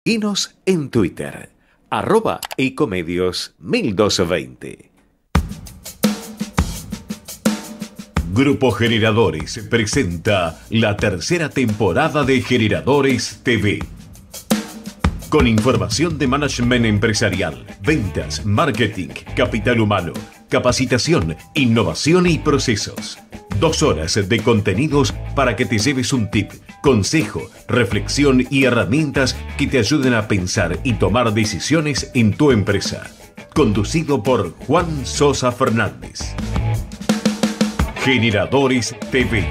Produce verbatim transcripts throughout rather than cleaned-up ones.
Seguinos en Twitter, arroba ecomedios mil doscientos veinte. Grupo Generadores presenta la tercera temporada de Generadores T V. Con información de management empresarial, ventas, marketing, capital humano, capacitación, innovación y procesos. Dos horas de contenidos para que te lleves un tip, consejo, reflexión y herramientas que te ayuden a pensar y tomar decisiones en tu empresa. Conducido por Juan Sosa Fernández. Generadores T V.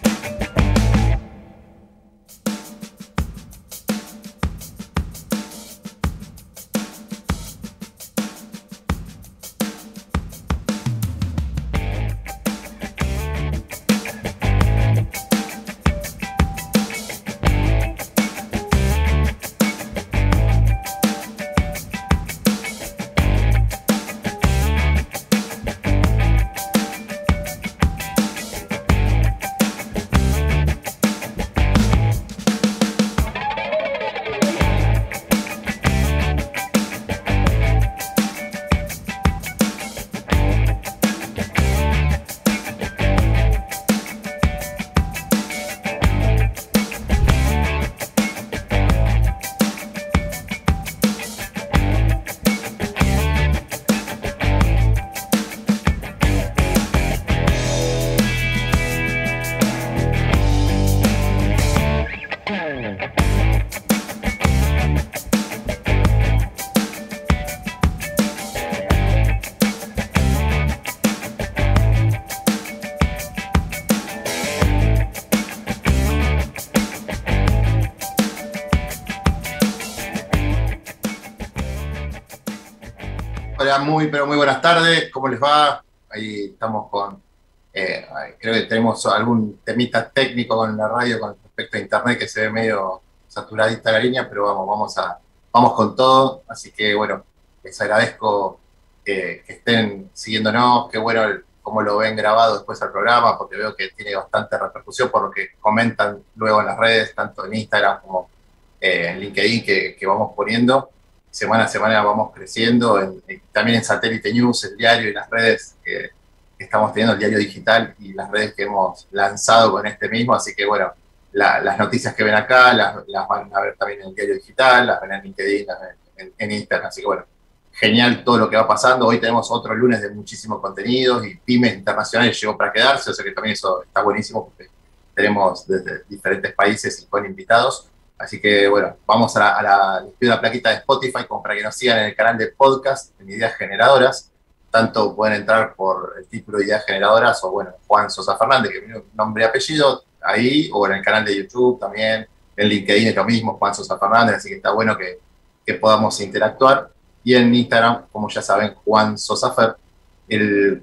Hola, muy, pero muy buenas tardes. ¿Cómo les va? Ahí estamos con, eh, creo que tenemos algún temita técnico con la radio con respecto a internet que se ve medio saturadita la línea, pero vamos, vamos a, vamos con todo. Así que bueno, les agradezco que, que estén siguiéndonos. Qué bueno el, cómo lo ven grabado después al programa, porque veo que tiene bastante repercusión por lo que comentan luego en las redes, tanto en Instagram como eh, en LinkedIn que, que vamos poniendo. Semana a semana vamos creciendo, en, en, también en Satélite News, el diario y las redes que, que estamos teniendo, el diario digital y las redes que hemos lanzado con este mismo, así que bueno, la, las noticias que ven acá las, las van a ver también en el diario digital, las ven en LinkedIn, las ven en, en Instagram, así que bueno, genial todo lo que va pasando. Hoy tenemos otro lunes de muchísimos contenidos y pymes internacionales llegó para quedarse, o sea que también eso está buenísimo porque tenemos desde diferentes países y con invitados. Así que, bueno, vamos a la, a la, les pido la plaquita de Spotify como para que nos sigan en el canal de podcast en Ideas Generadoras. Tanto pueden entrar por el título de Ideas Generadoras o, bueno, Juan Sosa Fernández, que es mi nombre y apellido, ahí, o en el canal de YouTube también. En LinkedIn es lo mismo, Juan Sosa Fernández, así que está bueno que, que podamos interactuar. Y en Instagram, como ya saben, Juan Sosa Fer. El,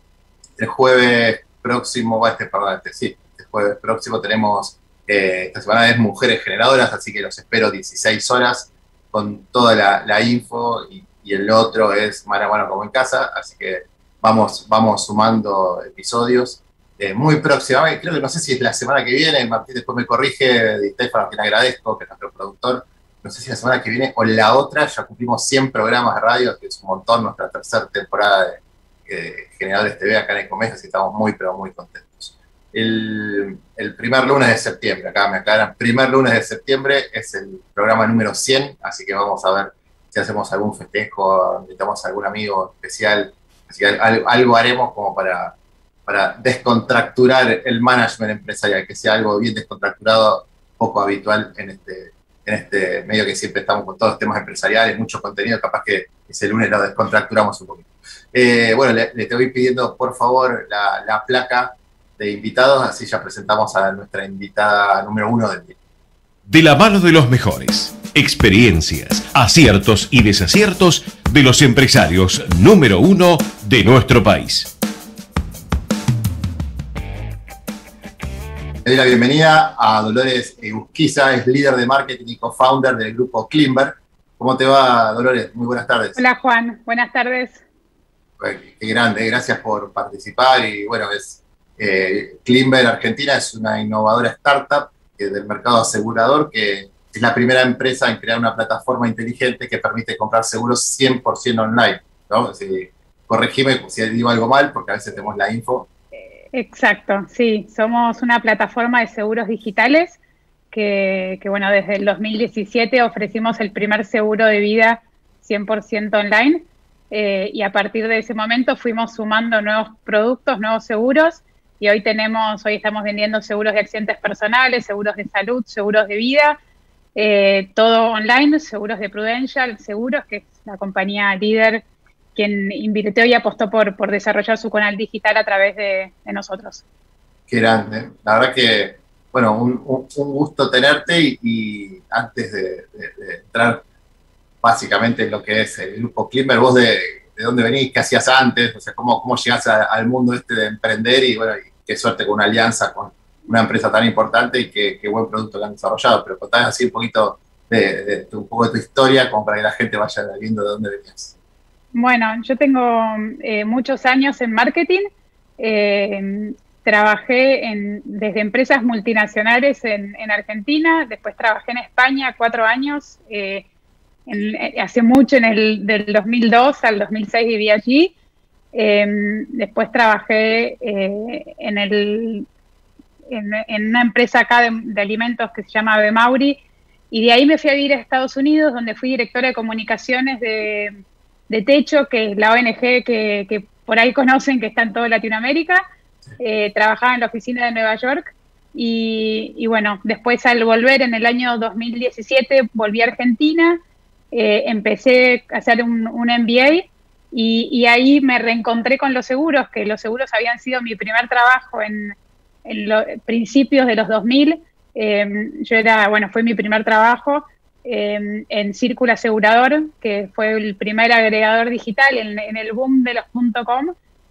el jueves próximo, este, perdón, este, sí, el jueves próximo tenemos... Eh, esta semana es Mujeres Generadoras, así que los espero dieciséis horas con toda la, la info y, y el otro es Mano a Mano como en casa, así que vamos, vamos sumando episodios. Eh, muy próximamente, creo que no sé si es la semana que viene, Martín después me corrige, de Stefano, a quien agradezco, que es nuestro productor, no sé si la semana que viene o la otra, ya cumplimos cien programas de radio, que es un montón, nuestra tercera temporada de, de Generadores T V acá en Ecomedios, así que estamos muy, pero muy contentos. El, el primer lunes de septiembre, acá me aclaran, primer lunes de septiembre es el programa número cien, así que vamos a ver si hacemos algún festejo, invitamos a algún amigo especial, así que algo, algo haremos como para, para descontracturar el management empresarial, que sea algo bien descontracturado, poco habitual en este, en este medio que siempre estamos con todos los temas empresariales, mucho contenido, capaz que ese lunes lo descontracturamos un poquito. Eh, bueno, le, le te voy pidiendo por favor la, la placa de invitados, así ya presentamos a nuestra invitada número uno del día. De la mano de los mejores, experiencias, aciertos y desaciertos de los empresarios número uno de nuestro país. Le doy la bienvenida a Dolores Egusquiza, es líder de marketing y co-founder del grupo Climber. ¿Cómo te va, Dolores? Muy buenas tardes. Hola, Juan. Buenas tardes. Bueno, qué grande, gracias por participar y bueno, es Eh, Climber Argentina es una innovadora startup eh, del mercado asegurador que es la primera empresa en crear una plataforma inteligente que permite comprar seguros cien por ciento online, ¿no? Si, corregime si digo algo mal, porque a veces tenemos la info. Exacto, sí, somos una plataforma de seguros digitales que, que bueno, desde el dos mil diecisiete ofrecimos el primer seguro de vida cien por ciento online, eh, y a partir de ese momento fuimos sumando nuevos productos, nuevos seguros, y hoy tenemos, hoy estamos vendiendo seguros de accidentes personales, seguros de salud, seguros de vida, eh, todo online, seguros de Prudential, Seguros, que es la compañía líder quien invirtió y apostó por, por desarrollar su canal digital a través de, de nosotros. Qué grande. La verdad que, bueno, un, un, un gusto tenerte y, y antes de, de, de entrar básicamente en lo que es el grupo Climber, vos de, de dónde venís, qué hacías antes, o sea, cómo, cómo llegás a, al mundo este de emprender y, bueno, y qué suerte con una alianza con una empresa tan importante y qué, qué buen producto que han desarrollado. Pero contame así un poquito de, de, de, un poco de tu historia, como para que la gente vaya viendo de dónde venías. Bueno, yo tengo eh, muchos años en marketing, eh, trabajé en, desde empresas multinacionales en, en Argentina, después trabajé en España cuatro años, eh, en, eh, hace mucho, en el del dos mil dos al dos mil seis viví allí, eh, después trabajé eh, en, el, en, en una empresa acá de, de alimentos que se llama Bemauri, y de ahí me fui a vivir a Estados Unidos, donde fui directora de comunicaciones de... de Techo, que es la O N G que, que por ahí conocen, que está en toda Latinoamérica. Eh, trabajaba en la oficina de Nueva York y, y bueno, después al volver en el año dos mil diecisiete volví a Argentina, eh, empecé a hacer un, un M B A y, y ahí me reencontré con los seguros, que los seguros habían sido mi primer trabajo en, en los principios de los dos mil. Eh, yo era, bueno, fue mi primer trabajo. Eh, en Círculo Asegurador, que fue el primer agregador digital en, en el boom de los .com,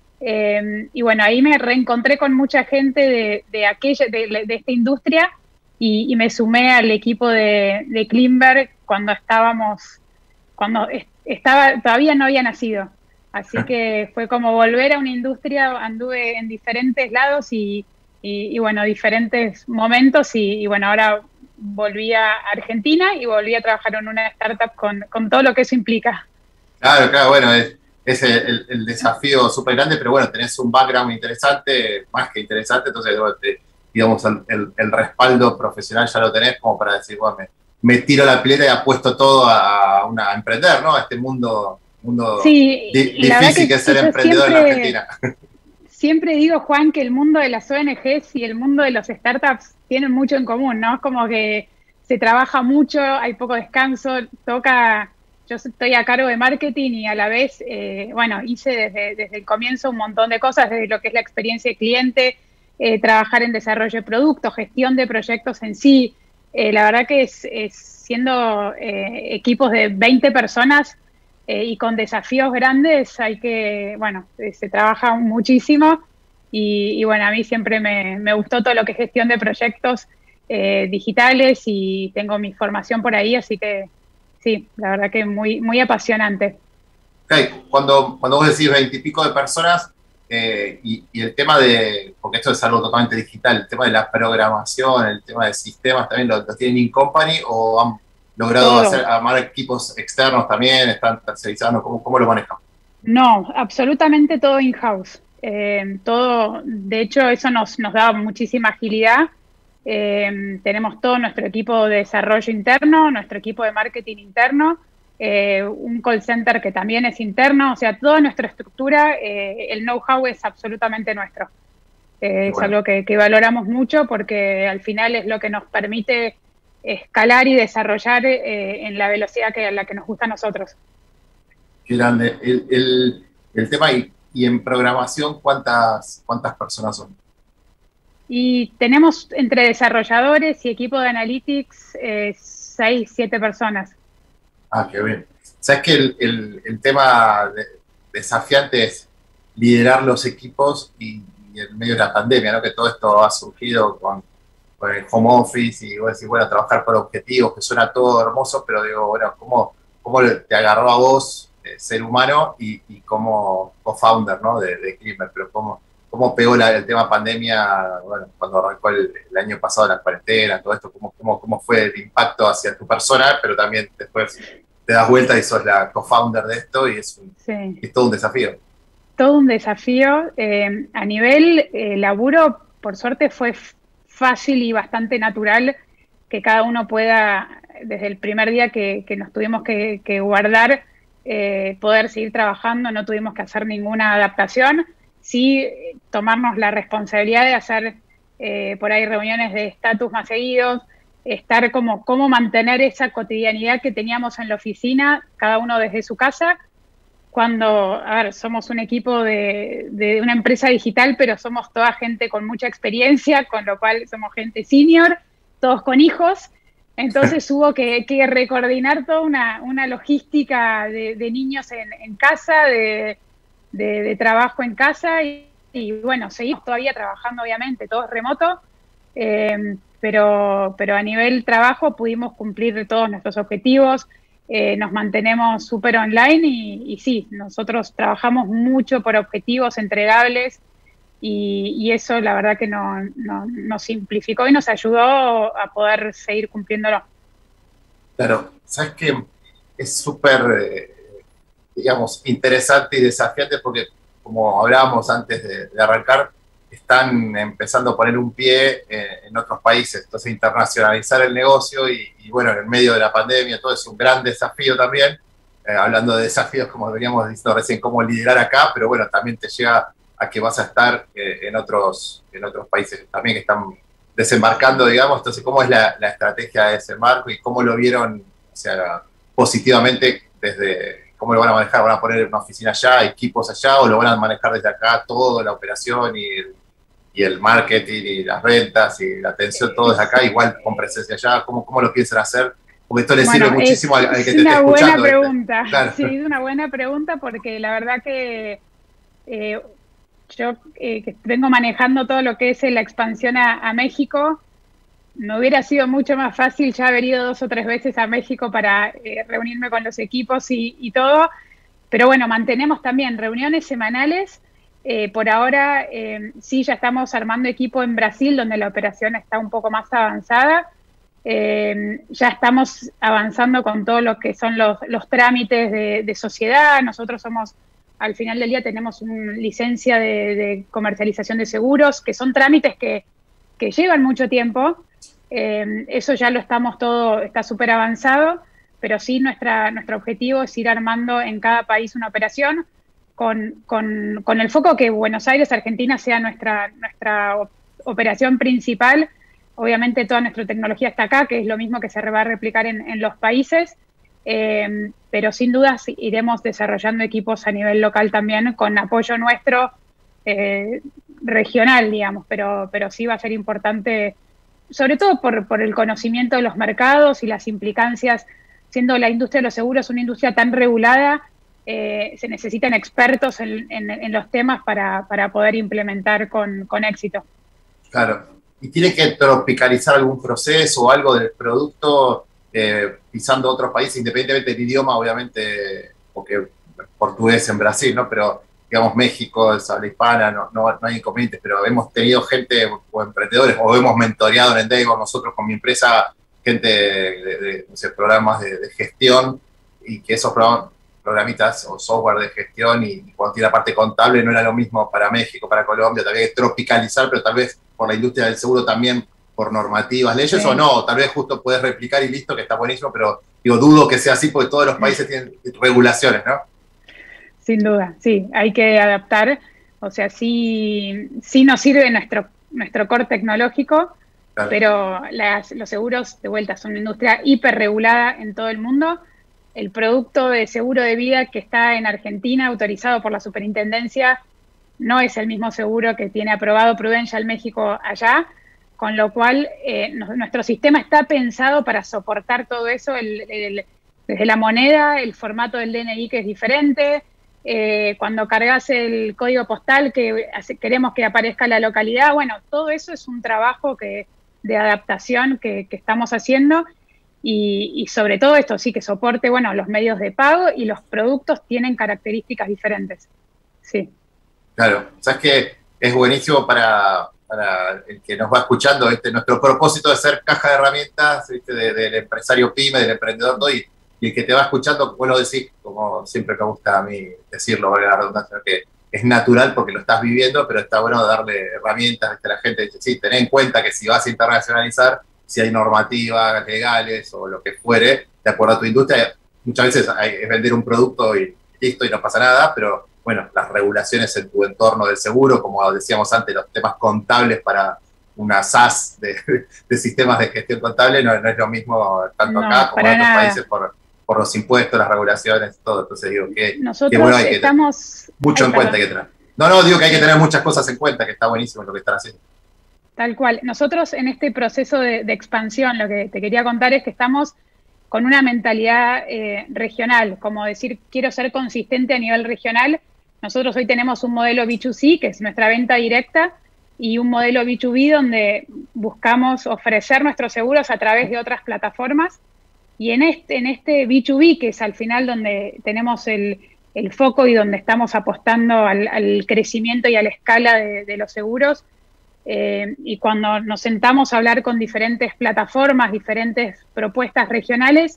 eh, y bueno, ahí me reencontré con mucha gente de, de aquella, de, de esta industria, y, y me sumé al equipo de, de Climber cuando estábamos, cuando estaba, todavía no había nacido, así que fue como volver a una industria. Anduve en diferentes lados y, y, y bueno, diferentes momentos, y, y bueno, ahora volví a Argentina y volví a trabajar en una startup con, con todo lo que eso implica. Claro, claro, bueno, es, es el, el desafío súper grande, pero bueno, tenés un background interesante, más que interesante, entonces, te, digamos, el, el, el respaldo profesional ya lo tenés como para decir, bueno, me, me tiro la pileta y apuesto todo a, a, una, a emprender, ¿no? A este mundo, mundo sí, di, difícil que es ser emprendedor siempre, en Argentina. Siempre digo, Juan, que el mundo de las O N Ges y el mundo de los startups tienen mucho en común, ¿no? Es como que se trabaja mucho, hay poco descanso, toca, yo estoy a cargo de marketing y a la vez, eh, bueno, hice desde, desde el comienzo un montón de cosas, desde lo que es la experiencia de cliente, eh, trabajar en desarrollo de productos, gestión de proyectos en sí. Eh, la verdad que es, es siendo eh, equipos de veinte personas eh, y con desafíos grandes, hay que, bueno, eh, se trabaja muchísimo. Y, y bueno, a mí siempre me, me gustó todo lo que es gestión de proyectos eh, digitales, y tengo mi formación por ahí, así que sí, la verdad que muy, muy apasionante. Okay. Cuando, cuando vos decís veintipico de personas, eh, y, y el tema de, porque esto es algo totalmente digital, el tema de la programación, el tema de sistemas, ¿también lo, lo tienen in-company o han logrado todo. hacer armar equipos externos también, están tercerizados? ¿Cómo, cómo lo manejan? No, absolutamente todo in-house. Eh, todo, de hecho, eso nos, nos da muchísima agilidad. Eh, tenemos todo nuestro equipo de desarrollo interno, nuestro equipo de marketing interno, eh, un call center que también es interno, o sea, toda nuestra estructura, eh, el know-how es absolutamente nuestro. Eh, bueno. Es algo que, que valoramos mucho porque al final es lo que nos permite escalar y desarrollar eh, en la velocidad que, a la que nos gusta a nosotros. Qué grande. El, el, el tema y, y en programación, ¿cuántas, cuántas personas son? Y tenemos entre desarrolladores y equipo de analytics eh, seis, siete personas. Ah, qué bien. Sabes que el, el, el tema de, desafiante es liderar los equipos y, y en medio de la pandemia, ¿no? Que todo esto ha surgido con, con el home office y vos decís, bueno, trabajar por objetivos, que suena todo hermoso, pero digo, bueno, ¿cómo, cómo te agarró a vos, eh, ser humano, y, y como co-founder, ¿no? de, de Climber? Pero ¿cómo, cómo pegó la, el tema pandemia, bueno, cuando arrancó el, el año pasado la cuarentena, todo esto, cómo, cómo, cómo fue el impacto hacia tu persona, pero también después te das vuelta y sos la co-founder de esto y es, un, Sí. es todo un desafío. Todo un desafío. Eh, a nivel eh, laburo, por suerte fue fácil y bastante natural que cada uno pueda, desde el primer día que, que nos tuvimos que, que guardar, eh, poder seguir trabajando, no tuvimos que hacer ninguna adaptación, sí tomarnos la responsabilidad de hacer eh, por ahí reuniones de estatus más seguidos, estar como cómo mantener esa cotidianidad que teníamos en la oficina, cada uno desde su casa, cuando, a ver, somos un equipo de, de una empresa digital, pero somos toda gente con mucha experiencia, con lo cual somos gente senior, todos con hijos, entonces hubo que, que recoordinar toda una, una logística de, de niños en, en casa, de, de, de trabajo en casa, y, y bueno, seguimos todavía trabajando, obviamente, todo es remoto, eh, pero, pero a nivel trabajo pudimos cumplir todos nuestros objetivos. Eh, nos mantenemos súper online y, y sí, nosotros trabajamos mucho por objetivos entregables y, y eso la verdad que no, no, nos simplificó y nos ayudó a poder seguir cumpliéndolo. Claro, sabes que es súper, eh, digamos, interesante y desafiante porque, como hablábamos antes de, de arrancar, están empezando a poner un pie eh, en otros países, entonces internacionalizar el negocio y, y bueno, en el medio de la pandemia todo es un gran desafío también, eh, hablando de desafíos como veníamos diciendo recién, cómo liderar acá, pero bueno, también te lleva a que vas a estar eh, en, otros, en otros países también que están desembarcando, digamos, entonces cómo es la, la estrategia de ese marco y cómo lo vieron, o sea, positivamente desde, cómo lo van a manejar, van a poner una oficina allá, equipos allá, o lo van a manejar desde acá, toda la operación y el y el marketing y las ventas y la atención, todo es acá, igual con presencia allá, ¿cómo, cómo lo piensan hacer? Porque esto le bueno, sirve muchísimo al, al que te esté escuchando. Es una buena pregunta, claro. Sí, es una buena pregunta porque la verdad que eh, yo eh, que vengo manejando todo lo que es la expansión a, a México, me hubiera sido mucho más fácil ya haber ido dos o tres veces a México para eh, reunirme con los equipos y, y todo, pero bueno, mantenemos también reuniones semanales. Eh, por ahora, eh, sí, ya estamos armando equipo en Brasil, donde la operación está un poco más avanzada. Eh, ya estamos avanzando con todo lo que son los, los trámites de, de sociedad. Nosotros somos, al final del día, tenemos una licencia de, de comercialización de seguros, que son trámites que, que llevan mucho tiempo. Eh, eso ya lo estamos todo, está súper avanzado, pero sí nuestra, nuestro objetivo es ir armando en cada país una operación, Con, con, con el foco que Buenos Aires, Argentina, sea nuestra, nuestra operación principal. Obviamente toda nuestra tecnología está acá, que es lo mismo que se va a replicar en, en los países, eh, pero sin dudas iremos desarrollando equipos a nivel local también, con apoyo nuestro eh, regional, digamos, pero, pero sí va a ser importante, sobre todo por, por el conocimiento de los mercados y las implicancias, siendo la industria de los seguros una industria tan regulada. Eh, se necesitan expertos en, en, en los temas para, para poder implementar con, con éxito. Claro. ¿Y tiene que tropicalizar algún proceso o algo del producto eh, pisando otros países, independientemente del idioma, obviamente, porque portugués en Brasil, ¿no? Pero, digamos, México, es habla hispana, no, no, no hay inconvenientes, pero hemos tenido gente o emprendedores, o hemos mentoreado en Endeavor nosotros con mi empresa, gente de, de, de no sé, programas de, de gestión, y que esos programas programitas o software de gestión y, y cuando tiene la parte contable no era lo mismo para México, para Colombia, tal vez tropicalizar, pero tal vez por la industria del seguro también por normativas, leyes sí. O no, tal vez justo puedes replicar y listo, que está buenísimo, pero digo, dudo que sea así porque todos los países tienen regulaciones, ¿no? Sin duda, sí, hay que adaptar, o sea, sí, sí nos sirve nuestro, nuestro core tecnológico, claro. Pero las, los seguros, de vuelta, son una industria hiperregulada en todo el mundo. El producto de seguro de vida que está en Argentina, autorizado por la superintendencia, no es el mismo seguro que tiene aprobado Prudential México allá, con lo cual eh, no, nuestro sistema está pensado para soportar todo eso, el, el, desde la moneda, el formato del D N I que es diferente, eh, cuando cargas el código postal que hace, queremos que aparezca la localidad, bueno, todo eso es un trabajo que, de adaptación que, que estamos haciendo. Y, y sobre todo esto, sí, que soporte, bueno, los medios de pago y los productos tienen características diferentes. Sí. Claro, sabes que es buenísimo para, para el que nos va escuchando, ¿viste? Nuestro propósito de ser caja de herramientas, ¿viste? De, del empresario pyme, del emprendedor, todo, y, y el que te va escuchando, vos lo decís, como siempre me gusta a mí decirlo, valga la redundancia, que es natural porque lo estás viviendo, pero está bueno darle herramientas, ¿viste? A la gente dice, sí, ten en cuenta que si vas a internacionalizar, si hay normativas legales o lo que fuere, de acuerdo a tu industria, muchas veces hay, es vender un producto y listo y no pasa nada, pero bueno, las regulaciones en tu entorno del seguro, como decíamos antes, los temas contables para una SaaS de, de sistemas de gestión contable, no, no es lo mismo tanto no, acá como en otros nada. países por, por los impuestos, las regulaciones, todo. Entonces digo que, Nosotros que bueno, hay que estamos... tener mucho Ay, en cuenta. Que tener. No, no, digo que hay que tener muchas cosas en cuenta, que está buenísimo lo que están haciendo. Tal cual. Nosotros en este proceso de, de expansión, lo que te quería contar es que estamos con una mentalidad eh, regional, como decir, quiero ser consistente a nivel regional. Nosotros hoy tenemos un modelo B dos C, que es nuestra venta directa, y un modelo B dos B donde buscamos ofrecer nuestros seguros a través de otras plataformas. Y en este, en este B dos B, que es al final donde tenemos el, el foco y donde estamos apostando al, al crecimiento y a la escala de, de los seguros, Eh, y cuando nos sentamos a hablar con diferentes plataformas, diferentes propuestas regionales,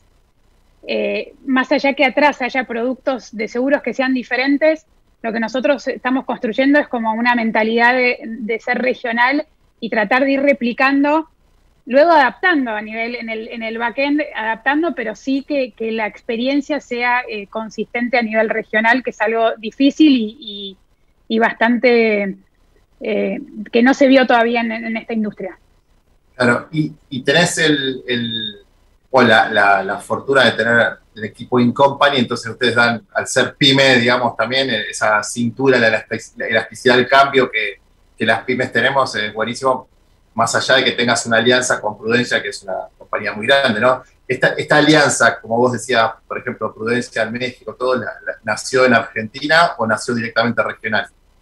eh, más allá que atrás haya productos de seguros que sean diferentes, lo que nosotros estamos construyendo es como una mentalidad de, de ser regional y tratar de ir replicando, luego adaptando a nivel en el, en el backend, adaptando, pero sí que, que la experiencia sea eh, consistente a nivel regional, que es algo difícil y, y, y bastante... Eh, que no se vio todavía en, en esta industria. Claro, y, y tenés el, el o la, la, la fortuna de tener el equipo InCompany, entonces ustedes dan, al ser pyme, digamos, también esa cintura, la elasticidad del cambio que, que las pymes tenemos, es buenísimo, más allá de que tengas una alianza con Prudencia, que es una compañía muy grande, ¿no? Esta, esta alianza, como vos decías, por ejemplo, Prudencia en México, todo, la, la, ¿nació en Argentina o nació directamente regional?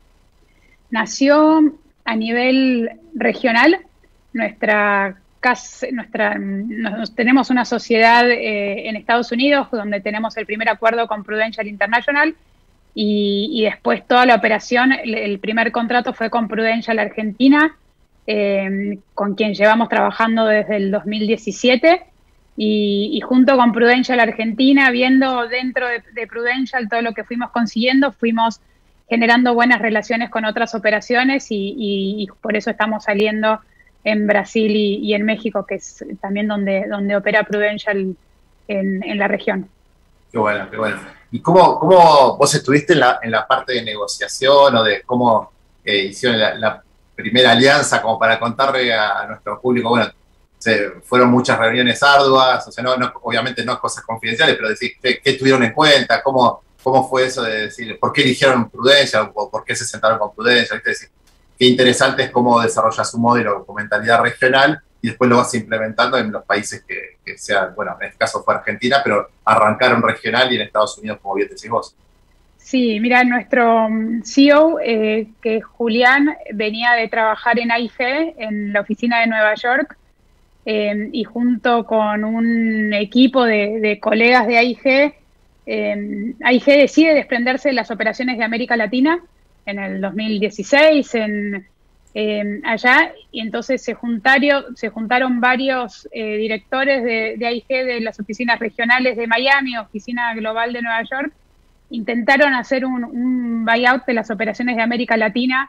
Nació a nivel regional. Nuestra casa, nuestra, nos, tenemos una sociedad eh, en Estados Unidos donde tenemos el primer acuerdo con Prudential International y, y después toda la operación, el, el primer contrato fue con Prudential Argentina, eh, con quien llevamos trabajando desde el dos mil diecisiete y, y junto con Prudential Argentina, viendo dentro de, de Prudential todo lo que fuimos consiguiendo, fuimos generando buenas relaciones con otras operaciones y, y, y por eso estamos saliendo en Brasil y, y en México, que es también donde, donde opera Prudential en, en la región. Qué bueno, qué bueno. ¿Y cómo, cómo vos estuviste en la, en la parte de negociación o de cómo eh, hicieron la, la primera alianza, como para contarle a, a nuestro público? Bueno, se, fueron muchas reuniones arduas, o sea, no, no, obviamente no cosas confidenciales, pero decir, ¿qué, qué tuvieron en cuenta? ¿Cómo, cómo fue eso de decir, por qué eligieron Prudencia o por qué se sentaron con Prudencia? Es decir, qué interesante es cómo desarrollas un modelo con mentalidad regional y después lo vas implementando en los países que, que sean, bueno, en este caso fue Argentina, pero arrancaron regional y en Estados Unidos, como bien decís vos. Sí, mira, nuestro C E O, eh, que es Julián, venía de trabajar en A I G, en la oficina de Nueva York, eh, y junto con un equipo de, de colegas de A I G, eh, A I G decide desprenderse de las operaciones de América Latina en el dos mil dieciséis, en, eh, allá, y entonces se juntaron, se juntaron varios eh, directores de, de A I G de las oficinas regionales de Miami, oficina global de Nueva York, intentaron hacer un, un buyout de las operaciones de América Latina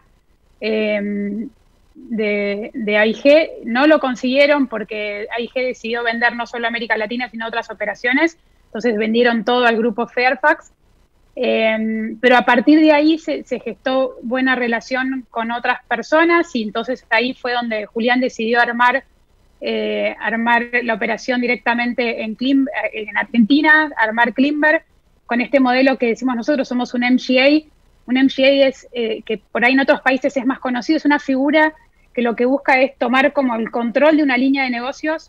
eh, de, de A I G. No lo consiguieron porque A I G decidió vender no solo América Latina, sino otras operaciones. Entonces vendieron todo al grupo Fairfax. Eh, pero a partir de ahí se, se gestó buena relación con otras personas y entonces ahí fue donde Julián decidió armar, eh, armar la operación directamente en, Klim, en Argentina, armar Klimber, con este modelo que decimos nosotros, somos un M G A. Un M G A es, eh, que por ahí en otros países es más conocido, es una figura que lo que busca es tomar como el control de una línea de negocios.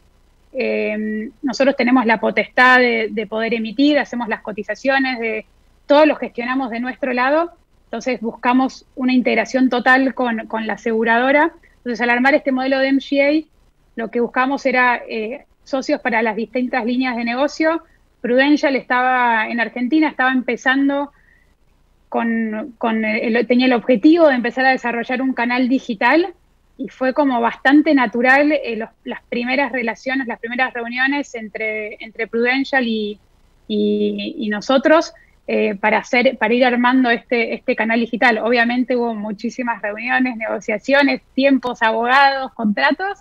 Eh, nosotros tenemos la potestad de, de poder emitir, hacemos las cotizaciones, de todo lo gestionamos de nuestro lado, entonces buscamos una integración total con, con la aseguradora. Entonces al armar este modelo de M G A, lo que buscamos era eh, socios para las distintas líneas de negocio. Prudential estaba en Argentina, estaba empezando con, con el, tenía el objetivo de empezar a desarrollar un canal digital y fue como bastante natural eh, los, las primeras relaciones, las primeras reuniones entre, entre Prudential y, y, y nosotros eh, para, hacer, para ir armando este, este canal digital. Obviamente hubo muchísimas reuniones, negociaciones, tiempos, abogados, contratos,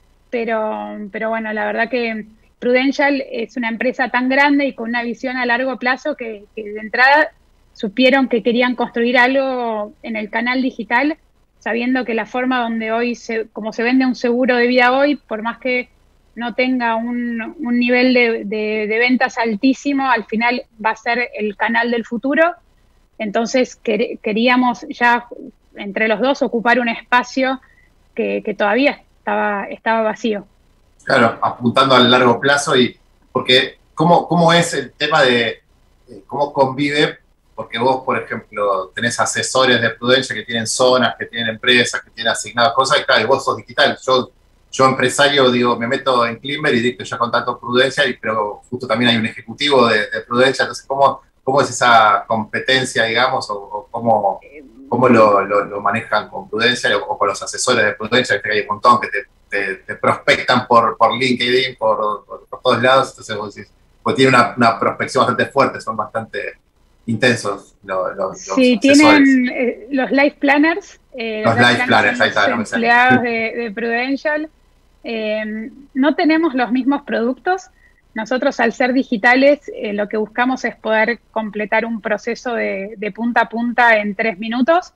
pero, pero bueno, la verdad que Prudential es una empresa tan grande y con una visión a largo plazo que, que de entrada supieron que querían construir algo en el canal digital, sabiendo que la forma donde hoy, se, como se vende un seguro de vida hoy, por más que no tenga un, un nivel de, de, de ventas altísimo, al final va a ser el canal del futuro. Entonces quer, queríamos ya entre los dos ocupar un espacio que, que todavía estaba, estaba vacío. Claro, apuntando al largo plazo, y porque ¿cómo, cómo es el tema de cómo convive? Porque vos, por ejemplo, tenés asesores de Prudencia que tienen zonas, que tienen empresas, que tienen asignadas cosas, y claro, y vos sos digital. Yo, yo empresario, digo, me meto en Climber y digo, ya contacto Prudencia, y, pero justo también hay un ejecutivo de, de Prudencia, entonces, ¿cómo, ¿cómo es esa competencia, digamos, o, o cómo, cómo lo, lo, lo manejan con Prudencia o, o con los asesores de Prudencia, que hay un montón que te, te, te prospectan por, por LinkedIn, por, por, por todos lados, entonces vos decís, pues tiene una, una prospección bastante fuerte, son bastante intensos los, los, sí, los tienen eh, los life planners. Eh, los, los life planners, ahí está. Los empleados de, de Prudential. Eh, no tenemos los mismos productos. Nosotros, al ser digitales, eh, lo que buscamos es poder completar un proceso de, de punta a punta en tres minutos,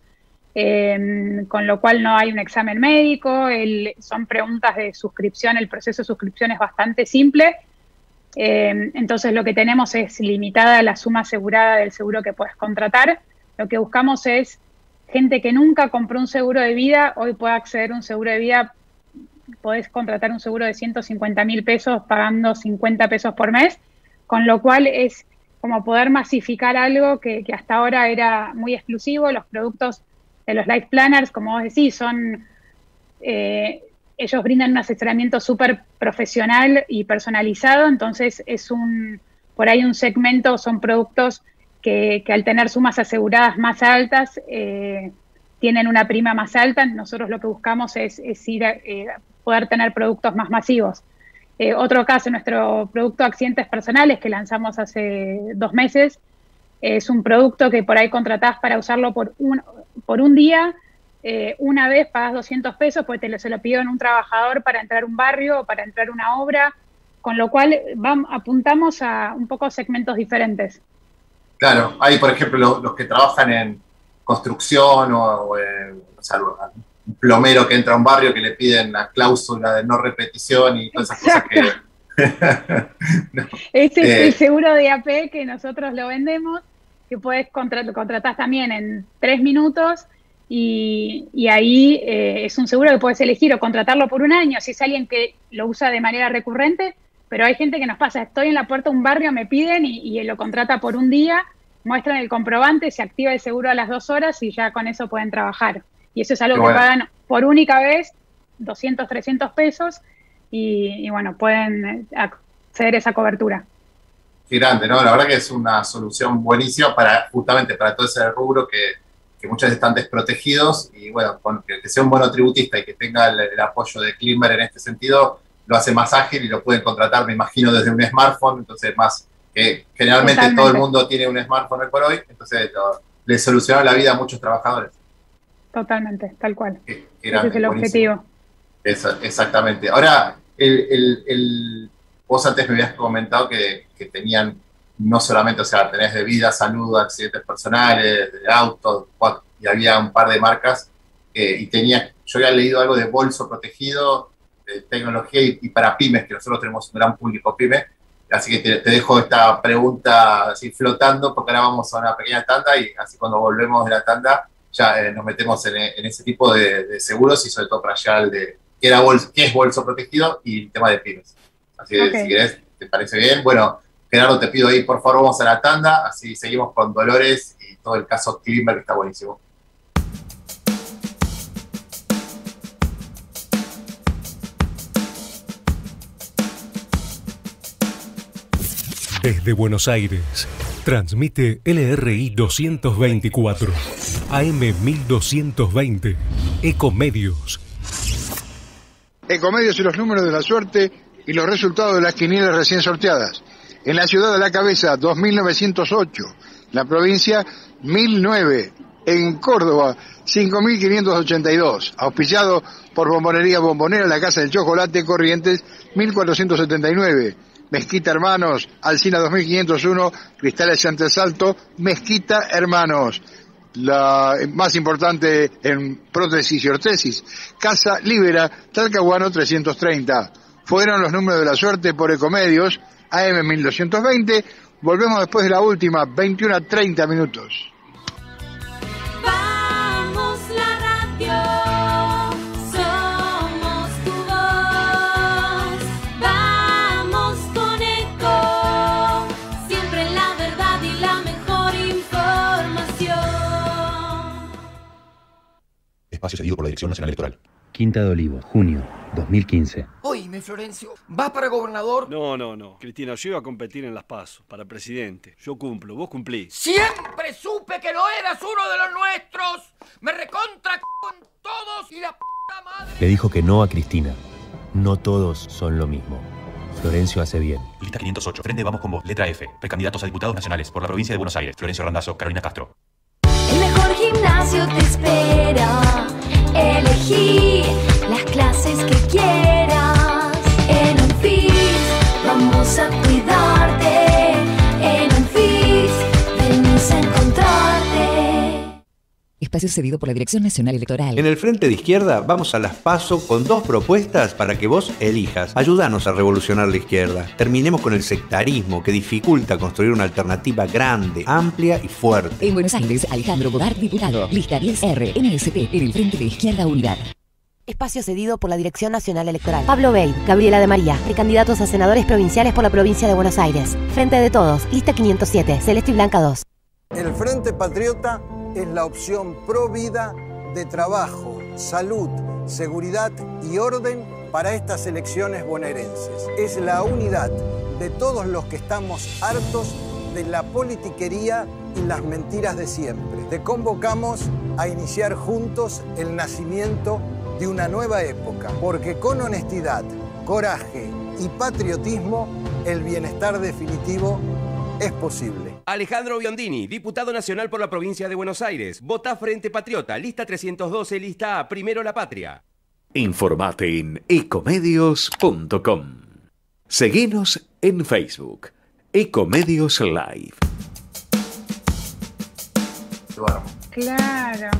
eh, con lo cual no hay un examen médico, el, son preguntas de suscripción, el proceso de suscripción es bastante simple. Eh, entonces lo que tenemos es limitada la suma asegurada del seguro que puedes contratar. Lo que buscamos es gente que nunca compró un seguro de vida, hoy puede acceder a un seguro de vida, podés contratar un seguro de ciento cincuenta mil pesos pagando cincuenta pesos por mes, con lo cual es como poder masificar algo que, que hasta ahora era muy exclusivo. Los productos de los Life Planners, como vos decís, son... Eh, ellos brindan un asesoramiento súper profesional y personalizado, entonces es un, por ahí un segmento, son productos que, que al tener sumas aseguradas más altas, eh, tienen una prima más alta. Nosotros lo que buscamos es, es ir a eh, poder tener productos más masivos. Eh, otro caso, nuestro producto Accidentes Personales, que lanzamos hace dos meses, es un producto que por ahí contratás para usarlo por un, por un día. Eh, una vez pagas doscientos pesos, pues te lo, se lo pidió en un trabajador para entrar a un barrio o para entrar a una obra, con lo cual vamos, apuntamos a un poco segmentos diferentes. Claro, hay por ejemplo los, los que trabajan en construcción o, o, en, o sea, un plomero que entra a un barrio que le piden la cláusula de no repetición y todas esas Exacto. Cosas que... no. Ese eh, es el seguro de A P que nosotros lo vendemos, que puedes contratar, contratás también en tres minutos. Y, y ahí eh, es un seguro que puedes elegir o contratarlo por un año, si es alguien que lo usa de manera recurrente, pero hay gente que nos pasa, estoy en la puerta de un barrio, me piden y, y lo contrata por un día, muestran el comprobante, se activa el seguro a las dos horas y ya con eso pueden trabajar. Y eso es algo bueno. que pagan por única vez, doscientos, trescientos pesos, y, y bueno, pueden acceder a esa cobertura. Qué grande, ¿no? La verdad que es una solución buenísima para justamente para todo ese rubro que que muchas veces están desprotegidos, y bueno, con que, que sea un monotributista y que tenga el, el apoyo de Climber en este sentido, lo hace más ágil y lo pueden contratar, me imagino, desde un smartphone, entonces más, que generalmente Totalmente. Todo el mundo tiene un smartphone hoy por hoy, entonces lo, le solucionaron la vida a muchos trabajadores. Totalmente, tal cual. Que, que grande, ese es el buenísimo. Objetivo. Esa, exactamente. Ahora, el, el, el, vos antes me habías comentado que, que tenían no solamente, o sea, tenés de vida, salud, accidentes personales, de autos, y había un par de marcas, eh, y tenía, yo había leído algo de bolso protegido, de tecnología y, y para pymes, que nosotros tenemos un gran público pyme, así que te, te dejo esta pregunta así flotando, porque ahora vamos a una pequeña tanda, y así cuando volvemos de la tanda, ya eh, nos metemos en, en ese tipo de, de seguros, y sobre todo para allá el de qué, era bolso, qué es bolso protegido y el tema de pymes. Así que okay. Si querés, ¿te parece bien? Bueno, Gerardo, te pido ahí, por favor, vamos a la tanda, así seguimos con Dolores y todo el caso Climber, que está buenísimo. Desde Buenos Aires, Transmite L R I doscientos veinticuatro, A M mil doscientos veinte, Ecomedios. Ecomedios y los números de la suerte y los resultados de las quinielas recién sorteadas. En la ciudad de La Cabeza, dos mil novecientos ocho. La provincia, mil nueve. En Córdoba, cinco mil quinientos ochenta y dos. Auspiciado por Bombonería Bombonera, La Casa del Chocolate, Corrientes, mil cuatrocientos setenta y nueve. Mezquita Hermanos, Alsina dos mil quinientos uno, Cristales Antesalto, Mezquita Hermanos. La más importante en prótesis y ortesis. Casa Libera, Talcahuano trescientos treinta. Fueron los números de la suerte por Ecomedios, A M mil doscientos veinte. Volvemos después de la última, veintiuno a treinta minutos. Vamos la radio, somos tu voz. Vamos con Eco, siempre la verdad y la mejor información. Espacio cedido por la Dirección Nacional Electoral. Quinta de Olivo, junio dos mil quince. Oíme, Florencio, ¿vas para gobernador? No, no, no. Cristina, yo iba a competir en las PASO, para presidente. Yo cumplo, vos cumplís. Siempre supe que no eras uno de los nuestros. Me recontra con todos y la puta madre. Le dijo que no a Cristina. No todos son lo mismo. Florencio hace bien. Lista quinientos ocho. Frente Vamos con Vos. Letra F. Precandidatos a diputados nacionales por la provincia de Buenos Aires. Florencio Randazzo, Carolina Castro. El mejor gimnasio te espera. Elegí las clases que quieras. En Unfit vamos a cuidarte. En Unfit venimos a encontrarte. Espacio cedido por la Dirección Nacional Electoral. En el Frente de Izquierda vamos a las PASO con dos propuestas para que vos elijas. Ayúdanos a revolucionar la izquierda. Terminemos con el sectarismo que dificulta construir una alternativa grande, amplia y fuerte. En Buenos Aires, Alejandro Godard, diputado. Lista diez R, N S P, en el Frente de Izquierda Unidad. Espacio cedido por la Dirección Nacional Electoral. Pablo Bey, Gabriela de María, precandidatos a senadores provinciales por la provincia de Buenos Aires. Frente de Todos, lista quinientos siete, Celeste y Blanca dos. El Frente Patriota es la opción pro vida de trabajo, salud, seguridad y orden para estas elecciones bonaerenses. Es la unidad de todos los que estamos hartos de la politiquería y las mentiras de siempre. Te convocamos a iniciar juntos el nacimiento de una nueva época, porque con honestidad, coraje y patriotismo, el bienestar definitivo es posible. Alejandro Biondini, diputado nacional por la provincia de Buenos Aires. Vota Frente Patriota, lista trescientos doce, lista A, Primero la Patria. Informate en ecomedios punto com. Seguinos en Facebook. Ecomedios Live. Claro.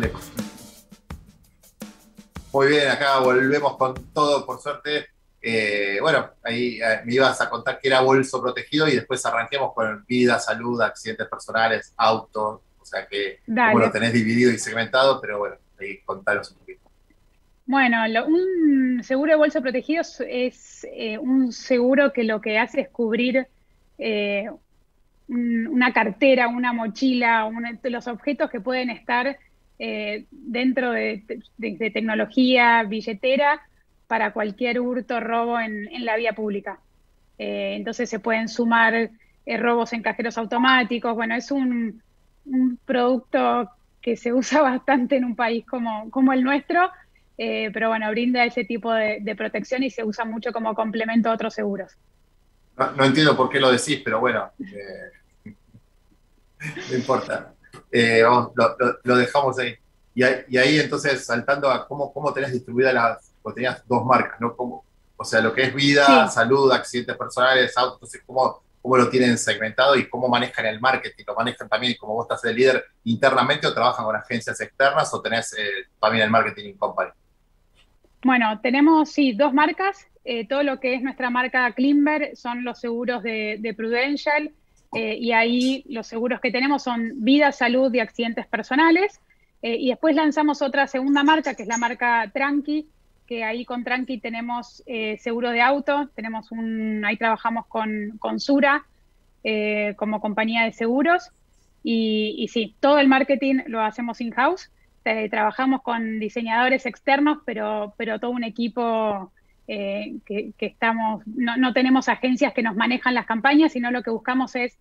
Muy bien, acá volvemos con todo, por suerte. Eh, bueno, ahí eh, me ibas a contar que era bolso protegido y después arranquemos con vida, salud, accidentes personales, autos, o sea que como lo tenés dividido y segmentado, pero bueno, ahí contanos un poquito. Bueno, lo, un seguro de bolso protegido es, es eh, un seguro que lo que hace es cubrir eh, un, una cartera, una mochila, una, los objetos que pueden estar eh, dentro de, de, de tecnología, billetera, para cualquier hurto, robo en, en la vía pública. Eh, entonces se pueden sumar eh, robos en cajeros automáticos. Bueno, es un, un producto que se usa bastante en un país como, como el nuestro, eh, pero bueno, brinda ese tipo de, de protección y se usa mucho como complemento a otros seguros. No, no entiendo por qué lo decís, pero bueno, eh, no importa. Eh, vamos, lo, lo, lo dejamos ahí. Y, ahí. y ahí entonces, saltando a cómo, cómo tenés distribuidas las... tenías dos marcas, ¿no? Como, o sea, lo que es vida, sí. salud, accidentes personales, autos, ¿cómo, ¿cómo lo tienen segmentado y cómo manejan el marketing? ¿Lo manejan también, como vos estás de líder, internamente o trabajan con agencias externas o tenés eh, también el marketing in company? Bueno, tenemos, sí, dos marcas. Eh, todo lo que es nuestra marca Climber son los seguros de, de Prudential eh, y ahí los seguros que tenemos son vida, salud y accidentes personales. Eh, y después lanzamos otra segunda marca, que es la marca Tranqui, que ahí con Tranqui tenemos eh, seguros de auto, tenemos un, ahí trabajamos con, con Sura eh, como compañía de seguros, y, y sí, todo el marketing lo hacemos in-house, eh, trabajamos con diseñadores externos, pero, pero todo un equipo eh, que, que estamos, no, no tenemos agencias que nos manejan las campañas, sino lo que buscamos es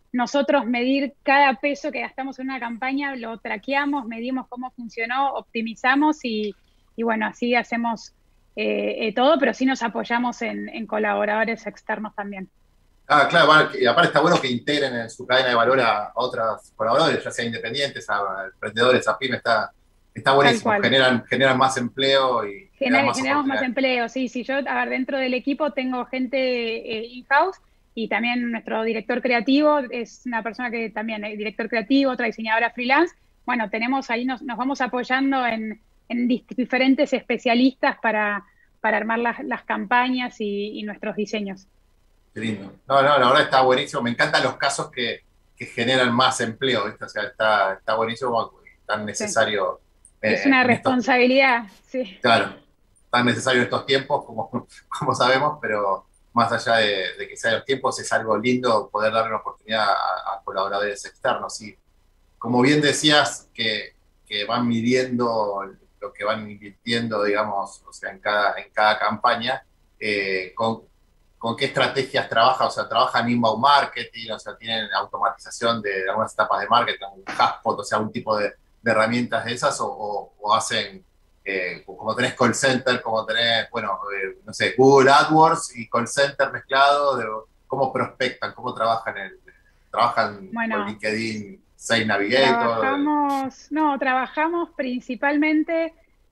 nosotros medir cada peso que gastamos en una campaña, lo traqueamos, medimos cómo funcionó, optimizamos y, y bueno, así hacemos eh, eh, todo, pero sí nos apoyamos en, en colaboradores externos también. Ah, claro, bueno, y aparte está bueno que integren en su cadena de valor a, a otros colaboradores, ya sea independientes, a, a emprendedores, a pymes, está, está buenísimo, generan, generan más empleo y Gener, más generamos más empleo, sí, sí, yo, a ver, dentro del equipo tengo gente eh, in-house y también nuestro director creativo es una persona que también es director creativo, otra diseñadora freelance. Bueno, tenemos ahí, nos, nos vamos apoyando en, en diferentes especialistas para, para armar las, las campañas y, y nuestros diseños. Qué lindo. No, no, la verdad está buenísimo. Me encantan los casos que, que generan más empleo, ¿viste? O sea, está, está buenísimo, tan necesario. Sí. Eh, es una responsabilidad, estos, sí. Claro, tan necesario en estos tiempos, como, como sabemos, pero más allá de, de que sean los tiempos, es algo lindo poder darle una oportunidad a, a colaboradores externos. Y como bien decías, que, que van midiendo lo que van invirtiendo, digamos, o sea, en cada, en cada campaña, eh, con ¿con qué estrategias trabaja? O sea, ¿trabajan inbound marketing? O sea, ¿tienen automatización de, de algunas etapas de marketing, un HubSpot, o sea, un tipo de, de herramientas de esas? ¿O, o, o hacen, eh, como tenés call center, como tenés, bueno, eh, no sé, Google AdWords y call center mezclado? De, ¿Cómo prospectan? ¿Cómo trabajan? El, ¿Trabajan bueno, con LinkedIn, Sales Navigator? Trabajamos, no, trabajamos principalmente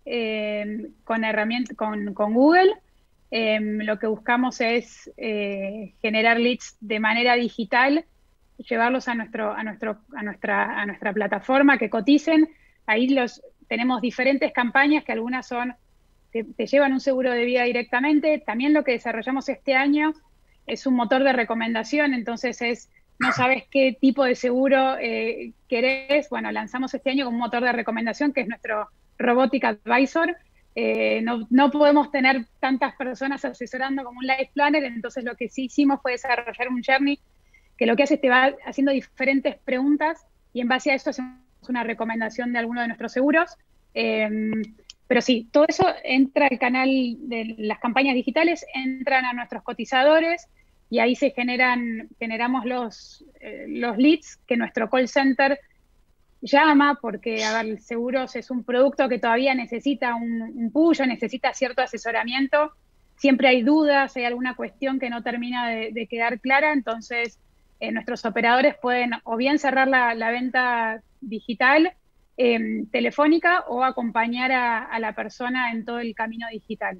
eh, con, herramientas, con, con Google. Eh, lo que buscamos es eh, generar leads de manera digital, llevarlos a, nuestro, a, nuestro, a, nuestra, a nuestra plataforma, que coticen. Ahí los, tenemos diferentes campañas que algunas son, te, te llevan un seguro de vida directamente. También lo que desarrollamos este año es un motor de recomendación, entonces es, no sabes qué tipo de seguro eh, querés. Bueno, lanzamos este año con un motor de recomendación que es nuestro Robotic Advisor. Eh, no, no podemos tener tantas personas asesorando como un Life Planner, entonces lo que sí hicimos fue desarrollar un journey que lo que hace es te va haciendo diferentes preguntas y en base a eso hacemos una recomendación de alguno de nuestros seguros. Eh, pero sí, todo eso entra al canal de las campañas digitales, entran a nuestros cotizadores y ahí se generan, generamos los, eh, los leads que nuestro call center llama, porque, a ver, seguros es un producto que todavía necesita un, un push, necesita cierto asesoramiento, siempre hay dudas, hay alguna cuestión que no termina de, de quedar clara, entonces eh, nuestros operadores pueden o bien cerrar la, la venta digital, eh, telefónica, o acompañar a, a la persona en todo el camino digital.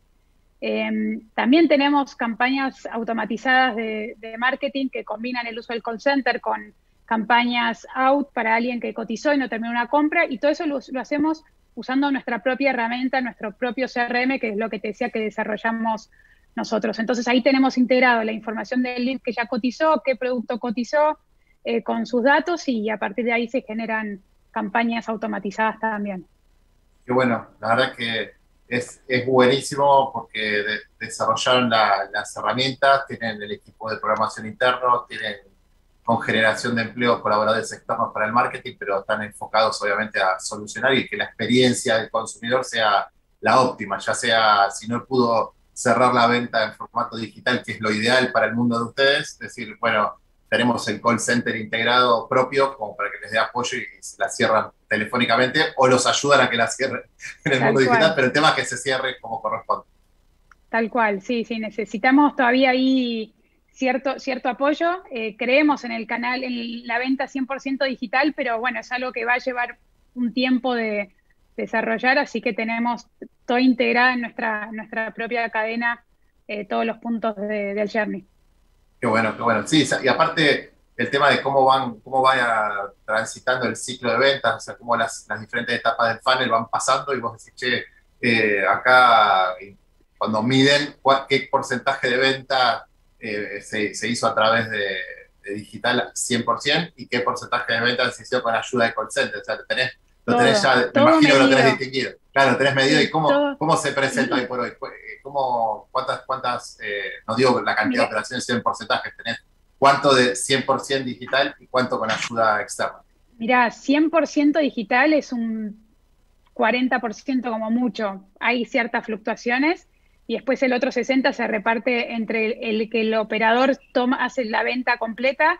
Eh, también tenemos campañas automatizadas de, de marketing que combinan el uso del call center con campañas out para alguien que cotizó y no terminó una compra, y todo eso lo, lo hacemos usando nuestra propia herramienta, nuestro propio C R M, que es lo que te decía que desarrollamos nosotros. Entonces ahí tenemos integrado la información del lead que ya cotizó, qué producto cotizó, eh, con sus datos, y a partir de ahí se generan campañas automatizadas también. Qué bueno, la verdad que es, es buenísimo porque de, desarrollaron la, las herramientas, tienen el equipo de programación interno, tienen con generación de empleo colaboradores externos para el marketing, pero están enfocados obviamente a solucionar y que la experiencia del consumidor sea la óptima, ya sea si no pudo cerrar la venta en formato digital, que es lo ideal para el mundo de ustedes, es decir, bueno, tenemos el call center integrado propio como para que les dé apoyo y la cierran telefónicamente o los ayudan a que la cierren en el Tal mundo digital, cual. pero el tema es que se cierre como corresponde. Tal cual, sí, sí, necesitamos todavía ahí cierto, cierto apoyo. Eh, creemos en el canal, en la venta cien por ciento digital, pero bueno, es algo que va a llevar un tiempo de desarrollar, así que tenemos todo integrado en nuestra, nuestra propia cadena, eh, todos los puntos de, del journey. Qué bueno, qué bueno. Sí, y aparte el tema de cómo van, cómo vaya transitando el ciclo de ventas, o sea, cómo las, las diferentes etapas del funnel van pasando y vos decís, che, eh, acá cuando miden cuál, qué porcentaje de venta eh, se, se hizo a través de, de digital cien por ciento y qué porcentaje de venta se hizo con ayuda de call center. O sea, tenés, lo tenés Todo, ya, me todo imagino que lo medido. tenés distinguido. Claro, lo tenés medido. Sí, ¿Y cómo, todo. cómo se presenta hoy por hoy? ¿Cómo, cuántas, cuántas eh, no digo la cantidad Mira. de operaciones en porcentajes tenés? ¿Cuánto de cien por ciento digital y cuánto con ayuda externa? Mirá, cien por ciento digital es un cuarenta por ciento como mucho. Hay ciertas fluctuaciones y después el otro sesenta por ciento se reparte entre el, el que el operador toma, hace la venta completa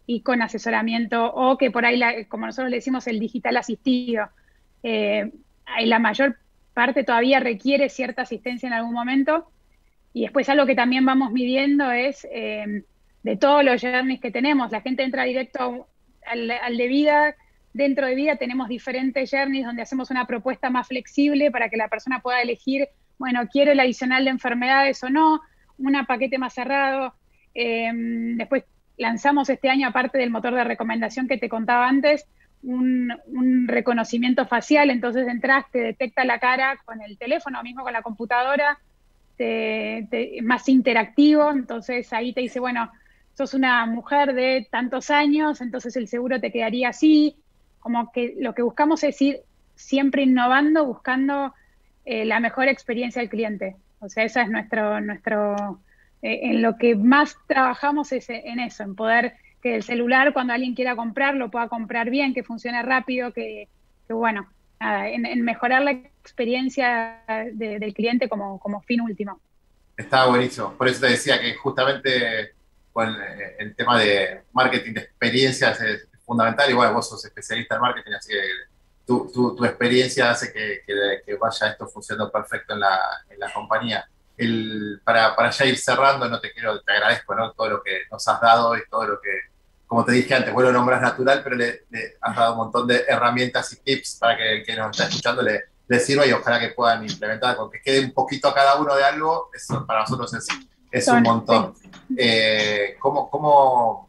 y con asesoramiento, o que por ahí, la, como nosotros le decimos, el digital asistido. Eh, la mayor parte todavía requiere cierta asistencia en algún momento. Y después algo que también vamos midiendo es eh, de todos los journeys que tenemos. La gente entra directo al, al de vida. Dentro de vida tenemos diferentes journeys donde hacemos una propuesta más flexible para que la persona pueda elegir, bueno, quiero el adicional de enfermedades o no, un paquete más cerrado. Eh, después lanzamos este año, aparte del motor de recomendación que te contaba antes, un, un reconocimiento facial. Entonces entras, te detecta la cara con el teléfono o mismo con la computadora, te, te, más interactivo. Entonces ahí te dice, bueno, sos una mujer de tantos años, entonces el seguro te quedaría así. Como que lo que buscamos es ir siempre innovando, buscando eh, la mejor experiencia del cliente. O sea, esa es nuestro, nuestro eh, en lo que más trabajamos es en eso, en poder que el celular, cuando alguien quiera comprar, lo pueda comprar bien, que funcione rápido, que, que bueno, nada, en, en mejorar la experiencia de, del cliente como, como fin último. Está buenísimo. Por eso te decía que justamente con el tema de marketing de experiencias es fundamental, y bueno, vos sos especialista en marketing, así que tu, tu, tu experiencia hace que, que, que vaya esto funcionando perfecto en la, en la compañía. El, para, para ya ir cerrando, no te quiero, te agradezco, ¿no? Todo lo que nos has dado y todo lo que, como te dije antes, vos lo nombras natural, pero le, le has dado un montón de herramientas y tips para que el que nos está escuchando le, le sirva, y ojalá que puedan implementar, con que quede un poquito a cada uno de algo, eso para nosotros es, es un montón. Eh, ¿cómo, cómo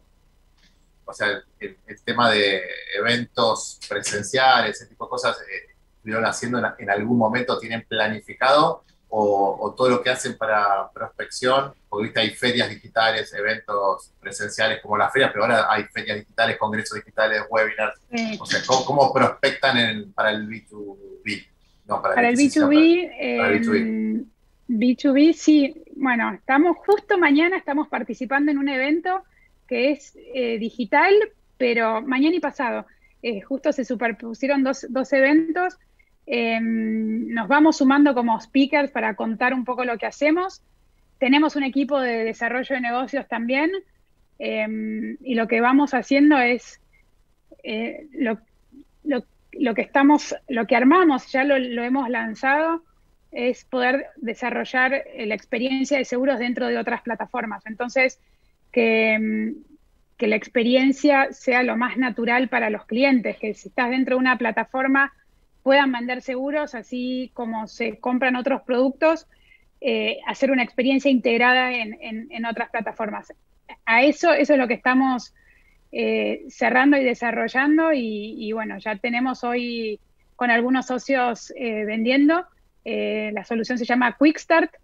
O sea, el, el tema de eventos presenciales, ese tipo de cosas, eh, ¿estuvieron haciendo en, en algún momento? ¿Tienen planificado? O, ¿O todo lo que hacen para prospección? Porque viste, hay ferias digitales, eventos presenciales como las ferias, pero ahora hay ferias digitales, congresos digitales, webinars. Sí. O sea, ¿cómo, cómo prospectan en, para el B dos B? No, para, para el, el B dos B, eh, para el B dos B. B dos B, sí. Bueno, estamos justo mañana, estamos participando en un evento que es eh, digital, pero mañana y pasado. Eh, justo se superpusieron dos, dos eventos. Eh, nos vamos sumando como speakers para contar un poco lo que hacemos. Tenemos un equipo de desarrollo de negocios también, eh, y lo que vamos haciendo es eh, lo, lo, lo que estamos, lo que armamos, ya lo, lo hemos lanzado, es poder desarrollar la experiencia de seguros dentro de otras plataformas. Entonces, que, que la experiencia sea lo más natural para los clientes, que si estás dentro de una plataforma puedan vender seguros, así como se compran otros productos, eh, hacer una experiencia integrada en, en, en otras plataformas. A eso, eso es lo que estamos eh, cerrando y desarrollando, y, y bueno, ya tenemos hoy con algunos socios eh, vendiendo. Eh, la solución se llama Quick Start,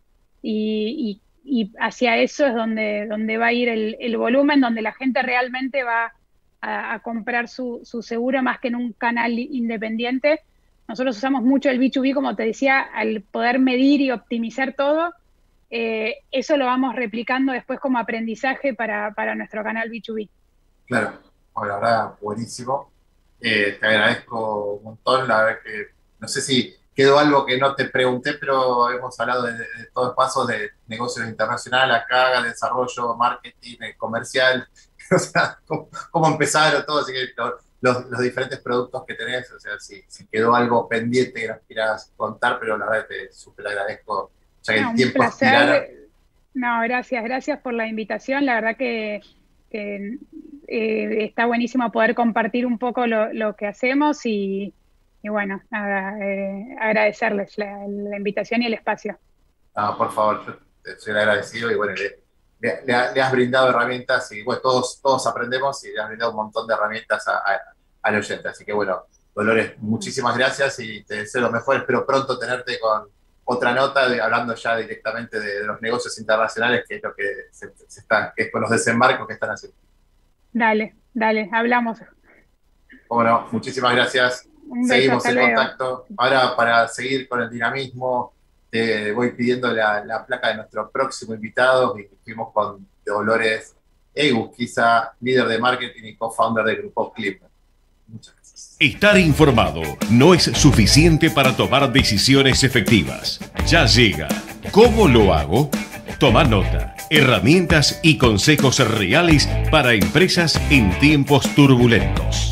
y, y, y hacia eso es donde, donde va a ir el, el volumen, donde la gente realmente va a, a comprar su, su seguro más que en un canal independiente. Nosotros usamos mucho el B dos B, como te decía, al poder medir y optimizar todo. Eh, eso lo vamos replicando después como aprendizaje para, para nuestro canal B dos B. Claro, bueno, la verdad, buenísimo. Eh, te agradezco un montón. La verdad que no sé si quedó algo que no te pregunté, pero hemos hablado de, de, de todos los pasos de negocios internacional acá, desarrollo, marketing, comercial, o sea, cómo, cómo empezaron todo, así que los, los diferentes productos que tenés, o sea, si, si quedó algo pendiente que nos quieras contar, pero la verdad te súper agradezco, ya que no, el tiempo es tirana. No, gracias, gracias por la invitación, la verdad que, que eh, está buenísimo poder compartir un poco lo, lo que hacemos, y Y bueno, nada, eh, agradecerles la, la invitación y el espacio. No, por favor, yo te soy agradecido, y bueno, le, le, le has brindado herramientas, y bueno, todos, todos aprendemos, y le has brindado un montón de herramientas a, a, al oyente. Así que bueno, Dolores, muchísimas gracias y te deseo lo mejor. Espero pronto tenerte con otra nota, de, hablando ya directamente de, de los negocios internacionales, que es lo que se, se está, que es con los desembarcos que están haciendo. Dale, dale, hablamos. Bueno, muchísimas gracias. Seguimos en contacto. Ahora, para seguir con el dinamismo, te voy pidiendo la, la placa de nuestro próximo invitado, y fuimos con Dolores Egusquiza, líder de marketing y co-founder del grupo Clip. Muchas gracias. Estar informado no es suficiente para tomar decisiones efectivas. Ya llega. ¿Cómo lo hago? Toma nota. Herramientas y consejos reales para empresas en tiempos turbulentos.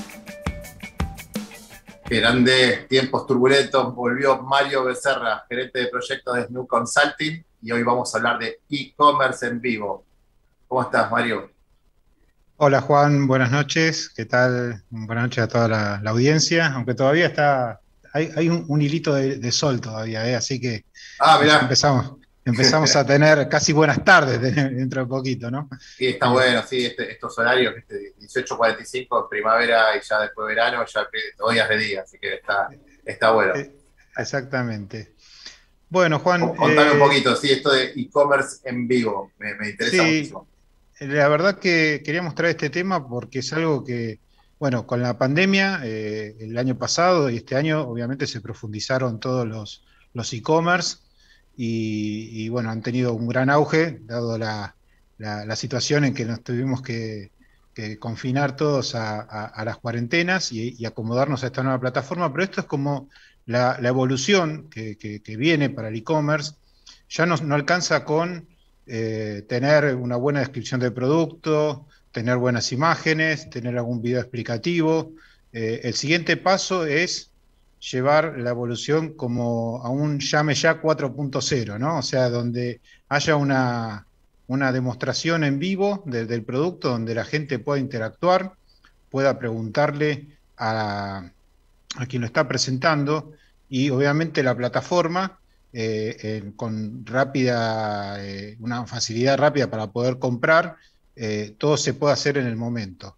Grande, tiempos turbulentos, volvió Mario Becerra, gerente de proyectos de S N U Consulting, y hoy vamos a hablar de e-commerce en vivo. ¿Cómo estás, Mario? Hola, Juan, buenas noches. ¿Qué tal? Buenas noches a toda la, la audiencia, aunque todavía está, hay, hay un, un hilito de, de sol todavía, ¿eh? Así que ah, mirá. empezamos, empezamos a tener casi buenas tardes de, dentro de poquito, ¿no? Sí, está bueno, sí, este, estos horarios, este, dieciocho cuarenta y cinco, primavera y ya después verano, ya dos días de día, así que está, está bueno. Exactamente. Bueno, Juan... Contame eh, un poquito, sí, esto de e-commerce en vivo, me, me interesa sí, mucho. La verdad que quería mostrar este tema porque es algo que, bueno, con la pandemia, eh, el año pasado y este año, obviamente se profundizaron todos los, los e-commerce y, y, bueno, han tenido un gran auge, dado la, la, la situación en que nos tuvimos que, que confinar todos a, a, a las cuarentenas y, y acomodarnos a esta nueva plataforma, pero esto es como la, la evolución que, que, que viene para el e-commerce. Ya no, no alcanza con eh, tener una buena descripción del producto, tener buenas imágenes, tener algún video explicativo. Eh, el siguiente paso es llevar la evolución como a un llame ya cuatro punto cero, ¿no? O sea, donde haya una, una demostración en vivo de, del producto, donde la gente pueda interactuar, pueda preguntarle a, a quien lo está presentando, y obviamente la plataforma eh, eh, con rápida, eh, una facilidad rápida para poder comprar, eh, todo se puede hacer en el momento.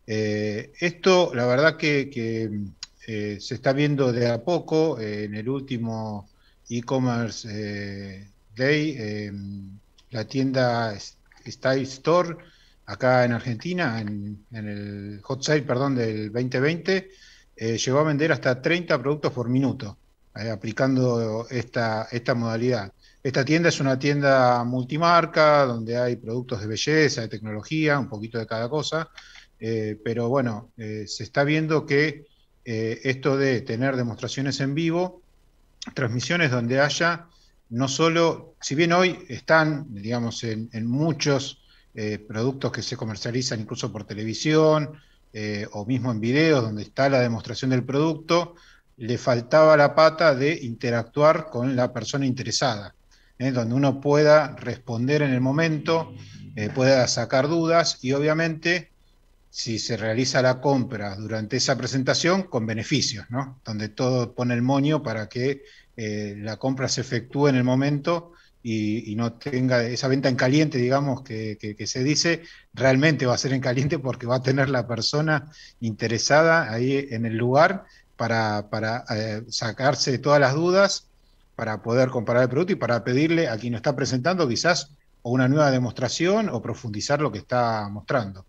Eh, esto, la verdad que, que eh, se está viendo de a poco. Eh, en el último e-commerce eh, day, eh, la tienda Style Store, acá en Argentina, en, en el hot sale, perdón, del veinte veinte, eh, llegó a vender hasta treinta productos por minuto, eh, aplicando esta, esta modalidad. Esta tienda es una tienda multimarca, donde hay productos de belleza, de tecnología, un poquito de cada cosa, eh, pero bueno, eh, se está viendo que eh, esto de tener demostraciones en vivo, transmisiones donde haya, no solo, si bien hoy están, digamos, en, en muchos eh, productos que se comercializan incluso por televisión, eh, o mismo en videos, donde está la demostración del producto, le faltaba la pata de interactuar con la persona interesada, ¿eh? Donde uno pueda responder en el momento, eh, pueda sacar dudas, y obviamente si se realiza la compra durante esa presentación, con beneficios, ¿no? Donde todo pone el moño para que eh, la compra se efectúe en el momento y, y no tenga esa venta en caliente, digamos, que, que, que se dice, realmente va a ser en caliente porque va a tener la persona interesada ahí en el lugar para, para eh, sacarse todas las dudas, para poder comparar el producto y para pedirle a quien lo está presentando quizás o una nueva demostración o profundizar lo que está mostrando.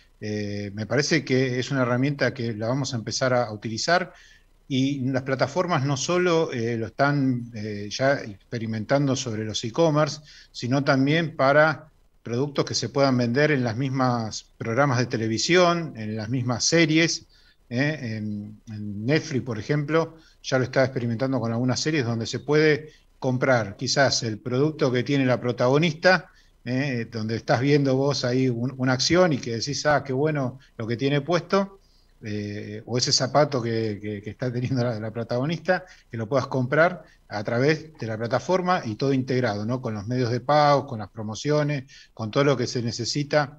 Eh, me parece que es una herramienta que la vamos a empezar a, a utilizar, y las plataformas no solo eh, lo están eh, ya experimentando sobre los e-commerce, sino también para productos que se puedan vender en las mismas programas de televisión, en las mismas series. Eh, en, en Netflix, por ejemplo, ya lo está experimentando con algunas series donde se puede comprar quizás el producto que tiene la protagonista, Eh, donde estás viendo vos ahí un, una acción y que decís, ah, qué bueno lo que tiene puesto, eh, o ese zapato que, que, que está teniendo la, la protagonista, que lo puedas comprar a través de la plataforma y todo integrado, ¿no? Con los medios de pago, con las promociones, con todo lo que se necesita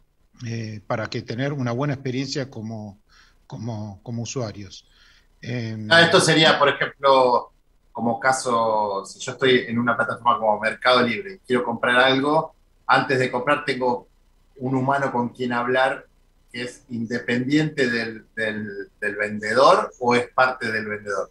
eh, para que tener una buena experiencia como, como, como usuarios. Eh, ah, esto sería, por ejemplo, como caso, si yo estoy en una plataforma como Mercado Libre y quiero comprar algo, antes de comprar tengo un humano con quien hablar que es independiente del, del, del vendedor, ¿o es parte del vendedor?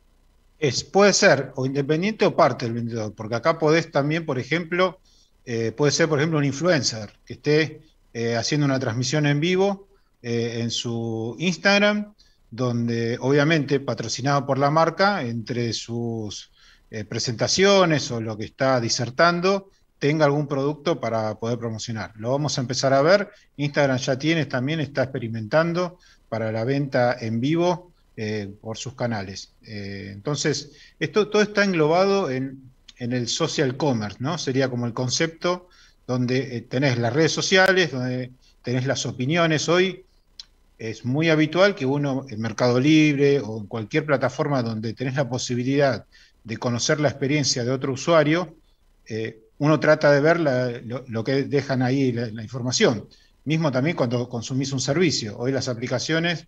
Es, puede ser o independiente o parte del vendedor, porque acá podés también, por ejemplo, eh, puede ser, por ejemplo, un influencer que esté eh, haciendo una transmisión en vivo eh, en su Instagram, donde obviamente patrocinado por la marca, entre sus eh, presentaciones o lo que está disertando, tenga algún producto para poder promocionar. Lo vamos a empezar a ver. Instagram ya tiene, también está experimentando para la venta en vivo eh, por sus canales. Eh, entonces, esto todo está englobado en, en el social commerce, ¿no? Sería como el concepto donde eh, tenés las redes sociales, donde tenés las opiniones. Hoy es muy habitual que uno en Mercado Libre o en cualquier plataforma donde tenés la posibilidad de conocer la experiencia de otro usuario, eh, uno trata de ver la, lo, lo que dejan ahí la, la información. Mismo también cuando consumís un servicio. Hoy las aplicaciones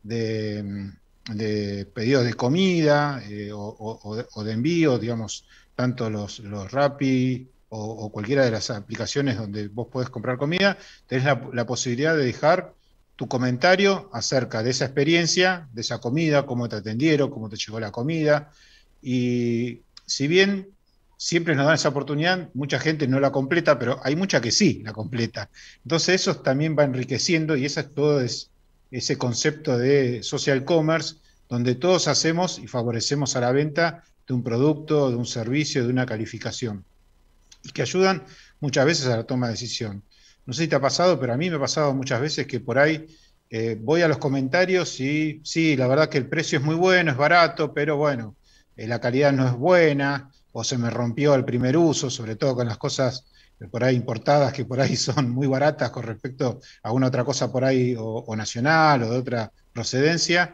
de, de pedidos de comida eh, o, o, o de envío, digamos, tanto los, los Rappi o, o cualquiera de las aplicaciones donde vos podés comprar comida, tenés la, la posibilidad de dejar tu comentario acerca de esa experiencia, de esa comida, cómo te atendieron, cómo te llegó la comida. Y si bien siempre nos dan esa oportunidad, mucha gente no la completa, pero hay mucha que sí la completa. Entonces eso también va enriqueciendo y ese es todo es, ese concepto de social commerce, donde todos hacemos y favorecemos a la venta de un producto, de un servicio, de una calificación, y que ayudan muchas veces a la toma de decisión. No sé si te ha pasado, pero a mí me ha pasado muchas veces que por ahí eh, voy a los comentarios y sí, la verdad que el precio es muy bueno, es barato, pero bueno, eh, la calidad no es buena, o se me rompió al primer uso, sobre todo con las cosas por ahí importadas que por ahí son muy baratas con respecto a una otra cosa por ahí o, o nacional o de otra procedencia,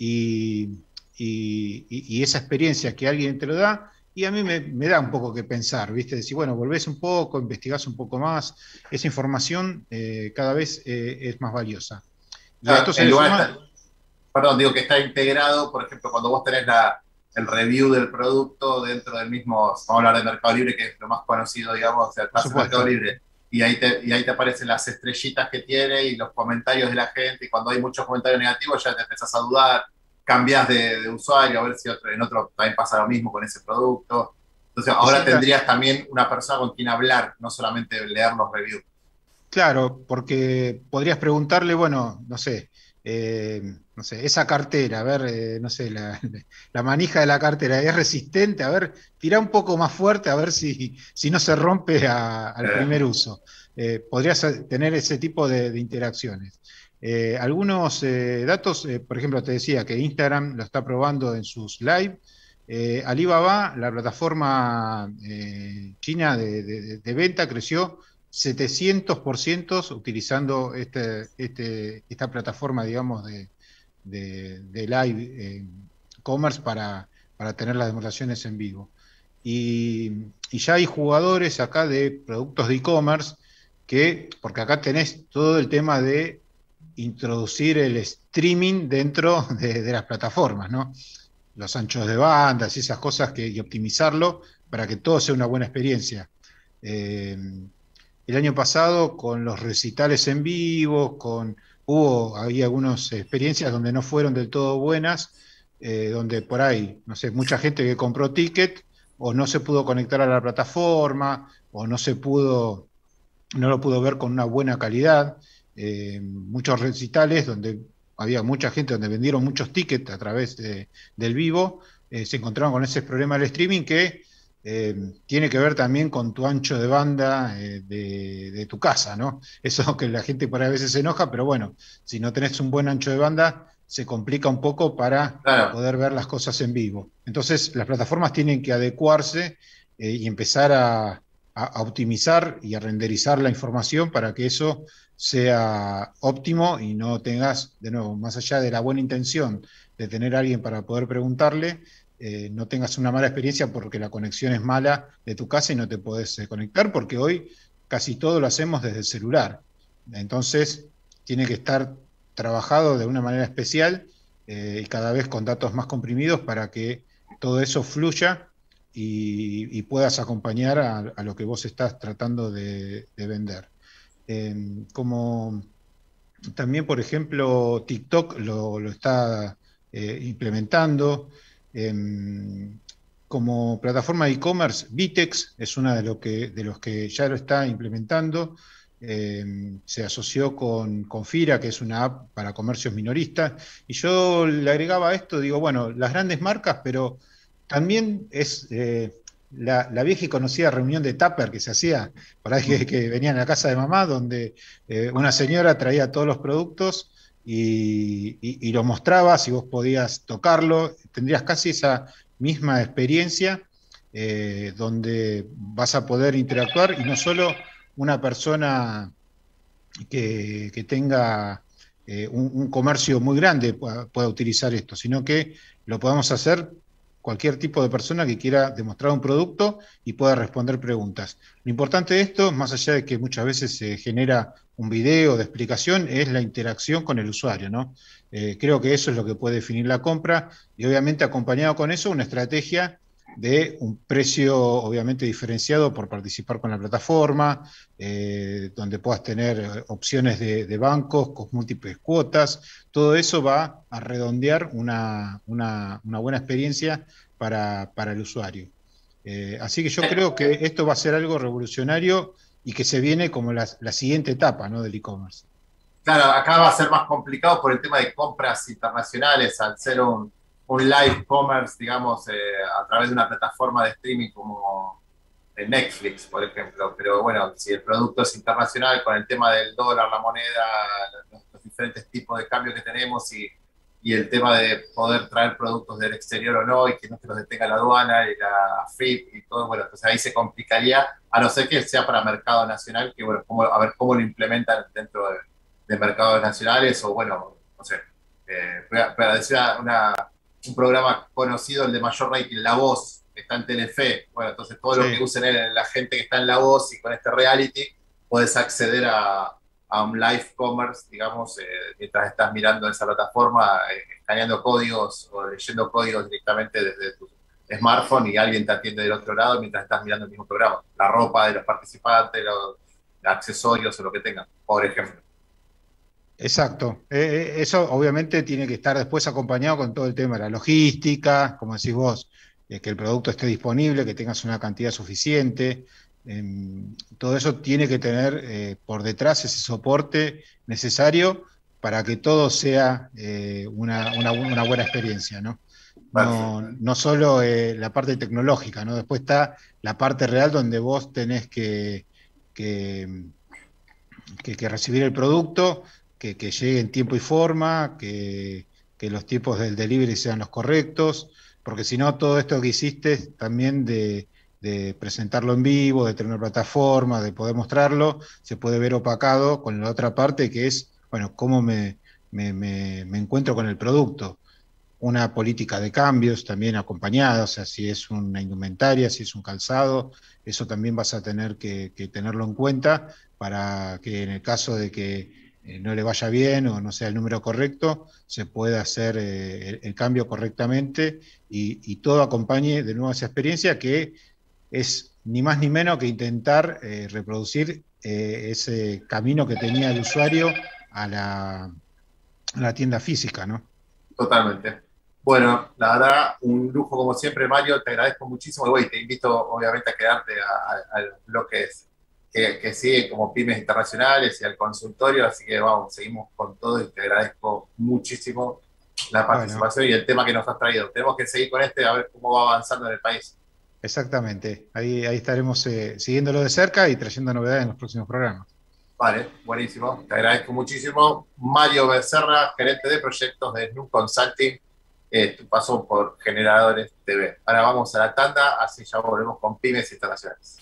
y, y, y esa experiencia que alguien te lo da, y a mí me, me da un poco que pensar, ¿viste? Decir, bueno, volvés un poco, investigás un poco más, esa información eh, cada vez eh, es más valiosa. Y a esto se le suma... está, perdón, digo que está integrado, por ejemplo, cuando vos tenés la, el review del producto dentro del mismo, vamos a hablar de Mercado Libre, que es lo más conocido, digamos, o sea, estás en Mercado Libre, y ahí, te, y ahí te aparecen las estrellitas que tiene y los comentarios de la gente, y cuando hay muchos comentarios negativos ya te empezás a dudar, cambias de, de usuario, a ver si otro, en otro también pasa lo mismo con ese producto. Entonces ahora sí, tendrías también una persona con quien hablar, no solamente leer los reviews. Claro, porque podrías preguntarle, bueno, no sé, eh, no sé, esa cartera, a ver, eh, no sé, la, la manija de la cartera es resistente, a ver, tira un poco más fuerte, a ver si, si no se rompe a, al eh. primer uso. Eh, podrías tener ese tipo de, de interacciones. Eh, algunos eh, datos, eh, por ejemplo, te decía que Instagram lo está probando en sus live. Eh, Alibaba, la plataforma eh, china de, de, de venta, creció setecientos por ciento utilizando este, este, esta plataforma, digamos, de, de, de live eh, commerce para, para tener las demostraciones en vivo. Y, y ya hay jugadores acá de productos de e-commerce que, porque acá tenés todo el tema de introducir el streaming dentro de, de las plataformas, ¿no? Los anchos de bandas y esas cosas que, y optimizarlo para que todo sea una buena experiencia. Eh, el año pasado con los recitales en vivo, con, hubo, había algunas experiencias donde no fueron del todo buenas, eh, donde por ahí, no sé, mucha gente que compró ticket o no se pudo conectar a la plataforma o no se pudo, no lo pudo ver con una buena calidad. Eh, muchos recitales donde había mucha gente, donde vendieron muchos tickets a través de, del vivo, eh, se encontraron con ese problema del streaming que eh, tiene que ver también con tu ancho de banda eh, de, de tu casa, ¿no? Eso que la gente por ahí a veces se enoja, pero bueno, si no tenés un buen ancho de banda, se complica un poco para claro. poder ver las cosas en vivo. Entonces, las plataformas tienen que adecuarse eh, y empezar a, a, a optimizar y a renderizar la información para que eso sea óptimo y no tengas, de nuevo, más allá de la buena intención de tener a alguien para poder preguntarle, eh, no tengas una mala experiencia porque la conexión es mala de tu casa y no te podés eh, conectar, porque hoy casi todo lo hacemos desde el celular. Entonces, tiene que estar trabajado de una manera especial eh, y cada vez con datos más comprimidos para que todo eso fluya y, y puedas acompañar a, a lo que vos estás tratando de, de vender. Eh, como también, por ejemplo, TikTok lo, lo está eh, implementando. Eh, como plataforma de e-commerce, Vitex es una de, lo que, de los que ya lo está implementando. Eh, se asoció con, con Fira, que es una app para comercios minoristas. Y yo le agregaba a esto, digo, bueno, las grandes marcas, pero también es... Eh, La, la vieja y conocida reunión de Tupper que se hacía, por ahí que, que venían a la casa de mamá, donde eh, una señora traía todos los productos y, y, y lo mostraba, si vos podías tocarlo, tendrías casi esa misma experiencia eh, donde vas a poder interactuar y no solo una persona que, que tenga eh, un, un comercio muy grande pueda, pueda utilizar esto, sino que lo podamos hacer cualquier tipo de persona que quiera demostrar un producto y pueda responder preguntas. Lo importante de esto, más allá de que muchas veces se genera un video de explicación, es la interacción con el usuario, ¿no? Eh, creo que eso es lo que puede definir la compra y obviamente acompañado con eso una estrategia de un precio obviamente diferenciado por participar con la plataforma, eh, donde puedas tener opciones de, de bancos con múltiples cuotas. Todo eso va a redondear una, una, una buena experiencia para, para el usuario. Eh, así que yo creo que esto va a ser algo revolucionario y que se viene como la, la siguiente etapa, ¿no?, del e-commerce. Claro, acá va a ser más complicado por el tema de compras internacionales, al ser un, un live commerce, digamos, eh, a través de una plataforma de streaming como Netflix, por ejemplo. Pero bueno, si el producto es internacional, con el tema del dólar, la moneda, los, los diferentes tipos de cambio que tenemos y, y el tema de poder traer productos del exterior o no, y que no te los detenga la aduana y la F I P y todo, bueno, entonces ahí se complicaría, a no ser que sea para mercado nacional, que bueno, cómo, a ver cómo lo implementan dentro de, de mercados nacionales, o bueno, no sé, eh, para decir una, un programa conocido, el de mayor rating, La Voz, que está en Telefe, bueno, entonces todo sí. Lo que usen es la gente que está en La Voz, y con este reality puedes acceder a, a un live commerce, digamos, eh, mientras estás mirando esa plataforma, eh, escaneando códigos o leyendo códigos directamente desde tu smartphone, y alguien te atiende del otro lado mientras estás mirando el mismo programa. La ropa de los participantes, los accesorios o lo que tengan, por ejemplo. Exacto. Eh, eso obviamente tiene que estar después acompañado con todo el tema de la logística, como decís vos, eh, que el producto esté disponible, que tengas una cantidad suficiente. Eh, todo eso tiene que tener eh, por detrás ese soporte necesario para que todo sea eh, una, una, una buena experiencia, ¿no? No, no solo eh, la parte tecnológica, ¿no? Después está la parte real donde vos tenés que, que, que, que recibir el producto, que, que llegue en tiempo y forma, que, que los tiempos del delivery sean los correctos, porque si no, todo esto que hiciste también de, de presentarlo en vivo, de tener una plataforma, de poder mostrarlo, se puede ver opacado con la otra parte, que es, bueno, cómo me, me, me, me encuentro con el producto. Una política de cambios también acompañada, o sea, si es una indumentaria, si es un calzado, eso también vas a tener que, que tenerlo en cuenta para que en el caso de que eh, no le vaya bien o no sea el número correcto, se pueda hacer eh, el, el cambio correctamente y, y todo acompañe de nuevo esa experiencia, que es ni más ni menos que intentar eh, reproducir eh, ese camino que tenía el usuario a la, a la tienda física, ¿no? Totalmente. Bueno, la verdad, un lujo como siempre, Mario, te agradezco muchísimo y bueno, te invito obviamente a quedarte al bloque que, que sigue como Pymes Internacionales y al consultorio, así que vamos, seguimos con todo y te agradezco muchísimo la participación bueno. y el tema que nos has traído. Tenemos que seguir con este a ver cómo va avanzando en el país. Exactamente, ahí, ahí estaremos eh, siguiéndolo de cerca y trayendo novedades en los próximos programas. Vale, buenísimo, te agradezco muchísimo. Mario Becerra, gerente de proyectos de Snoop Consulting, eh, tu paso por Generadores T V. Ahora vamos a la tanda, así ya volvemos con Pymes Internacionales.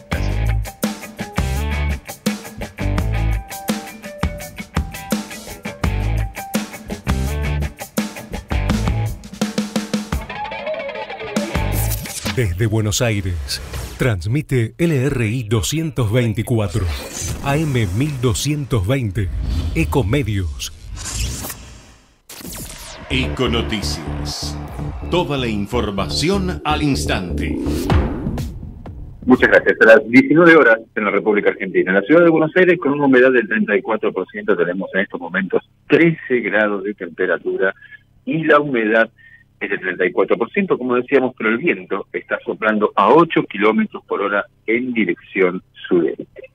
Desde Buenos Aires, transmite L R I doscientos veinticuatro, A M mil doscientos veinte, Ecomedios. Econoticias. Toda la información al instante. Muchas gracias. A las diecinueve horas en la República Argentina, en la ciudad de Buenos Aires, con una humedad del treinta y cuatro por ciento, tenemos en estos momentos trece grados de temperatura y la humedad es del treinta y cuatro por ciento, como decíamos, pero el viento está soplando a ocho kilómetros por hora en dirección sudeste.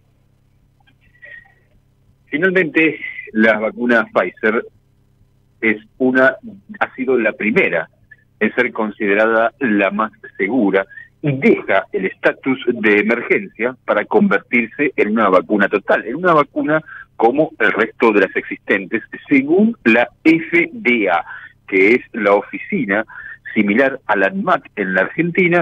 Finalmente, la vacuna Pfizer es una, ha sido la primera en ser considerada la más segura y deja el estatus de emergencia para convertirse en una vacuna total, en una vacuna como el resto de las existentes, según la F D A, que es la oficina similar a la ANMAT en la Argentina,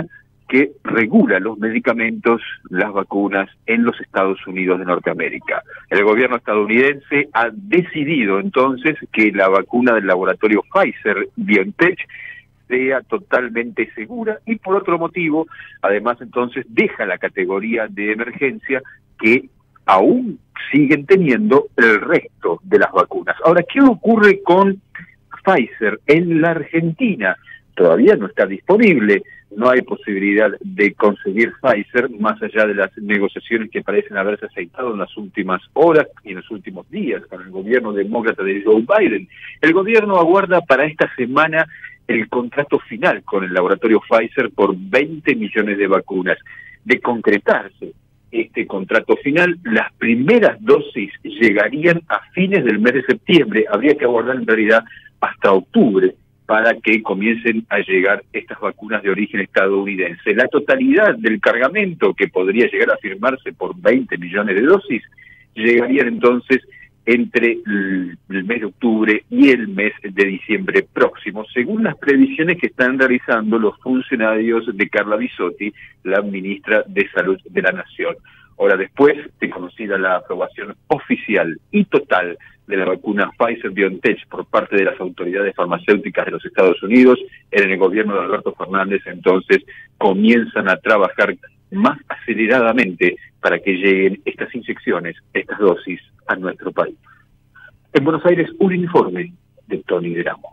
que regula los medicamentos, las vacunas en los Estados Unidos de Norteamérica. El gobierno estadounidense ha decidido entonces que la vacuna del laboratorio Pfizer-BioNTech sea totalmente segura y por otro motivo, además entonces deja la categoría de emergencia que aún siguen teniendo el resto de las vacunas. Ahora, ¿qué ocurre con Pfizer en la Argentina? Todavía no está disponible, no hay posibilidad de conseguir Pfizer, más allá de las negociaciones que parecen haberse aceitado en las últimas horas y en los últimos días con el gobierno demócrata de Joe Biden. El gobierno aguarda para esta semana el contrato final con el laboratorio Pfizer por veinte millones de vacunas. De concretarse este contrato final, las primeras dosis llegarían a fines del mes de septiembre. Habría que aguardar en realidad hasta octubre para que comiencen a llegar estas vacunas de origen estadounidense. La totalidad del cargamento, que podría llegar a firmarse por veinte millones de dosis, llegarían entonces entre el, el mes de octubre y el mes de diciembre próximo, según las previsiones que están realizando los funcionarios de Carla Bisotti, la ministra de Salud de la Nación. Ahora, después de conocida la aprobación oficial y total de la vacuna Pfizer-BioNTech por parte de las autoridades farmacéuticas de los Estados Unidos, en el gobierno de Alberto Fernández, entonces, comienzan a trabajar más aceleradamente para que lleguen estas inyecciones, estas dosis, a nuestro país. En Buenos Aires, un informe de Tony Gramo.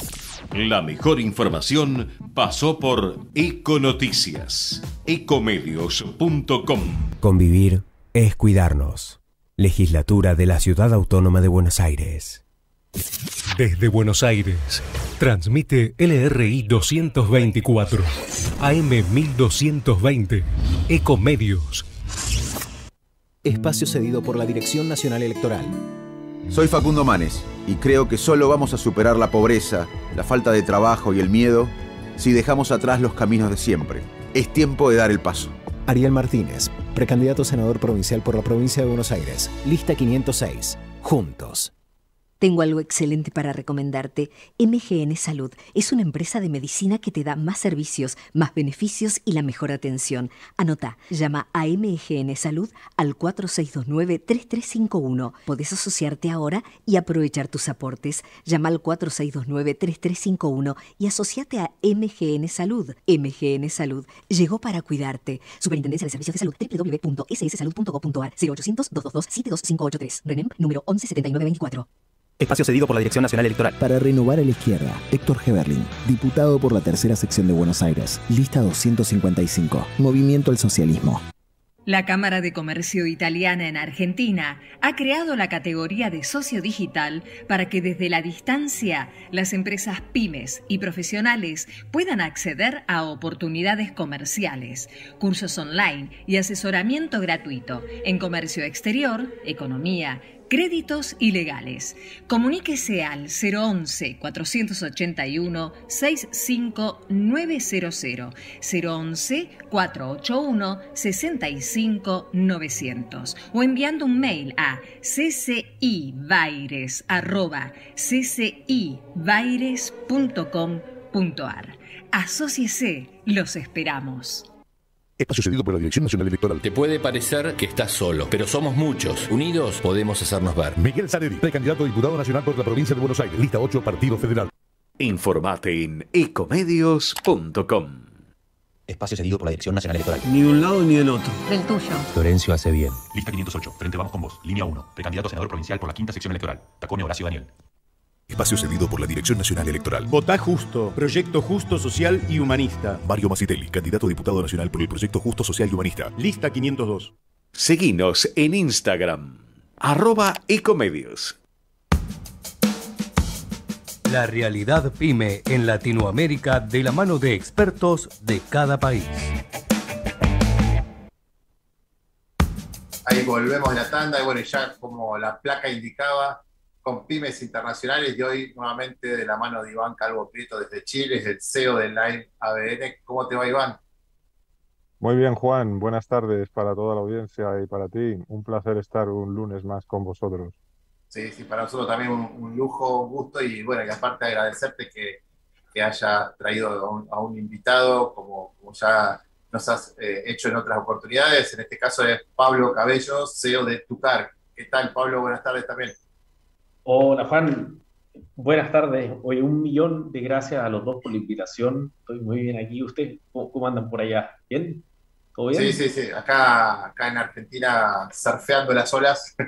La mejor información pasó por Econoticias, ecomedios punto com. Convivir es cuidarnos. Legislatura de la Ciudad Autónoma de Buenos Aires. Desde Buenos Aires, transmite L R I doscientos veinticuatro, A M mil doscientos veinte, Ecomedios. Espacio cedido por la Dirección Nacional Electoral. Soy Facundo Manes y creo que solo vamos a superar la pobreza, la falta de trabajo y el miedo si dejamos atrás los caminos de siempre. Es tiempo de dar el paso. Ariel Martínez, precandidato a senador provincial por la provincia de Buenos Aires. Lista quinientos seis. Juntos. Tengo algo excelente para recomendarte. M G N Salud es una empresa de medicina que te da más servicios, más beneficios y la mejor atención. Anota, llama a M G N Salud al cuatro seis dos nueve, tres tres cinco uno. Podés asociarte ahora y aprovechar tus aportes. Llama al cuatro seis dos nueve, tres tres cinco uno y asociate a M G N Salud. M G N Salud llegó para cuidarte. Superintendencia de Servicios de Salud, doble u doble u doble u punto s s salud punto gov punto a r, cero ochocientos, dos dos dos, siete dos cinco ocho tres. RENEM número once setenta y nueve veinticuatro. Espacio cedido por la Dirección Nacional Electoral. Para renovar a la izquierda, Héctor Heberlin, diputado por la tercera sección de Buenos Aires, lista doscientos cincuenta y cinco, Movimiento al Socialismo. La Cámara de Comercio Italiana en Argentina ha creado la categoría de socio digital para que desde la distancia las empresas pymes y profesionales puedan acceder a oportunidades comerciales, cursos online y asesoramiento gratuito en comercio exterior, economía, créditos y legales. Comuníquese al cero once, cuatrocientos ochenta y uno, sesenta y cinco novecientos, cero once, cuatrocientos ochenta y uno, sesenta y cinco novecientos o enviando un mail a ccibaires arroba ccibaires punto com punto a r. Asóciese, los esperamos. Espacio cedido por la Dirección Nacional Electoral. Te puede parecer que estás solo, pero somos muchos. Unidos podemos hacernos ver. Miguel Zaneri, precandidato a diputado nacional por la provincia de Buenos Aires. Lista ocho, Partido Federal. Informate en ecomedios punto com. Espacio cedido por la Dirección Nacional Electoral. Ni de un lado ni del otro. Del tuyo. Florencio hace bien. Lista quinientos ocho. Frente Vamos con Vos. Línea uno. Precandidato a senador provincial por la quinta sección electoral. Tacone Horacio Daniel. Espacio cedido por la Dirección Nacional Electoral. Votá Justo, Proyecto Justo Social y Humanista. Mario Macitelli, candidato a diputado nacional por el Proyecto Justo Social y Humanista. Lista quinientos dos. Seguinos en Instagram, arroba Ecomedios. La realidad pyme en Latinoamérica de la mano de expertos de cada país. Ahí volvemos de la tanda y bueno, ya como la placa indicaba, con pymes internacionales y hoy nuevamente de la mano de Iván Calvo Prieto desde Chile, es el C E O de Line A B N. ¿Cómo te va, Iván? Muy bien, Juan. Buenas tardes para toda la audiencia y para ti. Un placer estar un lunes más con vosotros. Sí, sí, para nosotros también un, un lujo, un gusto y bueno, y aparte agradecerte que, que haya traído a un, a un invitado, como, como ya nos has eh, hecho en otras oportunidades. En este caso es Pablo Cabello, C E O de Tucar. ¿Qué tal, Pablo? Buenas tardes también. Hola, Juan. Buenas tardes. Oye, un millón de gracias a los dos por la invitación. Estoy muy bien aquí. ¿Ustedes cómo, cómo andan por allá? ¿Bien? ¿Todo bien? Sí, sí, sí. Acá, acá en Argentina, surfeando las olas.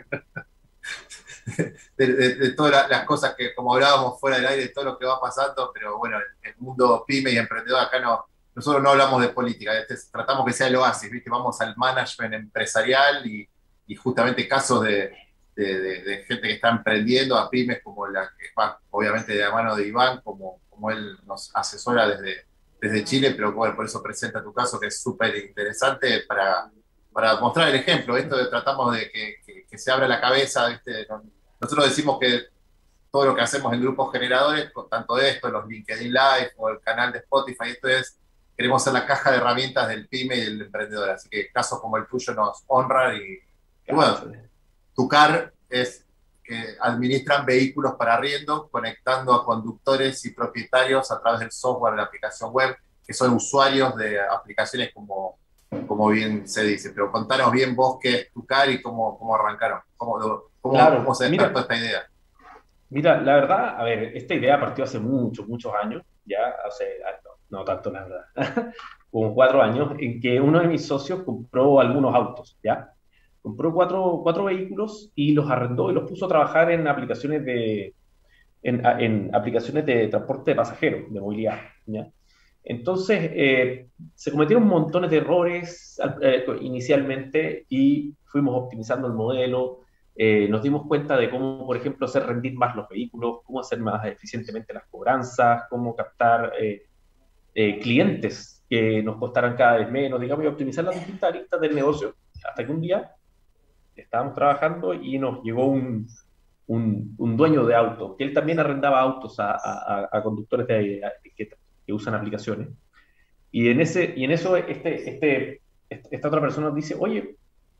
de, de, de todas las, las cosas que, como hablábamos fuera del aire, de todo lo que va pasando, pero bueno, el, el mundo pyme y emprendedor, acá no, nosotros no hablamos de política, este, tratamos que sea el oasis, ¿viste? Vamos al management empresarial y, y justamente casos de, de, de, de gente que está emprendiendo, a pymes como la que va, obviamente, de la mano de Iván, como, como él nos asesora desde, desde Chile, pero bueno, por eso presenta tu caso, que es súper interesante para, para mostrar el ejemplo. Esto de, tratamos de que, que, que se abra la cabeza, ¿viste? Nosotros decimos que todo lo que hacemos en grupos generadores, tanto esto, los LinkedIn Live o el canal de Spotify, esto es, queremos ser la caja de herramientas del pyme y del emprendedor. Así que casos como el tuyo nos honran y, y bueno, Tucar es que administran vehículos para arriendo, conectando a conductores y propietarios a través del software de la aplicación web, que son usuarios de aplicaciones como, como bien se dice. Pero contanos bien vos qué es Tucar y cómo, cómo arrancaron, cómo... ¿Cómo, claro, cómo se despertó esta idea? Mira, la verdad, a ver, esta idea partió hace muchos, muchos años, ya, hace, no, no tanto la verdad, como cuatro años, en que uno de mis socios compró algunos autos, ya, compró cuatro, cuatro vehículos y los arrendó y los puso a trabajar en aplicaciones de, en, en aplicaciones de transporte de pasajeros, de movilidad, ya. Entonces, eh, se cometieron montones de errores eh, inicialmente y fuimos optimizando el modelo. Eh, nos dimos cuenta de cómo, por ejemplo, hacer rendir más los vehículos, cómo hacer más eficientemente las cobranzas, cómo captar eh, eh, clientes que nos costaran cada vez menos, digamos, y optimizar las distintas aristas del negocio. Hasta que un día estábamos trabajando y nos llegó un, un, un dueño de auto, que él también arrendaba autos a, a, a conductores de, a, que, que usan aplicaciones. Y en, ese, y en eso este, este, esta otra persona nos dice, oye,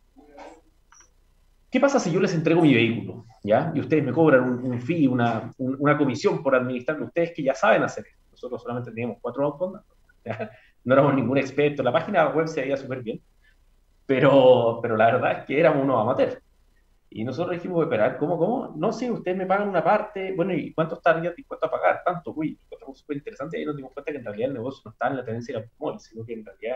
¿qué pasa si yo les entrego mi vehículo? ¿Ya? Y ustedes me cobran un, un fee, una, un, una comisión por administrarme. Ustedes que ya saben hacer esto. Nosotros solamente teníamos cuatro autos, ¿ya? No éramos ningún experto. La página web se veía súper bien, pero, pero la verdad es que éramos unos amateurs. Y nosotros dijimos, esperar, ¿cómo, cómo? No, sí, ustedes me pagan una parte. Bueno, ¿y cuánto estaría dispuesto a pagar? Tanto, uy, fue súper interesante. Y nos dimos cuenta que en realidad el negocio no está en la tendencia de la móvil, sino que en realidad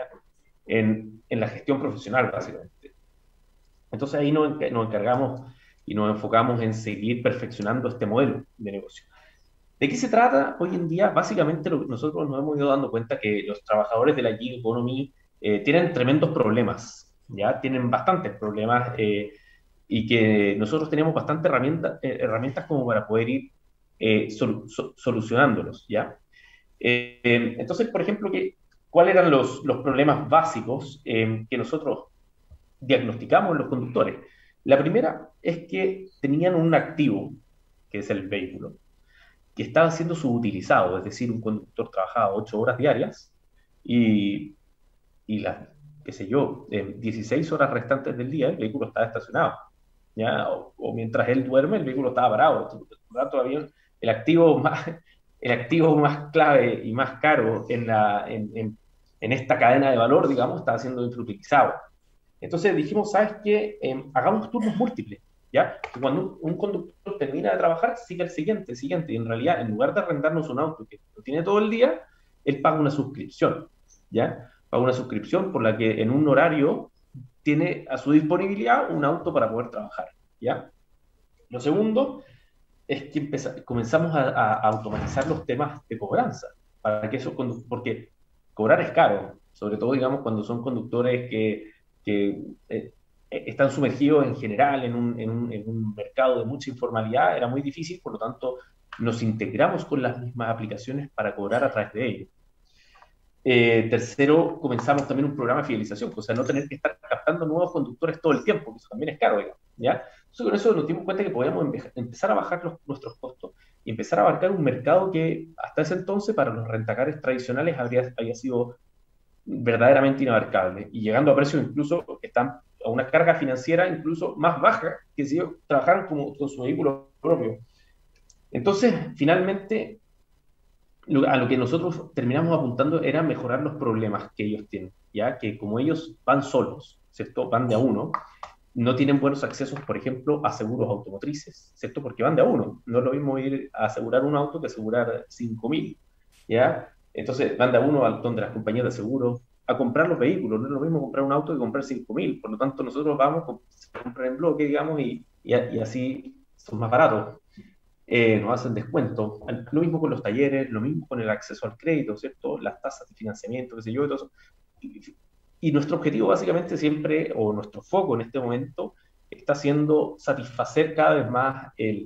en, en la gestión profesional, básicamente. Entonces ahí nos, nos encargamos y nos enfocamos en seguir perfeccionando este modelo de negocio. ¿De qué se trata? Hoy en día, básicamente, lo, nosotros nos hemos ido dando cuenta que los trabajadores de la gig economy eh, tienen tremendos problemas, ¿ya? Tienen bastantes problemas eh, y que nosotros tenemos bastantes herramientas, eh, herramientas como para poder ir eh, sol, so, solucionándolos, ¿ya? Eh, eh, entonces, por ejemplo, ¿qué, ¿cuáles eran los, los problemas básicos eh, que nosotros diagnosticamos en los conductores? La primera es que tenían un activo, que es el vehículo, que estaba siendo subutilizado, es decir, un conductor trabajaba ocho horas diarias y, y las, qué sé yo, eh, dieciséis horas restantes del día el vehículo estaba estacionado, ¿ya? O, o mientras él duerme el vehículo estaba parado. Todavía el activo más, el activo más clave y más caro en, la, en, en, en esta cadena de valor, digamos, estaba siendo infrautilizado. Entonces dijimos, ¿sabes qué? Eh, hagamos turnos múltiples, ¿ya? Que cuando un, un conductor termina de trabajar, sigue el siguiente, el siguiente. Y en realidad, en lugar de arrendarnos un auto que lo tiene todo el día, él paga una suscripción, ¿ya? Paga una suscripción por la que en un horario tiene a su disponibilidad un auto para poder trabajar, ¿ya? Lo segundo es que empezamos, comenzamos a, a, a automatizar los temas de cobranza, para que eso, porque cobrar es caro, sobre todo, digamos, cuando son conductores que que eh, están sumergidos en general en un, en, un, en un mercado de mucha informalidad, era muy difícil, por lo tanto nos integramos con las mismas aplicaciones para cobrar a través de ellos. Eh, tercero, comenzamos también un programa de fidelización, o sea, no tener que estar captando nuevos conductores todo el tiempo, que eso también es caro, digamos, ¿ya? Entonces con eso nos dimos cuenta que podíamos empezar a bajar los, nuestros costos y empezar a abarcar un mercado que hasta ese entonces para los rentacares tradicionales habría, había sido verdaderamente inabarcable, y llegando a precios incluso que están a una carga financiera incluso más baja que si trabajaran como, con su vehículo propio. Entonces, finalmente, lo, a lo que nosotros terminamos apuntando era mejorar los problemas que ellos tienen, ya que como ellos van solos, ¿cierto? Van de a uno, no tienen buenos accesos, por ejemplo, a seguros automotrices, ¿cierto? Porque van de a uno. No es lo mismo ir a asegurar un auto que asegurar cinco mil, ¿ya? Entonces van de a uno al donde las compañías de seguro a comprar los vehículos. No es lo mismo comprar un auto que comprar cinco mil. Por lo tanto, nosotros vamos a comprar en bloque, digamos, y, y, y así son más baratos. Eh, nos hacen descuento. Lo mismo con los talleres, lo mismo con el acceso al crédito, ¿cierto? Las tasas de financiamiento, qué sé yo, y todo eso. Y, y nuestro objetivo básicamente siempre, o nuestro foco en este momento, está siendo satisfacer cada vez más el,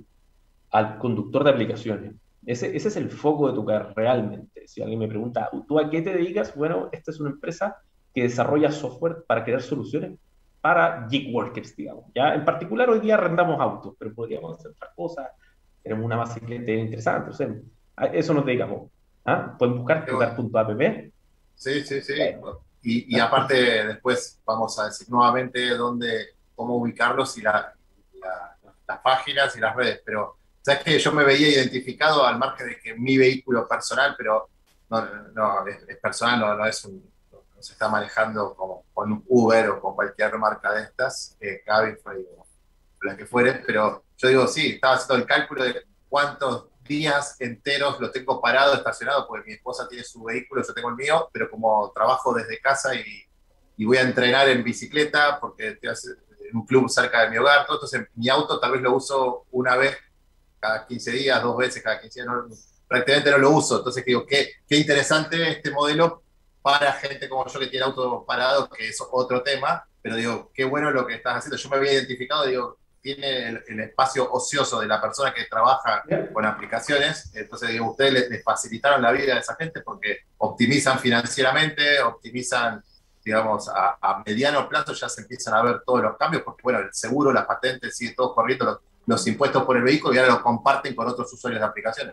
al conductor de aplicaciones. Ese, ese es el foco de tu carrera realmente. Si alguien me pregunta, ¿tú a qué te dedicas? Bueno, esta es una empresa que desarrolla software para crear soluciones para gig workers, digamos. ¿Ya? En particular, hoy día arrendamos autos, pero podríamos hacer otras cosas. Tenemos una base de clientes interesante. O sea, a eso nos dedicamos. ¿Ah? Pueden buscar tocar punto app. Sí, sí, sí. Y, y aparte, después vamos a decir nuevamente dónde, cómo ubicarlos y la, la, las páginas y las redes. Pero, ¿sabes qué? Yo me veía identificado al margen de que mi vehículo personal, pero no, no es, es personal, no, no es un. No se está manejando como con Uber o con cualquier marca de estas, eh, Cabify o las que fuere, pero yo digo, sí, estaba haciendo el cálculo de cuántos días enteros lo tengo parado, estacionado, porque mi esposa tiene su vehículo, yo tengo el mío, pero como trabajo desde casa y, y voy a entrenar en bicicleta, porque estoy en un club cerca de mi hogar, todo, entonces mi auto tal vez lo uso una vez cada quince días, dos veces cada quince días, no, prácticamente no lo uso, entonces digo, qué, qué interesante este modelo para gente como yo que tiene auto parado, que es otro tema, pero digo, qué bueno lo que estás haciendo. Yo me había identificado, digo, tiene el, el espacio ocioso de la persona que trabaja con aplicaciones, entonces digo, ustedes les, les facilitaron la vida a esa gente porque optimizan financieramente, optimizan, digamos, a, a mediano plazo ya se empiezan a ver todos los cambios, porque bueno, el seguro, las patentes, sigue todo corriendo, los, los impuestos por el vehículo y ahora lo comparten con otros usuarios de aplicaciones.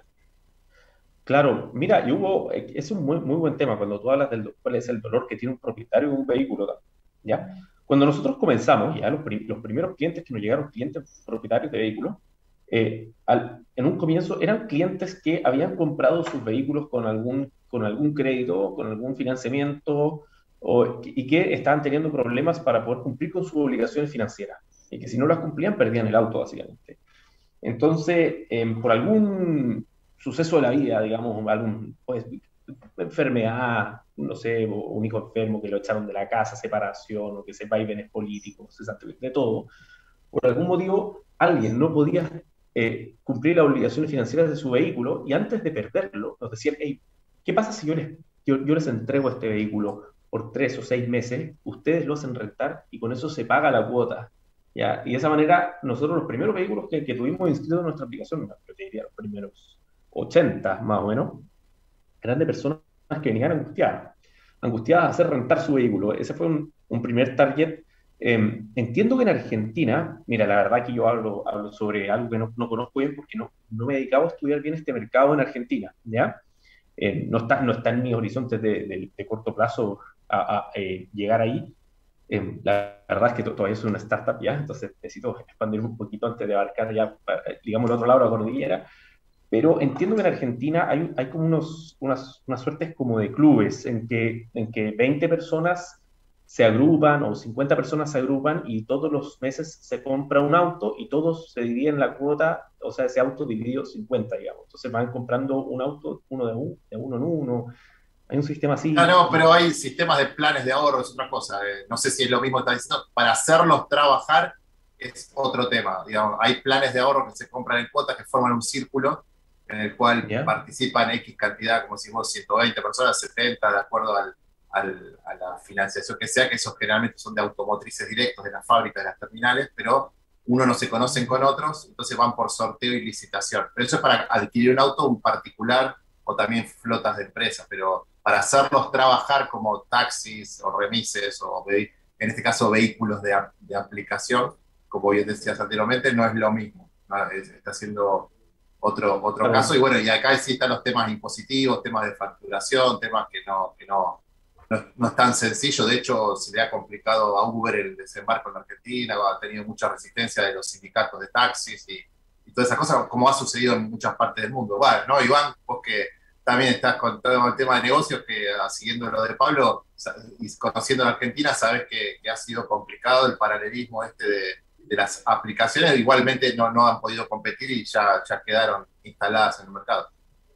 Claro, mira, y hubo, es un muy, muy buen tema cuando tú hablas del cuál es el dolor que tiene un propietario de un vehículo, ¿ya? Cuando nosotros comenzamos, ya los, prim, los primeros clientes que nos llegaron, clientes propietarios de vehículos, eh, al, en un comienzo eran clientes que habían comprado sus vehículos con algún, con algún crédito, con algún financiamiento, o, y que estaban teniendo problemas para poder cumplir con sus obligaciones financieras, y que si no las cumplían perdían el auto, básicamente. Entonces, eh, por algún suceso de la vida, digamos, algún, pues, enfermedad, no sé, un hijo enfermo que lo echaron de la casa, separación, o que se vaivenes políticos, de todo, por algún motivo alguien no podía eh, cumplir las obligaciones financieras de su vehículo y antes de perderlo nos decían, hey, ¿qué pasa si yo les, yo, yo les entrego este vehículo por tres o seis meses, ustedes lo hacen rentar y con eso se paga la cuota? ¿Ya? Y de esa manera nosotros los primeros vehículos que, que tuvimos inscritos en nuestra aplicación, yo te diría los primeros ochenta más o menos, eran de personas que venían angustiadas, angustiadas a hacer rentar su vehículo. Ese fue un, un primer target. Eh, entiendo que en Argentina, mira, la verdad que yo hablo, hablo sobre algo que no, no conozco bien porque no, no me he dedicado a estudiar bien este mercado en Argentina, ¿ya? Eh, no, está, no está en mis horizontes de, de, de corto plazo a, a, a eh, llegar ahí. Eh, la verdad es que todavía soy una startup ya, entonces necesito expandirme un poquito antes de abarcar ya, digamos, el otro lado de la cordillera. Pero entiendo que en Argentina hay, hay como unos, unas, unas suertes como de clubes en que, en que veinte personas se agrupan o cincuenta personas se agrupan y todos los meses se compra un auto y todos se dividen la cuota, o sea, ese auto dividido cincuenta, digamos. Entonces van comprando un auto, uno de, un, de uno en uno. Hay un sistema así. No, no, pero hay sistemas de planes de ahorro, es otra cosa. Eh, no sé si es lo mismo que está diciendo. Para hacerlos trabajar es otro tema. Digamos, hay planes de ahorro que se compran en cuotas que forman un círculo en el cual yeah. participan X cantidad, como decimos, ciento veinte personas, setenta, de acuerdo al, al, a la financiación que sea, que esos generalmente son de automotrices directos de las fábricas, de las terminales, pero uno no se conocen con otros, entonces van por sorteo y licitación. Pero eso es para adquirir un auto, un particular, o también flotas de empresas, pero para hacerlos trabajar como taxis o remises, o en este caso vehículos de, de aplicación, como bien decías anteriormente, no es lo mismo, ¿no? Está haciendo otro, otro caso, y bueno, y acá sí están los temas impositivos, temas de facturación, temas que no, que no, no, no es tan sencillo. De hecho, se le ha complicado a Uber el desembarco en la Argentina, ha tenido mucha resistencia de los sindicatos de taxis y, y todas esas cosas, como ha sucedido en muchas partes del mundo. Bueno, ¿no, Iván? Vos que también estás con todo el tema de negocios, que ah, siguiendo lo de Pablo y conociendo la Argentina, sabes que, que ha sido complicado el paralelismo este de, de las aplicaciones, igualmente no, no han podido competir y ya, ya quedaron instaladas en el mercado.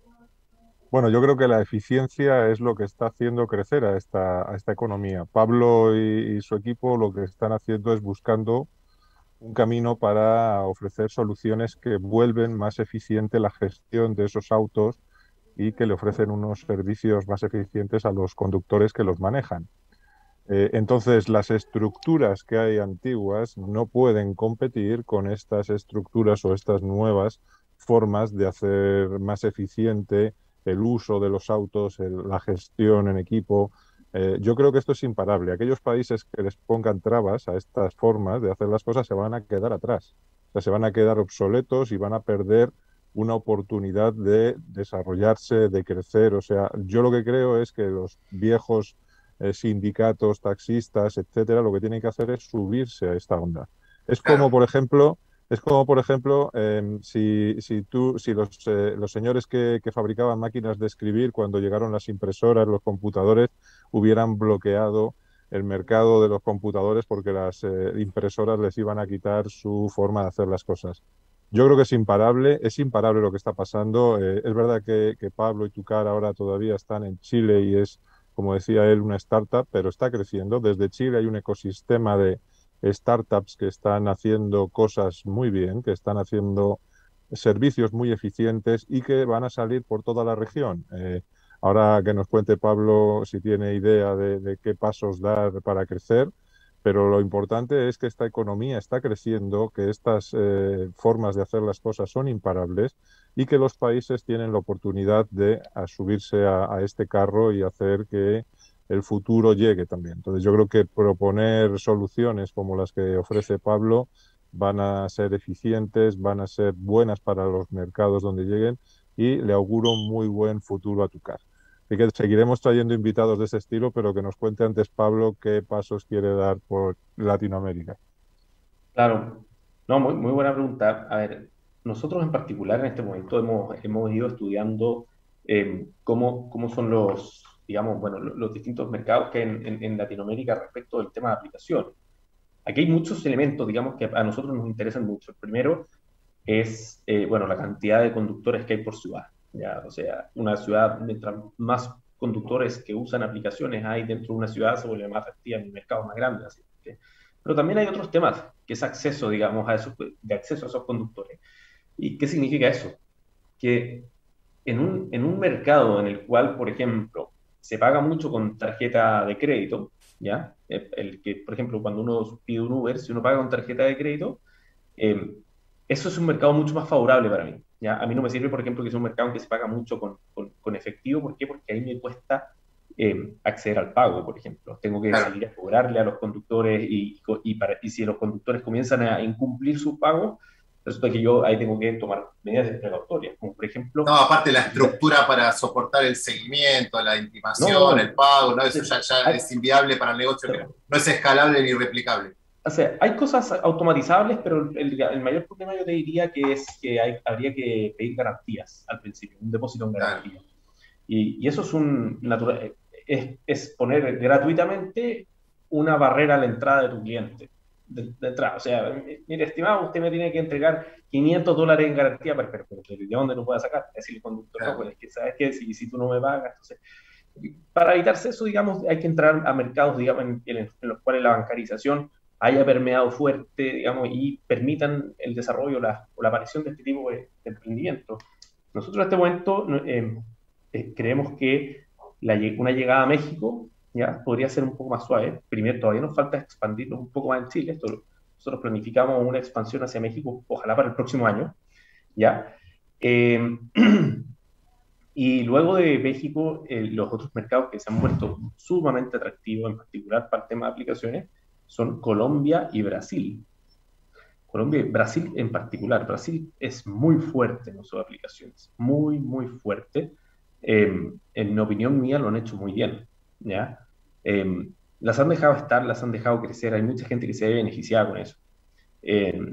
Bueno, yo creo que la eficiencia es lo que está haciendo crecer a esta, a esta economía. Pablo y, y su equipo lo que están haciendo es buscando un camino para ofrecer soluciones que vuelven más eficiente la gestión de esos autos y que le ofrecen unos servicios más eficientes a los conductores que los manejan. Eh, entonces, las estructuras que hay antiguas no pueden competir con estas estructuras o estas nuevas formas de hacer más eficiente el uso de los autos, el, la gestión en equipo. Eh, yo creo que esto es imparable. Aquellos países que les pongan trabas a estas formas de hacer las cosas se van a quedar atrás. O sea, se van a quedar obsoletos y van a perder una oportunidad de desarrollarse, de crecer. O sea, yo lo que creo es que los viejos eh, sindicatos, taxistas, etcétera, lo que tienen que hacer es subirse a esta onda. Es como, por ejemplo, es como, por ejemplo, eh, si, si, tú, si los, eh, los señores que, que fabricaban máquinas de escribir, cuando llegaron las impresoras, los computadores, hubieran bloqueado el mercado de los computadores porque las eh, impresoras les iban a quitar su forma de hacer las cosas. Yo creo que es imparable, es imparable lo que está pasando. Eh, es verdad que, que Pablo y Tucar ahora todavía están en Chile y es, como decía él, una startup, pero está creciendo. Desde Chile hay un ecosistema de startups que están haciendo cosas muy bien, que están haciendo servicios muy eficientes y que van a salir por toda la región. Eh, ahora que nos cuente Pablo si tiene idea de, de qué pasos dar para crecer, pero lo importante es que esta economía está creciendo, que estas eh, formas de hacer las cosas son imparables y que los países tienen la oportunidad de a subirse a, a este carro y hacer que el futuro llegue también. Entonces yo creo que proponer soluciones como las que ofrece Pablo van a ser eficientes, van a ser buenas para los mercados donde lleguen y le auguro un muy buen futuro a Tucar. Así que seguiremos trayendo invitados de ese estilo, pero que nos cuente antes Pablo qué pasos quiere dar por Latinoamérica. Claro, no, muy, muy buena pregunta. A ver, nosotros en particular en este momento hemos, hemos ido estudiando eh, cómo, cómo son los, digamos, bueno, los, los distintos mercados que hay en, en, en Latinoamérica respecto del tema de aplicaciones. Aquí hay muchos elementos, digamos, que a nosotros nos interesan mucho. El primero es, eh, bueno, la cantidad de conductores que hay por ciudad. Ya, o sea, una ciudad, mientras más conductores que usan aplicaciones hay dentro de una ciudad, se vuelve más atractiva en el mercado más grande. Así que, pero también hay otros temas, que es acceso, digamos, a esos, de acceso a esos conductores. ¿Y qué significa eso? Que en un, en un mercado en el cual, por ejemplo, se paga mucho con tarjeta de crédito, ¿ya? El, el que, por ejemplo, cuando uno pide un Uber, si uno paga con tarjeta de crédito, eh, eso es un mercado mucho más favorable para mí. ¿Ya? A mí no me sirve, por ejemplo, que sea un mercado en que se paga mucho con, con, con efectivo. ¿Por qué? Porque ahí me cuesta eh, acceder al pago, por ejemplo. Tengo que salir a cobrarle a los conductores y, y, para, y si los conductores comienzan a incumplir su pago, resulta que yo ahí tengo que tomar medidas precautorias, como por ejemplo... No, aparte la estructura para soportar el seguimiento, la intimación, no, no, el pago, ¿no? Eso ya, ya hay, es inviable para el negocio, pero no es escalable ni replicable. O sea, hay cosas automatizables, pero el, el mayor problema yo te diría que es que hay, habría que pedir garantías al principio, un depósito en garantía. Claro. Y, y eso es, un natural, es, es poner gratuitamente una barrera a la entrada de tu cliente. De, de entrada. O sea, mire, estimado, usted me tiene que entregar quinientos dólares en garantía, pero, pero, pero ¿de dónde lo pueda sacar? Es decir, el conductor, claro. No, pues es que sabes que si, si tú no me pagas, entonces... Para evitarse eso, digamos, hay que entrar a mercados, digamos, en, en, en los cuales la bancarización haya permeado fuerte, digamos, y permitan el desarrollo la, o la aparición de este tipo de, de emprendimiento. Nosotros en este momento eh, eh, creemos que la, una llegada a México ya podría ser un poco más suave. Primero, todavía nos falta expandirnos un poco más en Chile. Esto, nosotros planificamos una expansión hacia México, ojalá para el próximo año, ¿ya? Eh, y luego de México, eh, los otros mercados que se han vuelto sumamente atractivos, en particular para el tema de aplicaciones, son Colombia y Brasil. Colombia y Brasil en particular. Brasil es muy fuerte en sus aplicaciones, muy, muy fuerte. Eh, en mi opinión mía lo han hecho muy bien, ¿ya? Eh, las han dejado estar, las han dejado crecer, hay mucha gente que se ve beneficiada con eso. Eh,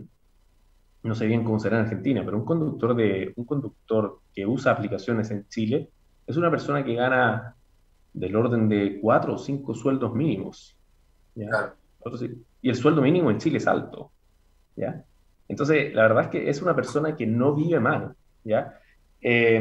no sé bien cómo será en Argentina, pero un conductor, de, un conductor que usa aplicaciones en Chile es una persona que gana del orden de cuatro o cinco sueldos mínimos, ¿ya? Claro. Entonces, y el sueldo mínimo en Chile es alto, ¿ya? Entonces, la verdad es que es una persona que no vive mal, ¿ya? Eh,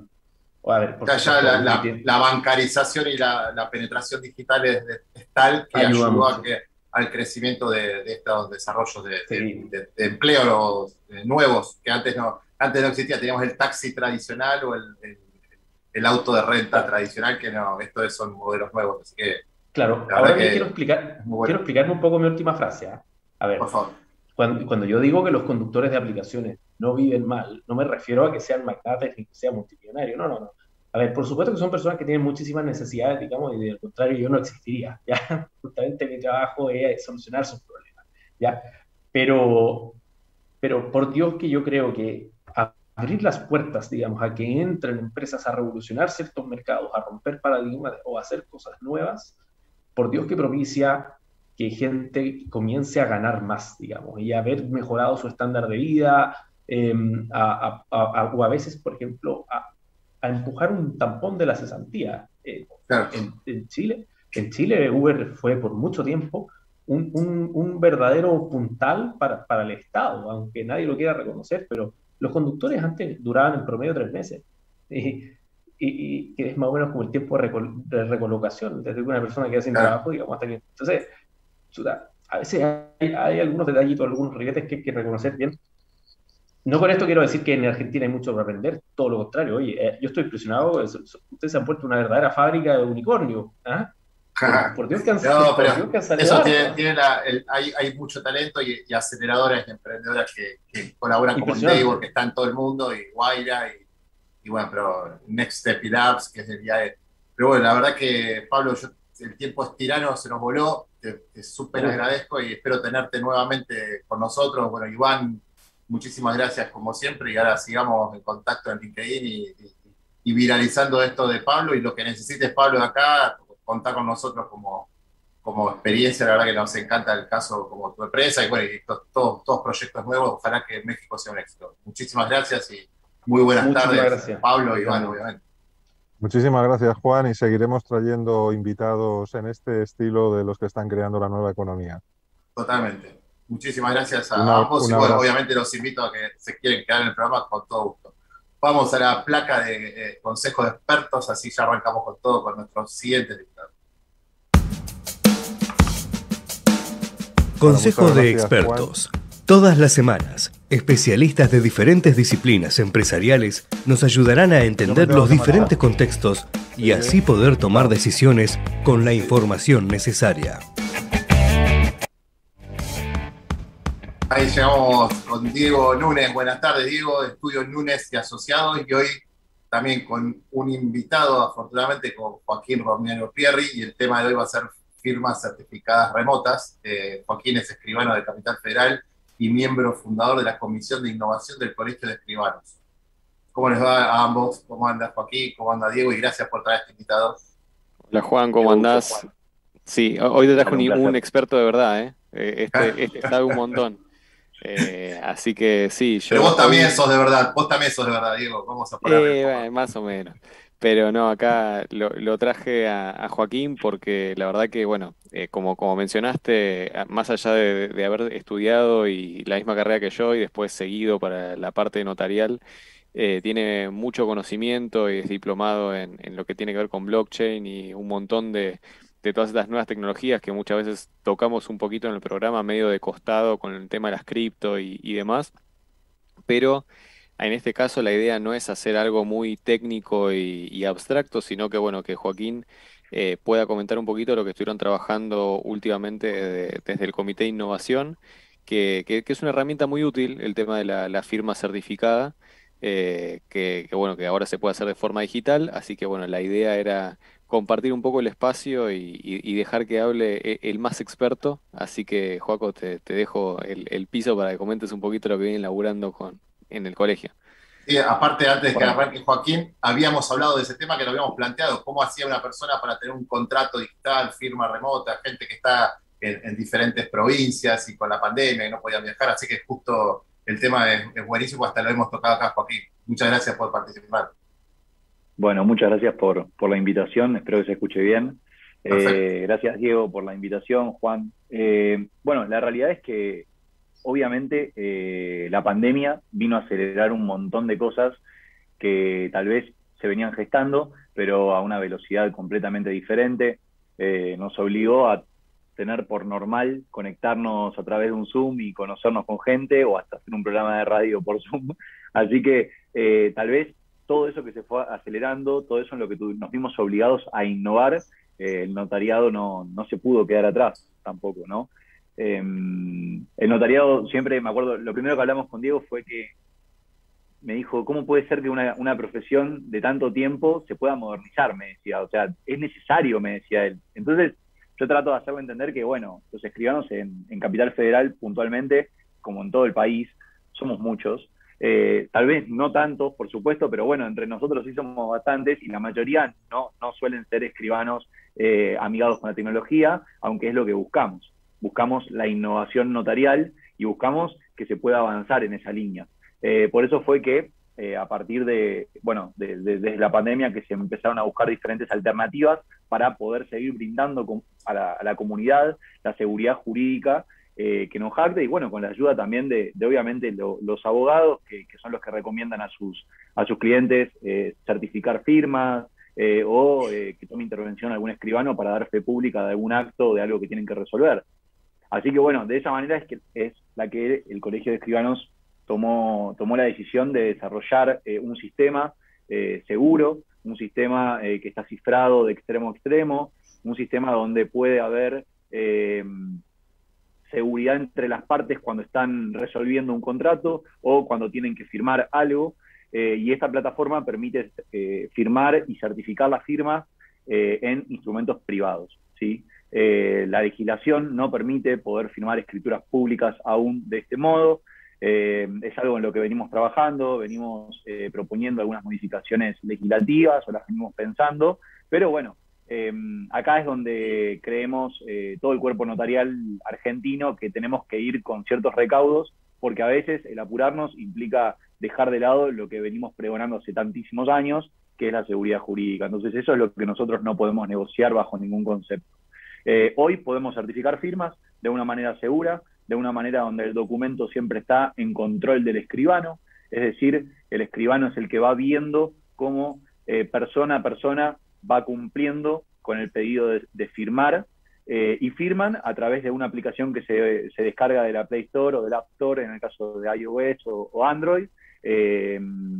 a ver, por Ya, ya supuesto, la, la- tiene- la bancarización y la, la penetración digital es, es tal que Ayuda ayudó a mucho. que, al crecimiento de, de estos desarrollos de, de, de- de empleos eh, nuevos que antes no, antes no existía. Teníamos el taxi tradicional o el, el- el auto de renta tradicional, que no, estos son modelos nuevos. Así que, Claro, la ahora verdad bien que quiero explicar, muy bueno. quiero explicarme un poco mi última frase, ¿ah? A ver, Por favor. cuando, cuando yo digo que los conductores de aplicaciones no viven mal, no me refiero a que sean magnates ni que sean multimillonarios, no, no, no. A ver, por supuesto que son personas que tienen muchísimas necesidades, digamos, y del contrario yo no existiría, ¿ya? Justamente mi trabajo es solucionar sus problemas, ¿ya? Pero, pero por Dios que yo creo que a- abrir las puertas, digamos, a que entren empresas a revolucionar ciertos mercados, a romper paradigmas o a hacer cosas nuevas, por Dios que propicia que gente comience a ganar más, digamos, y a haber mejorado su estándar de vida, eh, a, a- a- a- o a veces, por ejemplo, a, a empujar un tampón de la cesantía. Eh, en, en Chile, en Chile Uber fue por mucho tiempo un, un- un verdadero puntal para, para el Estado, aunque nadie lo quiera reconocer, pero los conductores antes duraban en promedio tres meses. Y, y- y que es más o menos como el tiempo de, recol- de recolocación, desde que una persona queda sin Claro. trabajo, digamos, hasta que... Entonces, chuta, a veces hay, hay algunos detallitos, algunos ribetes que hay que reconocer bien. No con esto quiero decir que en Argentina hay mucho para aprender, todo lo contrario. Oye, eh, yo estoy impresionado, es- es- ustedes se han puesto una verdadera fábrica de unicornio, ¿ah? Por, por Dios que han, No, por pero Dios que han salido eso harto, tiene, ¿ah? tiene la- el- hay, hay mucho talento y, y aceleradoras y emprendedoras que, que colaboran como Impresionante. Endeavor, que está en todo el mundo, y Guaira, y, y bueno, pero Next Step Labs, que es del I A E. Pero bueno, la verdad que, Pablo, yo, el tiempo es tirano, se nos voló, te, te súper Uf. agradezco y espero tenerte nuevamente con nosotros. Bueno, Iván, muchísimas gracias como siempre, y ahora sigamos en contacto en LinkedIn y, y- y viralizando esto de Pablo, y lo que necesites, Pablo, de acá, contá con nosotros como como experiencia. La verdad que nos encanta el caso como tu empresa, y bueno, y to- todos, todos proyectos nuevos. Ojalá que México sea un éxito. Muchísimas gracias y muy buenas Muchísimas tardes, gracias. Pablo y Iván, obviamente. Muchísimas gracias, Juan, y seguiremos trayendo invitados en este estilo de los que están creando la nueva economía. Totalmente. Muchísimas gracias a Una- ambos, un y bueno, abrazo. obviamente los invito a que se quieren quedar en el programa con todo gusto. Vamos a la placa de eh, consejo de expertos, así ya arrancamos con todo con nuestros siguientes invitados. Consejo muchas de gracias, expertos. Todas las semanas, especialistas de diferentes disciplinas empresariales nos ayudarán a entender los diferentes contextos y así poder tomar decisiones con la información necesaria. Ahí llegamos con Diego Núñez. Buenas tardes, Diego, de Estudios Núñez y Asociados, y hoy también con un invitado, afortunadamente, con Joaquín Romero Pierri, y el tema de hoy va a ser firmas certificadas remotas. Eh, Joaquín es escribano de Capital Federal y miembro fundador de la Comisión de Innovación del Colegio de Escribanos. ¿Cómo les va a ambos? ¿Cómo anda Joaquín? ¿Cómo anda Diego? Y gracias por traer a este invitado. Hola Juan, ¿cómo andás? Sí, ho- hoy te trajo Dale, un un, un placer. experto de verdad, ¿eh? Eh, Este, este sabe un montón. Eh, así que sí, yo... Pero vos también hoy- sos de verdad, vos también sos de verdad, Diego. Vamos a ponerle Eh, bueno, más o menos. Pero no, acá lo, lo traje a, a Joaquín porque la verdad que, bueno, eh, como, como mencionaste, a- más allá de, de haber estudiado y la misma carrera que yo y después seguido para la parte notarial, eh, tiene mucho conocimiento y es diplomado en, en lo que tiene que ver con blockchain y un montón de, de todas estas nuevas tecnologías que muchas veces tocamos un poquito en el programa, medio de costado con el tema de las cripto y, y demás. Pero en este caso la idea no es hacer algo muy técnico y, y abstracto, sino que bueno, que Joaquín eh, pueda comentar un poquito lo que estuvieron trabajando últimamente de- desde el Comité de Innovación, que, que- que es una herramienta muy útil, el tema de la, la firma certificada, eh, que, que, bueno, que ahora se puede hacer de forma digital, así que bueno, la idea era compartir un poco el espacio y, y- y dejar que hable e- el más experto, así que Joaco, te, te dejo el, el piso para que comentes un poquito lo que vienen laburando con, en el colegio. Sí, aparte, antes de que Bueno. arranque Joaquín, habíamos hablado de ese tema, que lo habíamos planteado, cómo hacía una persona para tener un contrato digital, firma remota, gente que está en, en diferentes provincias y con la pandemia y no podían viajar, así que justo el tema es, es buenísimo, hasta lo hemos tocado acá, Joaquín. Muchas gracias por participar. Bueno, muchas gracias por, por la invitación, espero que se escuche bien. Eh, gracias, Diego, por la invitación, Juan. Eh, bueno, la realidad es que obviamente eh, la pandemia vino a acelerar un montón de cosas que tal vez se venían gestando, pero a una velocidad completamente diferente. Eh, nos obligó a tener por normal conectarnos a través de un Zoom y conocernos con gente, o hasta hacer un programa de radio por Zoom. Así que eh, tal vez todo eso que se fue acelerando, todo eso en lo que tu, nos vimos obligados a innovar, eh, el notariado no, no se pudo quedar atrás tampoco, ¿no? Eh, el notariado, siempre me acuerdo, lo primero que hablamos con Diego fue que me dijo, ¿cómo puede ser que una, una profesión de tanto tiempo se pueda modernizar? Me decía, o sea, es necesario, me decía él. Entonces, yo trato de hacerlo entender que, bueno, los escribanos en, en Capital Federal, puntualmente, como en todo el país, somos muchos. Eh, tal vez no tantos, por supuesto, pero bueno, entre nosotros sí somos bastantes, y la mayoría no, no suelen ser escribanos eh, amigados con la tecnología, aunque es lo que buscamos. Buscamos la innovación notarial y buscamos que se pueda avanzar en esa línea. Eh, por eso fue que eh, a partir de, bueno, de, de, desde la pandemia, que se empezaron a buscar diferentes alternativas para poder seguir brindando con, a, la, a la comunidad la seguridad jurídica eh, que nos jacte, y bueno, con la ayuda también de, de obviamente lo, los abogados, que, que son los que recomiendan a sus, a sus clientes eh, certificar firmas, eh, o eh, que tome intervención algún escribano para dar fe pública de algún acto o de algo que tienen que resolver. Así que bueno, de esa manera es que es la que el Colegio de Escribanos tomó, tomó la decisión de desarrollar eh, un sistema eh, seguro, un sistema eh, que está cifrado de extremo a extremo, un sistema donde puede haber eh, seguridad entre las partes cuando están resolviendo un contrato o cuando tienen que firmar algo, eh, y esta plataforma permite eh, firmar y certificar las firmas eh, en instrumentos privados, ¿sí? Eh, la legislación no permite poder firmar escrituras públicas aún de este modo. Eh, es algo en lo que venimos trabajando, venimos eh, proponiendo algunas modificaciones legislativas, o las venimos pensando, pero bueno, eh, acá es donde creemos eh, todo el cuerpo notarial argentino que tenemos que ir con ciertos recaudos, porque a veces el apurarnos implica dejar de lado lo que venimos pregonando hace tantísimos años, que es la seguridad jurídica. Entonces eso es lo que nosotros no podemos negociar bajo ningún concepto. Eh, hoy podemos certificar firmas de una manera segura, de una manera donde el documento siempre está en control del escribano, es decir, el escribano es el que va viendo cómo eh, persona a persona va cumpliendo con el pedido de, de firmar, eh, y firman a través de una aplicación que se, se descarga de la Play Store o del App Store, en el caso de iOS o, o Android, eh,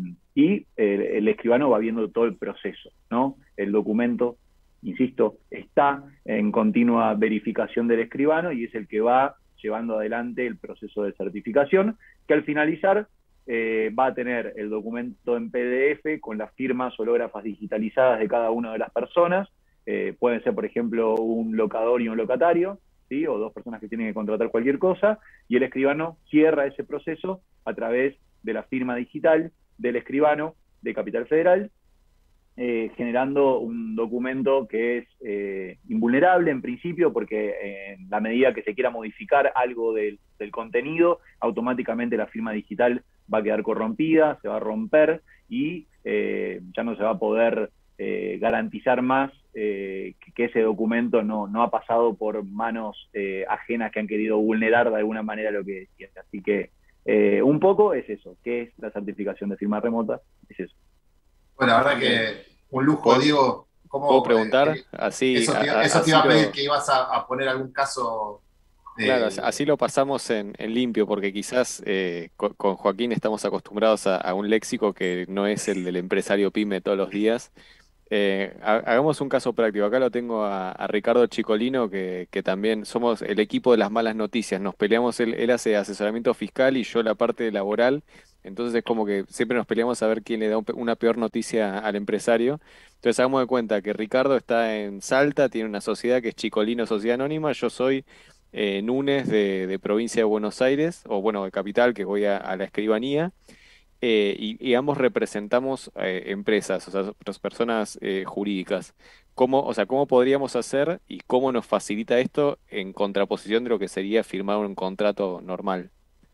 y el, el escribano va viendo todo el proceso, ¿no? El documento, insisto, está en continua verificación del escribano y es el que va llevando adelante el proceso de certificación, que al finalizar eh, va a tener el documento en P D F con las firmas hológrafas digitalizadas de cada una de las personas. Eh, pueden ser, por ejemplo, un locador y un locatario, ¿sí? O dos personas que tienen que contratar cualquier cosa, y el escribano cierra ese proceso a través de la firma digital del escribano de Capital Federal, Eh, generando un documento que es eh, invulnerable en principio, porque eh, en la medida que se quiera modificar algo del, del contenido, automáticamente la firma digital va a quedar corrompida, se va a romper y eh, ya no se va a poder eh, garantizar más eh, que, que ese documento no, no ha pasado por manos eh, ajenas que han querido vulnerar de alguna manera lo que decía. Así que eh, un poco es eso, ¿qué es la certificación de firma remota? Es eso. Bueno, la verdad que un lujo, Diego. ¿Cómo, ¿Puedo preguntar? eh, así, eso te, a, eso así te iba a pedir, lo, que ibas a, a poner algún caso. De... Claro, así lo pasamos en, en limpio, porque quizás eh, con, con Joaquín estamos acostumbrados a, a un léxico que no es el del empresario pyme todos los días. Eh, ha- hagamos un caso práctico. Acá lo tengo a, a Ricardo Chicolino, que, que también somos el equipo de las malas noticias. Nos peleamos, él, él hace asesoramiento fiscal y yo la parte laboral. Entonces es como que siempre nos peleamos a ver quién le da un pe- una peor noticia al empresario. Entonces hagamos de cuenta que Ricardo está en Salta, tiene una sociedad que es Chicolino Sociedad Anónima. Yo soy eh, Núñez de, de provincia de Buenos Aires, o bueno, de capital, que voy a, a la escribanía. Eh, y, y ambos representamos eh, empresas, o sea, otras personas eh, jurídicas. ¿Cómo, o sea, cómo podríamos hacer y cómo nos facilita esto en contraposición de lo que sería firmar un contrato normal?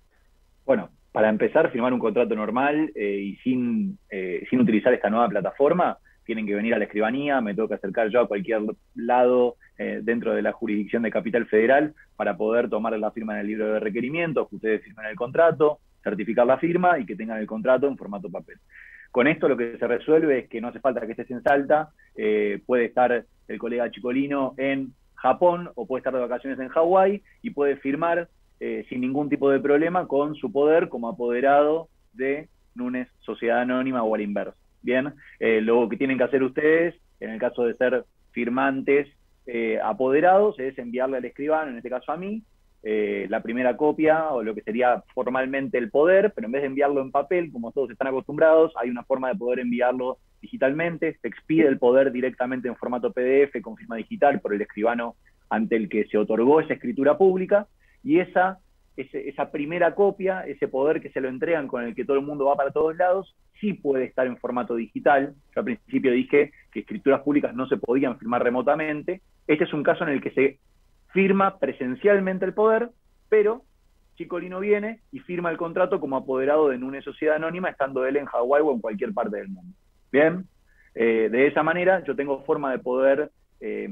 Bueno, para empezar, firmar un contrato normal eh, y sin, eh, sin utilizar esta nueva plataforma, tienen que venir a la escribanía, me tengo que acercar yo a cualquier lado eh, dentro de la jurisdicción de Capital Federal para poder tomar la firma en el libro de requerimientos, que ustedes firmen el contrato, certificar la firma y que tengan el contrato en formato papel. Con esto lo que se resuelve es que no hace falta que estés en Salta, eh, puede estar el colega Chicolino en Japón o puede estar de vacaciones en Hawái y puede firmar eh, sin ningún tipo de problema con su poder como apoderado de Núñez Sociedad Anónima o al inverso. Bien, eh, lo que tienen que hacer ustedes, en el caso de ser firmantes eh, apoderados, es enviarle al escribano, en este caso a mí, Eh, la primera copia o lo que sería formalmente el poder, pero en vez de enviarlo en papel, como todos están acostumbrados, hay una forma de poder enviarlo digitalmente, se expide el poder directamente en formato P D F con firma digital por el escribano ante el que se otorgó esa escritura pública, y esa, ese, esa primera copia, ese poder que se lo entregan con el que todo el mundo va para todos lados, sí puede estar en formato digital. Yo al principio dije que escrituras públicas no se podían firmar remotamente. Este es un caso en el que se firma presencialmente el poder, pero Chicolino viene y firma el contrato como apoderado de Núñez Sociedad Anónima, estando él en Hawái o en cualquier parte del mundo. Bien, eh, de esa manera yo tengo forma de poder eh,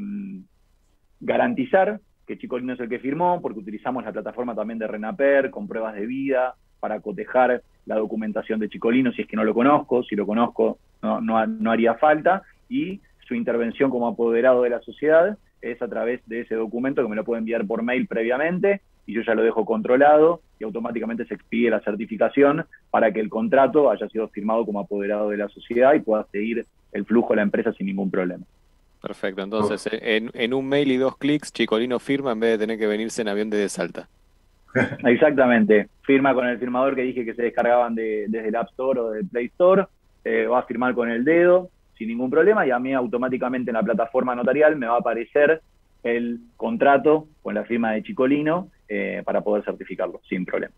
garantizar que Chicolino es el que firmó, porque utilizamos la plataforma también de RENAPER con pruebas de vida para cotejar la documentación de Chicolino, si es que no lo conozco, si lo conozco no, no, no haría falta, y su intervención como apoderado de la sociedad es a través de ese documento que me lo puede enviar por mail previamente y yo ya lo dejo controlado y automáticamente se expide la certificación para que el contrato haya sido firmado como apoderado de la sociedad y pueda seguir el flujo de la empresa sin ningún problema. Perfecto, entonces en, en un mail y dos clics Chicolino firma en vez de tener que venirse en avión desde Salta. Exactamente, firma con el firmador que dije que se descargaban de, desde el App Store o del Play Store, eh, va a firmar con el dedo sin ningún problema, y a mí automáticamente en la plataforma notarial me va a aparecer el contrato con la firma de Chicolino eh, para poder certificarlo, sin problema.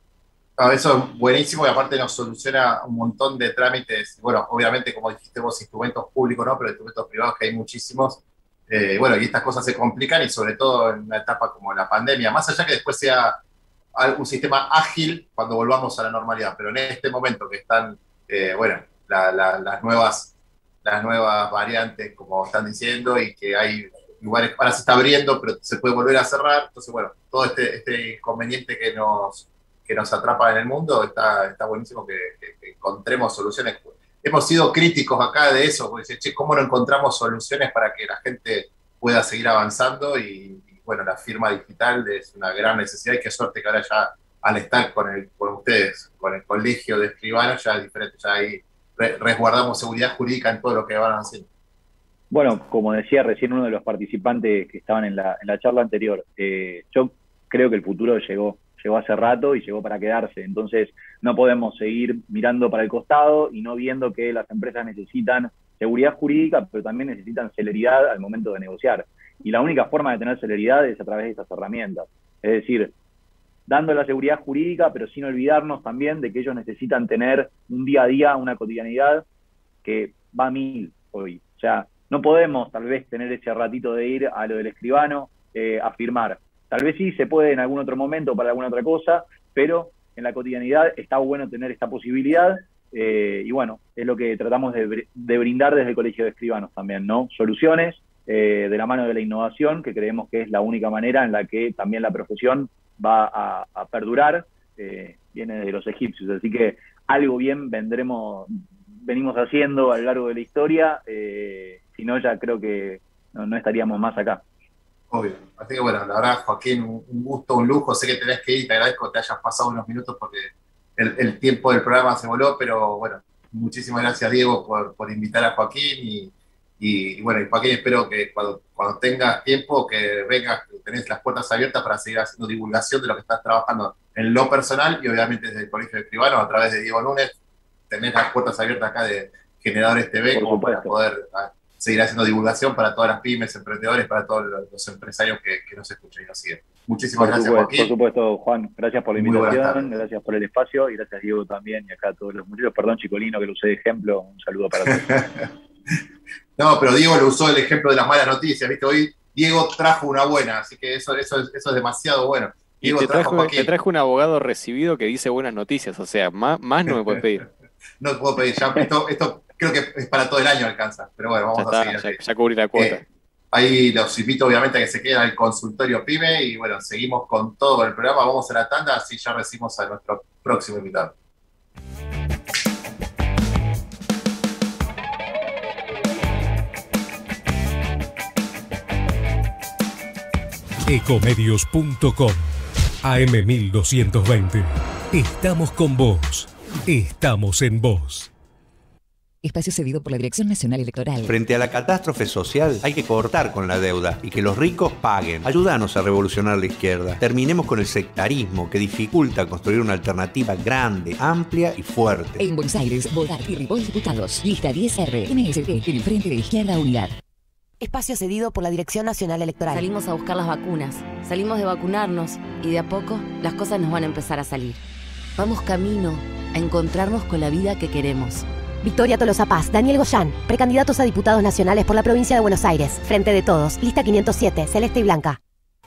Ah, eso es buenísimo y aparte nos soluciona un montón de trámites. Bueno, obviamente, como dijiste vos, instrumentos públicos, ¿no? Pero instrumentos privados que hay muchísimos. Eh, bueno, y estas cosas se complican y sobre todo en una etapa como la pandemia, más allá que después sea un sistema ágil cuando volvamos a la normalidad, pero en este momento que están, eh, bueno, la, la, las nuevas las nuevas variantes, como están diciendo, y que hay lugares, ahora se está abriendo, pero se puede volver a cerrar. Entonces, bueno, todo este, este inconveniente que nos, que nos atrapa en el mundo, está, está buenísimo que, que, que encontremos soluciones. Hemos sido críticos acá de eso, porque che, ¿cómo no encontramos soluciones para que la gente pueda seguir avanzando? Y, y bueno, la firma digital es una gran necesidad, y qué suerte que ahora ya, al estar con, el, con ustedes, con el colegio de escribanos, ya es diferente, ya hay resguardamos seguridad jurídica en todo lo que van haciendo. Bueno, como decía recién uno de los participantes que estaban en la, en la charla anterior, eh, yo creo que el futuro llegó, llegó hace rato y llegó para quedarse. Entonces no podemos seguir mirando para el costado y no viendo que las empresas necesitan seguridad jurídica, pero también necesitan celeridad al momento de negociar. Y la única forma de tener celeridad es a través de estas herramientas. Es decir, dando la seguridad jurídica, pero sin olvidarnos también de que ellos necesitan tener un día a día, una cotidianidad que va a mil hoy. O sea, no podemos tal vez tener ese ratito de ir a lo del escribano eh, a firmar. Tal vez sí se puede en algún otro momento para alguna otra cosa, pero en la cotidianidad está bueno tener esta posibilidad eh, y bueno, es lo que tratamos de, de brindar desde el Colegio de Escribanos también, ¿no? Soluciones eh, de la mano de la innovación, que creemos que es la única manera en la que también la profesión va a, a perdurar, eh, viene de los egipcios, así que algo bien vendremos, venimos haciendo a lo largo de la historia, eh, si no ya creo que no, no estaríamos más acá. Obvio, así que bueno, la verdad Joaquín, un gusto, un lujo, sé que tenés que ir, te agradezco que te hayas pasado unos minutos porque el, el tiempo del programa se voló, pero bueno, muchísimas gracias Diego por, por invitar a Joaquín y Y, y bueno, y Joaquín, espero que cuando, cuando tengas tiempo, que vengas, que tenés las puertas abiertas para seguir haciendo divulgación de lo que estás trabajando en lo personal y obviamente desde el Colegio de Escribanos, a través de Diego Núñez, tenés las puertas abiertas acá de Generadores T V, como para poder a, seguir haciendo divulgación para todas las pymes, emprendedores, para todos los, los empresarios que, que nos escuchan y nos siguen. Muchísimas por gracias, supuesto, Joaquín. Por supuesto, Juan, gracias por la invitación, gracias por el espacio y gracias Diego también y acá a todos los muchachos. Perdón, Chicolino, que lo usé de ejemplo, un saludo para todos. No, pero Diego lo usó el ejemplo de las malas noticias, ¿viste? Hoy Diego trajo una buena, así que eso, eso, es, eso es demasiado bueno. Diego y te trajo, trajo te trajo un abogado recibido que dice buenas noticias, o sea, más, más no me puedes pedir. No te puedo pedir, ya esto, esto creo que es para todo el año alcanza, pero bueno, vamos Ya a está, seguir. ya, ya cubrí la cuota. Eh, ahí los invito obviamente a que se queden al consultorio PYME y bueno, seguimos con todo con el programa, vamos a la tanda, así ya recibimos a nuestro próximo invitado. Ecomedios punto com A M mil doscientos veinte. Estamos con vos. Estamos en vos. Espacio cedido por la Dirección Nacional Electoral. Frente a la catástrofe social hay que cortar con la deuda y que los ricos paguen. Ayúdanos a revolucionar la izquierda. Terminemos con el sectarismo que dificulta construir una alternativa grande, amplia y fuerte. En Buenos Aires, Bodar y Ripoll Diputados. Lista diez R. M S T, el Frente de Izquierda Unidad. Espacio cedido por la Dirección Nacional Electoral. Salimos a buscar las vacunas, salimos de vacunarnos y de a poco las cosas nos van a empezar a salir. Vamos camino a encontrarnos con la vida que queremos. Victoria Tolosa Paz, Daniel Goyán, precandidatos a diputados nacionales por la provincia de Buenos Aires. Frente de Todos, lista quinientos siete, celeste y blanca.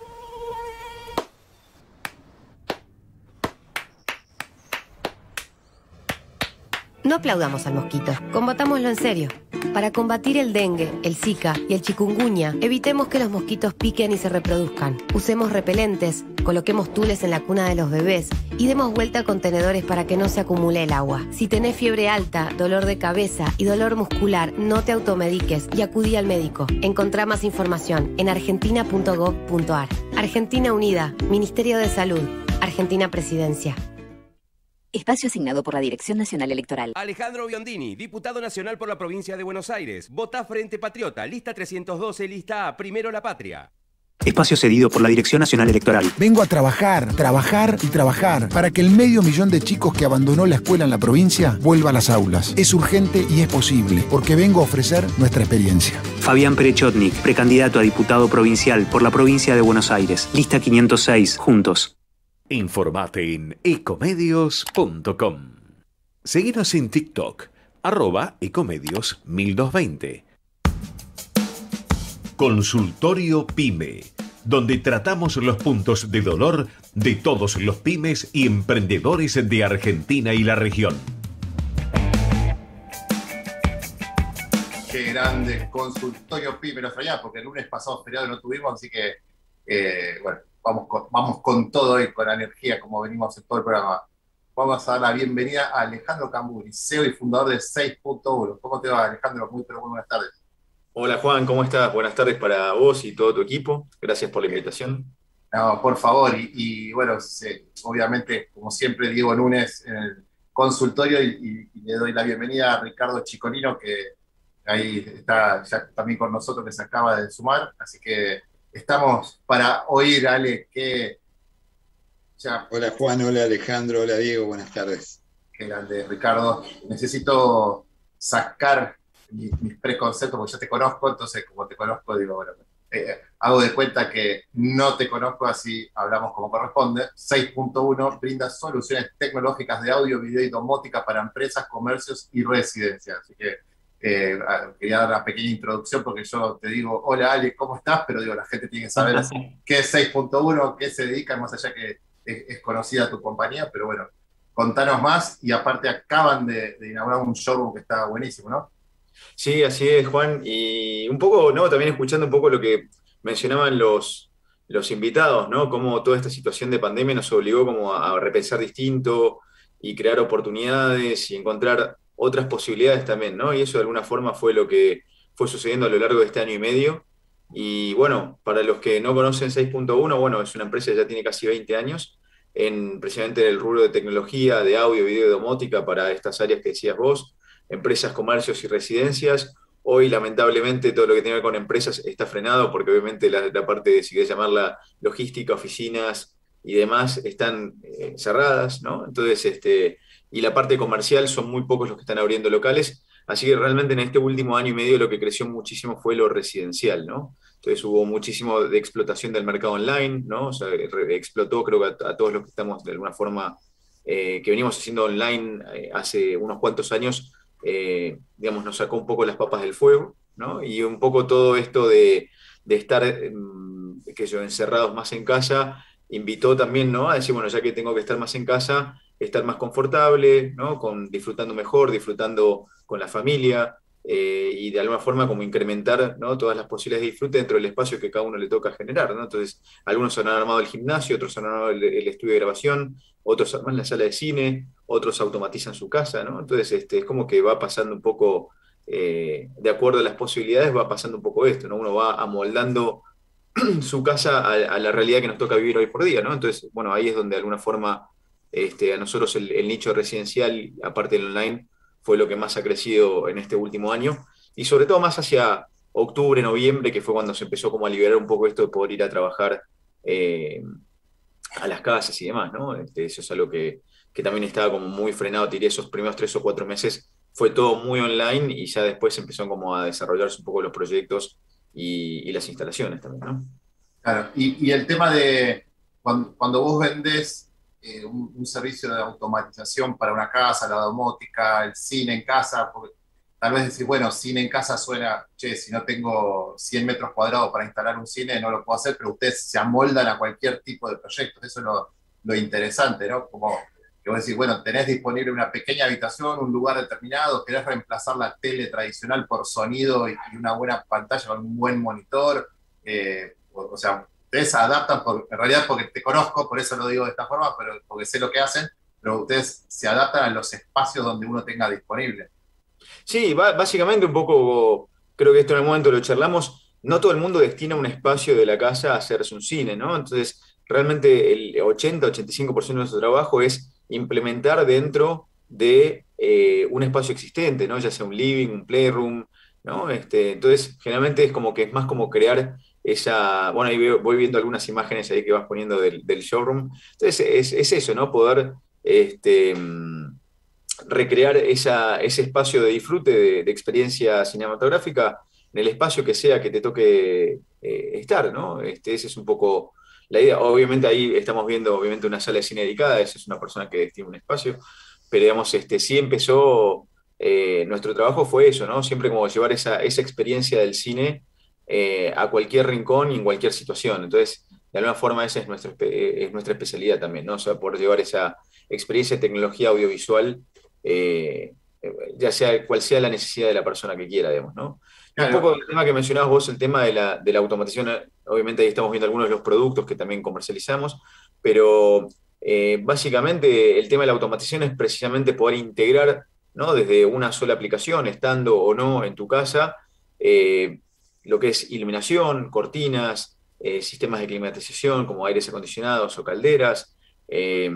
No aplaudamos al mosquito, combatámoslo en serio. Para combatir el dengue, el zika y el chikungunya, evitemos que los mosquitos piquen y se reproduzcan. Usemos repelentes, coloquemos tules en la cuna de los bebés y demos vuelta a contenedores para que no se acumule el agua. Si tenés fiebre alta, dolor de cabeza y dolor muscular, no te automediques y acudí al médico. Encontrá más información en argentina punto gov punto ar. Argentina Unida, Ministerio de Salud, Argentina Presidencia. Espacio asignado por la Dirección Nacional Electoral. Alejandro Biondini, diputado nacional por la provincia de Buenos Aires. Vota Frente Patriota, lista trescientos doce, lista A, Primero la Patria. Espacio cedido por la Dirección Nacional Electoral. Vengo a trabajar, trabajar y trabajar para que el medio millón de chicos que abandonó la escuela en la provincia vuelva a las aulas. Es urgente y es posible, porque vengo a ofrecer nuestra experiencia. Fabián Perechotnik, precandidato a diputado provincial por la provincia de Buenos Aires. Lista quinientos seis, juntos. Informate en ecomedios punto com. Seguinos en TikTok, arroba ecomedios mil doscientos veinte. Consultorio PYME, donde tratamos los puntos de dolor de todos los pymes y emprendedores de Argentina y la región. Qué grande consultorio PYME, lo extrañaba porque el lunes pasado feriado no tuvimos, así que, eh, bueno, vamos con, vamos con todo hoy, con la energía, como venimos en todo el programa. Vamos a dar la bienvenida a Alejandro Camburi, C E O y fundador de seis punto uno. ¿Cómo te va, Alejandro? Muy, pero muy buenas tardes. Hola Juan, ¿cómo estás? Buenas tardes para vos y todo tu equipo. Gracias por la invitación. No, por favor, y, y bueno, se, obviamente, como siempre, Diego Núñez en el consultorio y, y, y le doy la bienvenida a Ricardo Chicolino, que ahí está ya también con nosotros, que se acaba de sumar, así que estamos para oír, Ale, que... Ya, hola Juan, hola Alejandro, hola Diego, buenas tardes. Qué grande, Ricardo. Necesito sacar mis, mis preconceptos, porque yo te conozco, entonces como te conozco, digo, bueno, eh, hago de cuenta que no te conozco, así hablamos como corresponde. seis punto uno brinda soluciones tecnológicas de audio, video y domótica para empresas, comercios y residencias. Así que eh, quería dar una pequeña introducción porque yo te digo, hola Ale, ¿cómo estás? Pero digo, la gente tiene que saber qué es seis punto uno, qué se dedica, más allá que es, es conocida tu compañía, pero bueno, contanos más. Y aparte acaban de, de inaugurar un showroom que está buenísimo, ¿no? Sí, así es, Juan. Y un poco, ¿no? También escuchando un poco lo que mencionaban los, los invitados, ¿no? Cómo toda esta situación de pandemia nos obligó como a, a repensar distinto y crear oportunidades y encontrar otras posibilidades también, ¿no? Y eso de alguna forma fue lo que fue sucediendo a lo largo de este año y medio. Y bueno, para los que no conocen seis punto uno, bueno, es una empresa que ya tiene casi veinte años, en, precisamente en el rubro de tecnología, de audio, video y domótica para estas áreas que decías vos, empresas, comercios y residencias. Hoy, lamentablemente, todo lo que tiene que ver con empresas está frenado porque obviamente la, la parte de, si querés llamarla, logística, oficinas y demás están eh, cerradas, ¿no? Entonces, este, y la parte comercial son muy pocos los que están abriendo locales. Así que realmente en este último año y medio lo que creció muchísimo fue lo residencial, ¿no? Entonces hubo muchísimo de explotación del mercado online, ¿no? O sea, explotó, creo que a, a todos los que estamos de alguna forma, eh, que venimos haciendo online eh, hace unos cuantos años, eh, digamos, nos sacó un poco las papas del fuego, ¿no? Y un poco todo esto de, de estar, eh, que yo, encerrados más en casa, invitó también, ¿no? A decir, bueno, ya que tengo que estar más en casa, estar más confortable, ¿no? Con, disfrutando mejor, disfrutando con la familia, eh, y de alguna forma como incrementar, ¿no? Todas las posibilidades de disfrute dentro del espacio que cada uno le toca generar, ¿no? Entonces, algunos han armado el gimnasio, otros han armado el, el estudio de grabación, otros arman la sala de cine, otros automatizan su casa, ¿no? Entonces, este, es como que va pasando un poco, eh, de acuerdo a las posibilidades, va pasando un poco esto, ¿no? Uno va amoldando su casa a, a la realidad que nos toca vivir hoy por día, ¿no? Entonces, bueno, ahí es donde de alguna forma este, a nosotros el, el nicho residencial, aparte del online, fue lo que más ha crecido en este último año, y sobre todo más hacia octubre, noviembre, que fue cuando se empezó como a liberar un poco esto de poder ir a trabajar eh, a las casas y demás, ¿no? Este, eso es algo que, que también estaba como muy frenado, te diría, esos primeros tres o cuatro meses fue todo muy online, y ya después empezó como a desarrollarse un poco los proyectos y, y las instalaciones también, ¿no? Claro, y, y el tema de cuando, cuando vos vendés eh, un, un servicio de automatización para una casa, la domótica, el cine en casa, porque tal vez decir, bueno, cine en casa suena, che, si no tengo cien metros cuadrados para instalar un cine, no lo puedo hacer, pero ustedes se amoldan a cualquier tipo de proyecto. Eso es lo, lo interesante, ¿no? Como que vos decís, bueno, tenés disponible una pequeña habitación, un lugar determinado, querés reemplazar la tele tradicional por sonido y, y una buena pantalla con un buen monitor, eh, o, o sea, ustedes se adaptan, por, en realidad porque te conozco, por eso lo digo de esta forma, pero porque sé lo que hacen, pero ustedes se adaptan a los espacios donde uno tenga disponible. Sí, básicamente un poco, creo que esto en el momento lo charlamos, no todo el mundo destina un espacio de la casa a hacerse un cine, ¿no? Entonces, realmente el ochenta a ochenta y cinco por ciento de nuestro trabajo es implementar dentro de eh, un espacio existente, ¿no? Ya sea un living, un playroom, ¿no? Este, entonces, generalmente es como que es más como crear esa, bueno, ahí veo, voy viendo algunas imágenes ahí que vas poniendo del, del showroom. Entonces, es, es eso, ¿no? Poder este, recrear esa, ese espacio de disfrute, de, de experiencia cinematográfica, en el espacio que sea que te toque eh, estar, ¿no? Este, esa es un poco la idea. Obviamente ahí estamos viendo obviamente una sala de cine dedicada, esa es una persona que tiene un espacio, pero digamos, este, sí empezó, eh, nuestro trabajo fue eso, ¿no? Siempre como llevar esa, esa experiencia del cine eh, a cualquier rincón y en cualquier situación. Entonces, de alguna forma esa es nuestra, es nuestra especialidad también, ¿no? O sea, poder llevar esa experiencia de tecnología audiovisual, eh, ya sea cual sea la necesidad de la persona que quiera, digamos, ¿no? Claro. Un poco el tema que mencionabas vos, el tema de la, de la automatización, obviamente ahí estamos viendo algunos de los productos que también comercializamos, pero eh, básicamente el tema de la automatización es precisamente poder integrar, ¿no? Desde una sola aplicación, estando o no en tu casa, eh, lo que es iluminación, cortinas, eh, sistemas de climatización como aires acondicionados o calderas, eh,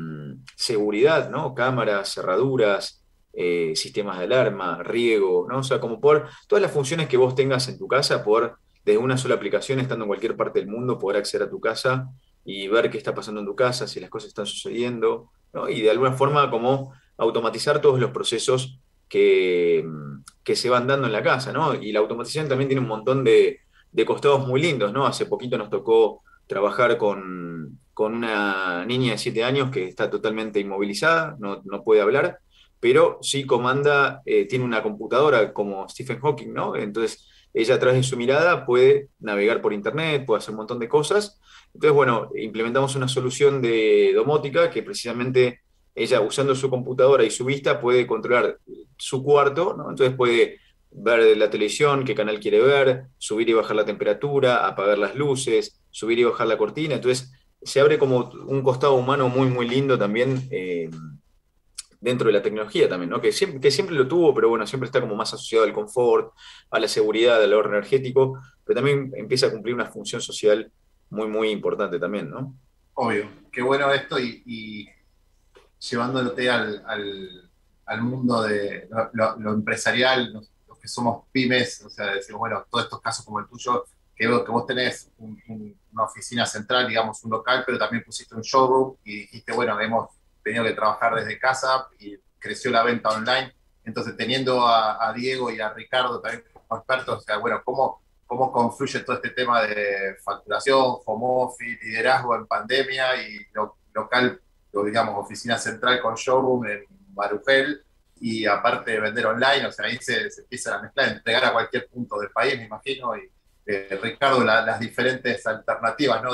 seguridad, ¿no? Cámaras, cerraduras, eh, sistemas de alarma, riego, ¿no? O sea, como por todas las funciones que vos tengas en tu casa, poder desde una sola aplicación, estando en cualquier parte del mundo, poder acceder a tu casa y ver qué está pasando en tu casa, si las cosas están sucediendo, ¿no? Y de alguna forma como automatizar todos los procesos que, que se van dando en la casa, ¿no? Y la automatización también tiene un montón de, de costados muy lindos, ¿no? Hace poquito nos tocó trabajar con, con una niña de siete años que está totalmente inmovilizada, no, no puede hablar, pero sí comanda, eh, tiene una computadora como Stephen Hawking, ¿no? Entonces ella a través de su mirada puede navegar por internet, puede hacer un montón de cosas. Entonces, bueno, implementamos una solución de domótica que precisamente ella, usando su computadora y su vista, puede controlar su cuarto, ¿no? Entonces puede ver la televisión, qué canal quiere ver, subir y bajar la temperatura, apagar las luces, subir y bajar la cortina. Entonces se abre como un costado humano muy, muy lindo también, eh, dentro de la tecnología también, ¿no? Que siempre, que siempre lo tuvo, pero bueno, siempre está como más asociado al confort, a la seguridad, al ahorro energético, pero también empieza a cumplir una función social muy, muy importante también, ¿no? Obvio, qué bueno esto, y, y llevándote al, al, al mundo de lo, lo, lo empresarial, los, los que somos pymes, o sea, decimos, bueno, todos estos casos como el tuyo, que, que vos tenés un, un, una oficina central, digamos, un local, pero también pusiste un showroom y dijiste, bueno, hemos tenido que trabajar desde casa y creció la venta online. Entonces, teniendo a, a Diego y a Ricardo también como expertos, o sea, bueno, ¿cómo, cómo confluye todo este tema de facturación, home office, liderazgo en pandemia y lo, local, lo, digamos, oficina central con showroom en Marujel, y aparte de vender online? O sea, ahí se, se empieza a mezclar, entregar a cualquier punto del país, me imagino, y eh, Ricardo, la, las diferentes alternativas, ¿no? de,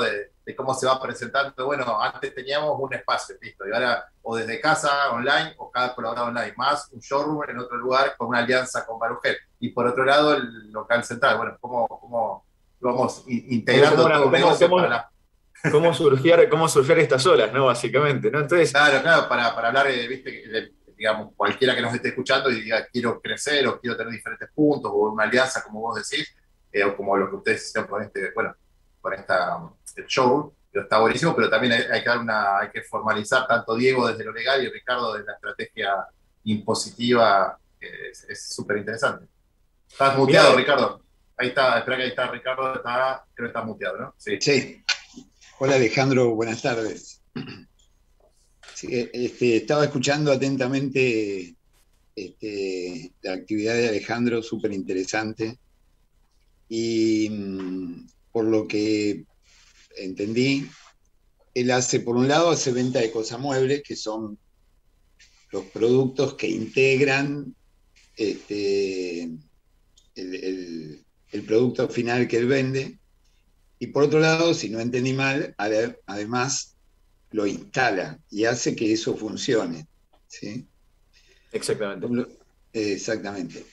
de cómo se va presentando. Bueno, antes teníamos un espacio, listo, y ahora o desde casa online o cada colaborador online, más un showroom en otro lugar con una alianza con Barugel. Y por otro lado, el local central. Bueno, cómo, cómo vamos integrando ¿Cómo, todo cómo, el negocio cómo, para la... cómo, surfear, cómo surfear estas olas, ¿no? Básicamente, ¿no? Entonces, claro, claro, para, para hablar, de, viste, de, digamos, cualquiera que nos esté escuchando y diga, quiero crecer o quiero tener diferentes puntos o una alianza, como vos decís, eh, o como lo que ustedes hicieron con este, bueno, con esta, el show, pero está buenísimo, pero también hay, hay que dar una, hay que formalizar tanto Diego desde lo legal y Ricardo desde la estrategia impositiva, que es súper interesante. Estás muteado, Mirá, Ricardo. Ahí está, espera que ahí está Ricardo, está, creo que está muteado, ¿no? Sí. Sí. Hola Alejandro, buenas tardes. Sí, este, estaba escuchando atentamente este, la actividad de Alejandro, súper interesante. Y mm, por lo que entendí, él hace, por un lado, hace venta de cosamuebles, que son los productos que integran este, el, el, el producto final que él vende. Y por otro lado, si no entendí mal, ade- además lo instala y hace que eso funcione, ¿sí? exactamente. Con lo- eh, exactamente.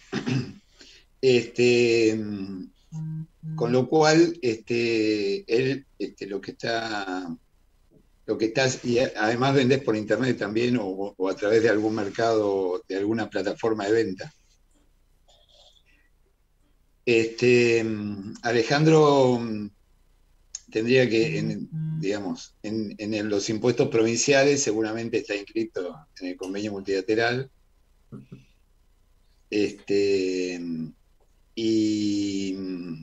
Este, mm, con lo cual, este, él este, lo que está, lo que está, y a- además vendés por internet también o, o a través de algún mercado, de alguna plataforma de venta. Este, mm, Alejandro mm, tendría que, en, digamos, en, en el- los impuestos provinciales seguramente está inscrito en el convenio multilateral. Este, y mm,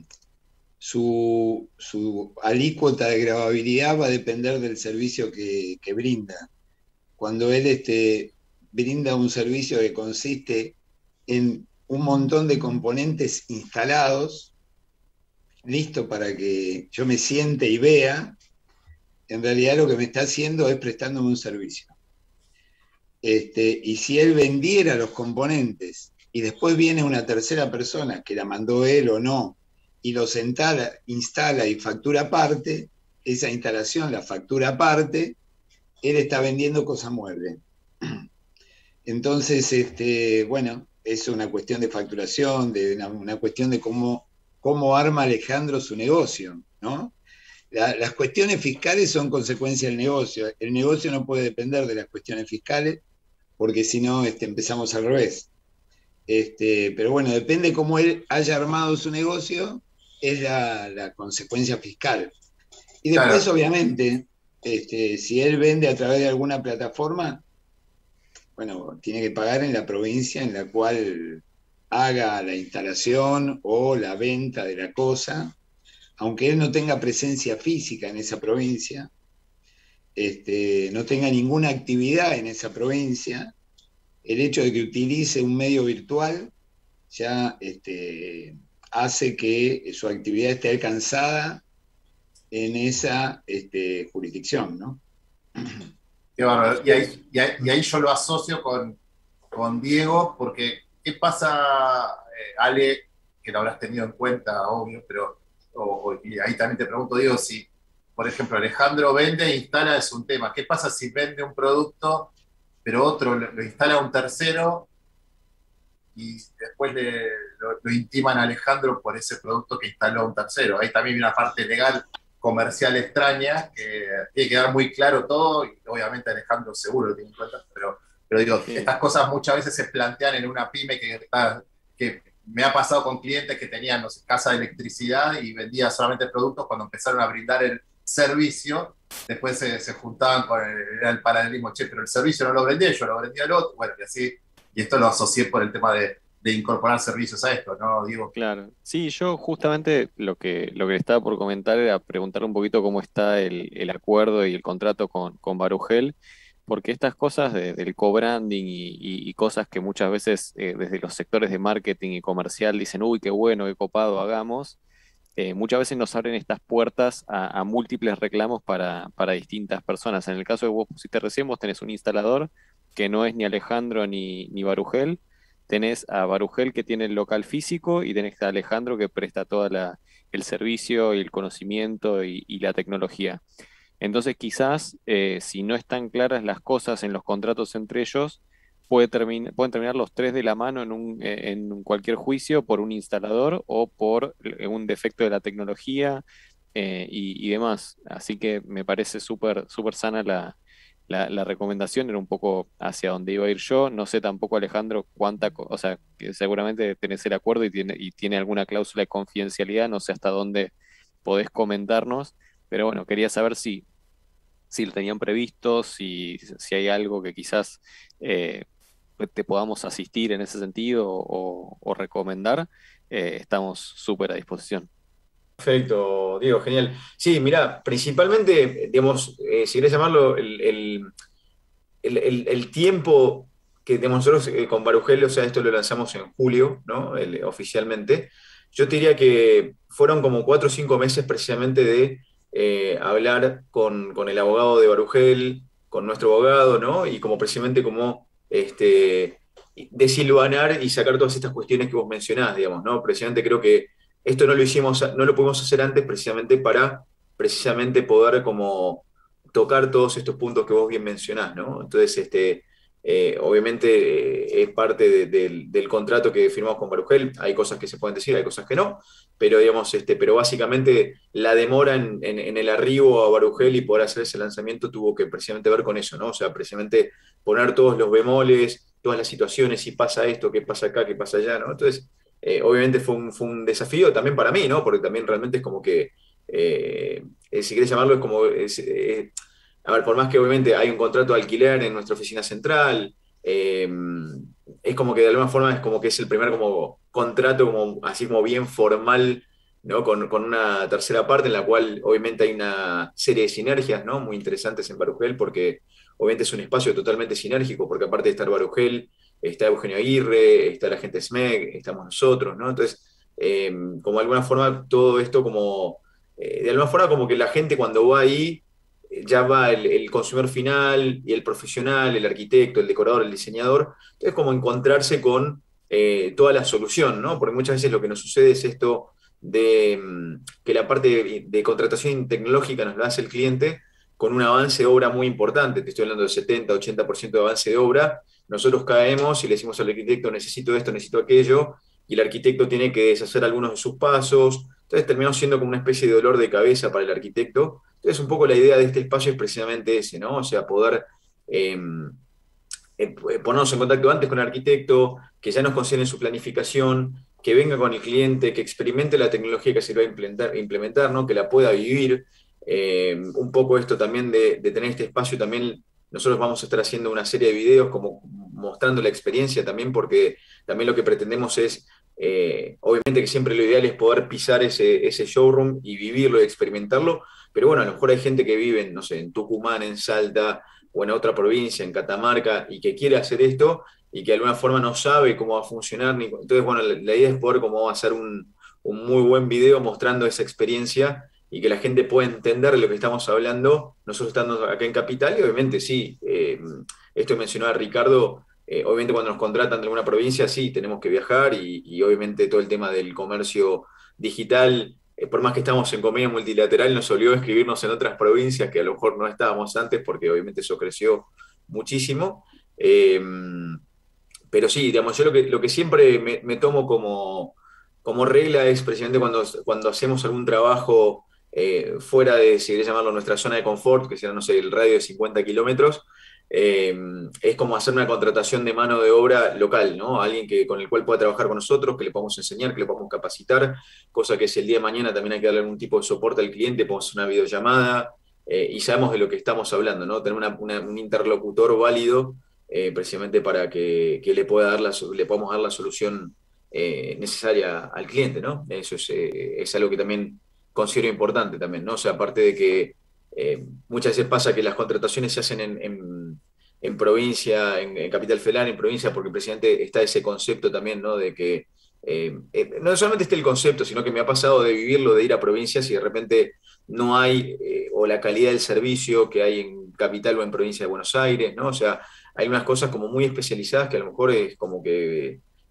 su, su alícuota de gravabilidad va a depender del servicio que, que brinda. Cuando él este, brinda un servicio que consiste en un montón de componentes instalados, listo para que yo me siente y vea, en realidad lo que me está haciendo es prestándome un servicio. Este, y si él vendiera los componentes y después viene una tercera persona que la mandó él o no, y los instala, instala y factura aparte, esa instalación la factura aparte, él está vendiendo cosamueble. Entonces, este, bueno, es una cuestión de facturación, de una, una cuestión de cómo, cómo arma Alejandro su negocio, ¿no? La, las cuestiones fiscales son consecuencia del negocio. El negocio no puede depender de las cuestiones fiscales, porque si no este, empezamos al revés. Este, pero bueno, depende cómo él haya armado su negocio, es la, la consecuencia fiscal. Y después, Claro. obviamente, este, si él vende a través de alguna plataforma, bueno, tiene que pagar en la provincia en la cual haga la instalación o la venta de la cosa, aunque él no tenga presencia física en esa provincia, este, no tenga ninguna actividad en esa provincia, el hecho de que utilice un medio virtual ya este, hace que su actividad esté alcanzada en esa este, jurisdicción, ¿no? Qué bárbaro. Y ahí, y ahí, y ahí yo lo asocio con, con Diego, porque ¿qué pasa, eh, Ale, que lo habrás tenido en cuenta, obvio, pero o, o- y ahí también te pregunto, Diego, si, por ejemplo, Alejandro vende e instala, es un tema. ¿Qué pasa si vende un producto, pero otro lo, lo instala a un tercero y después le, lo, lo intiman a Alejandro por ese producto que instaló un tercero? Ahí también hay una parte legal comercial extraña que tiene que quedar muy claro todo, y obviamente Alejandro seguro lo tiene en cuenta, pero, pero digo, Sí. estas cosas muchas veces se plantean en una pyme que está, que me ha pasado con clientes que tenían, no sé, casa de electricidad y vendían solamente productos. Cuando empezaron a brindar el servicio, después se, se juntaban con el, era el paralelismo, che, pero el servicio no lo vendía yo, lo vendía el otro, bueno, y así, y esto lo asocié por el tema de, de incorporar servicios a esto, ¿no, Diego? Claro, sí, yo justamente lo que, lo que le estaba por comentar era preguntarle un poquito cómo está el, el acuerdo y el contrato con, con Barugel, porque estas cosas de- del co-branding y, y- y cosas que muchas veces eh, desde los sectores de marketing y comercial dicen, uy, qué bueno, qué copado, hagamos, eh, muchas veces nos abren estas puertas a, a múltiples reclamos para, para distintas personas. En el caso que vos pusiste recién, vos tenés un instalador que no es ni Alejandro ni, ni Barugel, tenés a Barugel que tiene el local físico y tenés a Alejandro que presta todo el servicio y el conocimiento y, y la tecnología. Entonces quizás eh, si no están claras las cosas en los contratos entre ellos, puede termin- pueden terminar los tres de la mano en, un, eh, en cualquier juicio por un instalador o por un defecto de la tecnología eh, y, y demás. Así que me parece súper súper sana la, la, la recomendación, era un poco hacia donde iba a ir yo. No sé tampoco, Alejandro, cuánta, co- o sea, que seguramente tenés el acuerdo y tiene, y tiene alguna cláusula de confidencialidad, no sé hasta dónde podés comentarnos, pero bueno, quería saber si, si lo tenían previsto, si, si hay algo que quizás eh, te podamos asistir en ese sentido o, o recomendar. Eh, estamos súper a disposición. Perfecto, Diego, genial. Sí, mira, principalmente, digamos, eh, si querés llamarlo, el, el- el- el- el tiempo que digamos, nosotros eh, con Barugel, o sea, esto lo lanzamos en julio, ¿no? El- oficialmente. Yo te diría que fueron como cuatro o cinco meses precisamente de eh, hablar con, con el abogado de Barugel, con nuestro abogado, ¿no? Y como precisamente como este, desilvanar y sacar todas estas cuestiones que vos mencionás, digamos, ¿no? Precisamente creo que esto no lo hicimos, no lo pudimos hacer antes precisamente para precisamente poder como tocar todos estos puntos que vos bien mencionás, ¿no? Entonces, este, eh, obviamente eh, es parte de- del, del contrato que firmamos con Barugel, hay cosas que se pueden decir, hay cosas que no, pero digamos, este, pero básicamente la demora en, en- en el arribo a Barugel y poder hacer ese lanzamiento tuvo que precisamente ver con eso, ¿no? O sea, precisamente poner todos los bemoles, todas las situaciones, si pasa esto, qué pasa acá, qué pasa allá, ¿no? Entonces, eh, obviamente fue un, fue un desafío también para mí, ¿no? Porque también realmente es como que, eh, eh, si querés llamarlo, es como, es, eh, a ver, por más que obviamente hay un contrato de alquiler en nuestra oficina central, eh, es como que de alguna forma es como que es el primer como contrato como, así como bien formal, ¿no? Con, con una tercera parte en la cual obviamente hay una serie de sinergias, ¿no? Muy interesantes en Barugel porque obviamente es un espacio totalmente sinérgico, porque aparte de estar Barugel, está Eugenio Aguirre, está la gente de S M E C, estamos nosotros, ¿no? Entonces, eh, como de alguna forma todo esto como, eh, de alguna forma como que la gente cuando va ahí, eh, ya va el, el consumidor final y el profesional, el arquitecto, el decorador, el diseñador, es como encontrarse con eh, toda la solución, ¿no? Porque muchas veces lo que nos sucede es esto de mm, que la parte de, de contratación tecnológica nos la hace el cliente con un avance de obra muy importante, te estoy hablando del setenta, ochenta por ciento de avance de obra, nosotros caemos y le decimos al arquitecto, necesito esto, necesito aquello, y el arquitecto tiene que deshacer algunos de sus pasos, entonces terminamos siendo como una especie de dolor de cabeza para el arquitecto. Entonces un poco la idea de este espacio es precisamente ese, ¿no? O sea, poder eh, eh, ponernos en contacto antes con el arquitecto, que ya nos consideren su planificación, que venga con el cliente, que experimente la tecnología que se va a implementar, implementar, ¿no? Que la pueda vivir. Eh, un poco esto también de, de tener este espacio, también nosotros vamos a estar haciendo una serie de videos como mostrando la experiencia también, porque también lo que pretendemos es, eh, obviamente que siempre lo ideal es poder pisar ese, ese showroom y vivirlo y experimentarlo, pero bueno, a lo mejor hay gente que vive en, no sé, en Tucumán, en Salta o en otra provincia, en Catamarca, y que quiere hacer esto y que de alguna forma no sabe cómo va a funcionar. Ni, entonces, bueno, la, la idea es poder como hacer un, un muy buen video mostrando esa experiencia y que la gente pueda entender de lo que estamos hablando, nosotros estando acá en Capital, y obviamente sí, eh, esto mencionaba Ricardo, eh, obviamente cuando nos contratan de alguna provincia, sí, tenemos que viajar, y, y obviamente todo el tema del comercio digital, eh, por más que estamos en comedia multilateral, nos obligó a escribirnos en otras provincias que a lo mejor no estábamos antes, porque obviamente eso creció muchísimo. Eh, pero sí, digamos, yo lo que, lo que siempre me, me tomo como, como regla es precisamente cuando, cuando hacemos algún trabajo eh, fuera de, si querés llamarlo, nuestra zona de confort, que sea, no sé, el radio de cincuenta kilómetros, eh, es como hacer una contratación de mano de obra local, ¿no? Alguien que, con el cual pueda trabajar con nosotros, que le podamos enseñar, que le podamos capacitar, cosa que si el día de mañana también hay que darle algún tipo de soporte al cliente, podemos hacer una videollamada, eh, y sabemos de lo que estamos hablando, ¿no? Tener una, una, un interlocutor válido, eh, precisamente para que, que le, pueda dar la, le podamos dar la solución eh, necesaria al cliente, ¿no? Eso es, eh, es algo que también considero importante también, ¿no? O sea, aparte de que eh, muchas veces pasa que las contrataciones se hacen en, en, en provincia, en, en Capital Federal, en provincia, porque precisamente está ese concepto también, ¿no? De que eh, eh, no solamente está el concepto, sino que me ha pasado de vivirlo, de ir a provincias y de repente no hay, eh, o la calidad del servicio que hay en Capital o en provincia de Buenos Aires, ¿no? O sea, hay unas cosas como muy especializadas que a lo mejor es como que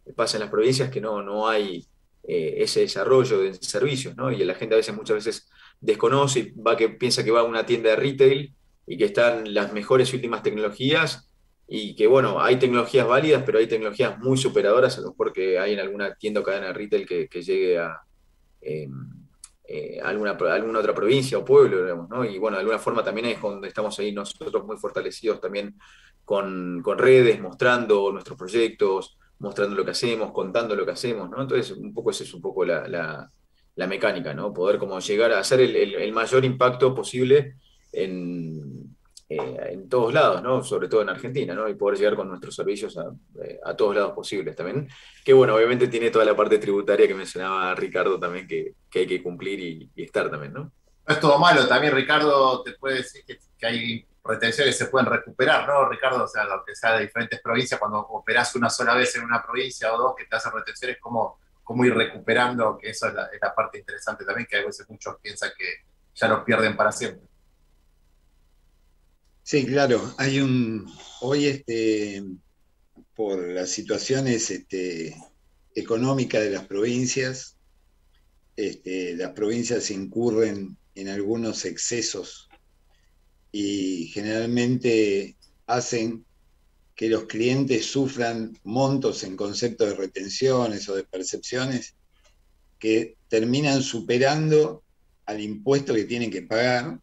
pasa en las provincias que no, no hay eh, ese desarrollo de servicios, ¿no? Y la gente a veces, muchas veces desconoce y va que, piensa que va a una tienda de retail y que están las mejores y últimas tecnologías y que, bueno, hay tecnologías válidas, pero hay tecnologías muy superadoras a lo mejor que hay en alguna tienda o cadena de retail que, que llegue a eh, eh, alguna, alguna otra provincia o pueblo, digamos, ¿no? Y bueno, de alguna forma también es donde estamos ahí nosotros muy fortalecidos también con, con redes, mostrando nuestros proyectos, mostrando lo que hacemos, contando lo que hacemos, ¿no? Entonces, un poco esa es un poco la, la, la mecánica, ¿no? Poder como llegar a hacer el, el, el mayor impacto posible en, eh, en todos lados, ¿no? Sobre todo en Argentina, ¿no? Y poder llegar con nuestros servicios a, a todos lados posibles también. Que bueno, obviamente tiene toda la parte tributaria que mencionaba Ricardo también, que, que hay que cumplir y, y estar también, ¿no? No es todo malo, también Ricardo te puede decir que, que hay retenciones que se pueden recuperar, ¿no, Ricardo? O sea, lo que sea de diferentes provincias, cuando operás una sola vez en una provincia o dos que te hacen retenciones, cómo, cómo ir recuperando, que eso es la, es la parte interesante también, que a veces muchos piensan que ya los pierden para siempre. Sí, claro, hay un, hoy este, por las situaciones este, económicas de las provincias, este, las provincias incurren en algunos excesos y generalmente hacen que los clientes sufran montos en concepto de retenciones o de percepciones que terminan superando al impuesto que tienen que pagar,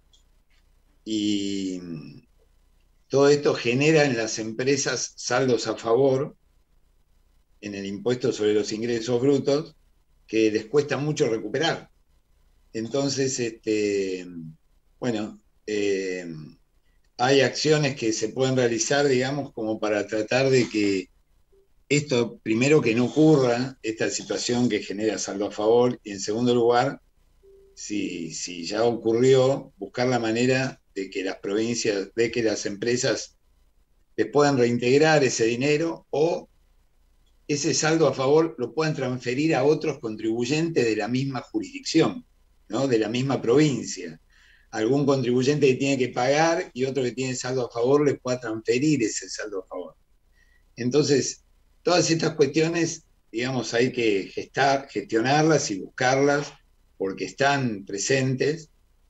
y todo esto genera en las empresas saldos a favor en el impuesto sobre los ingresos brutos que les cuesta mucho recuperar. Entonces, este, bueno, eh, hay acciones que se pueden realizar, digamos, como para tratar de que esto, primero, que no ocurra, esta situación que genera saldo a favor, y en segundo lugar, si, si ya ocurrió, buscar la manera de que las provincias, de que las empresas les puedan reintegrar ese dinero o ese saldo a favor lo puedan transferir a otros contribuyentes de la misma jurisdicción, ¿no? De la misma provincia. Algún contribuyente que tiene que pagar y otro que tiene saldo a favor le pueda transferir ese saldo a favor. Entonces, todas estas cuestiones, digamos, hay que gestar, gestionarlas y buscarlas porque están presentes.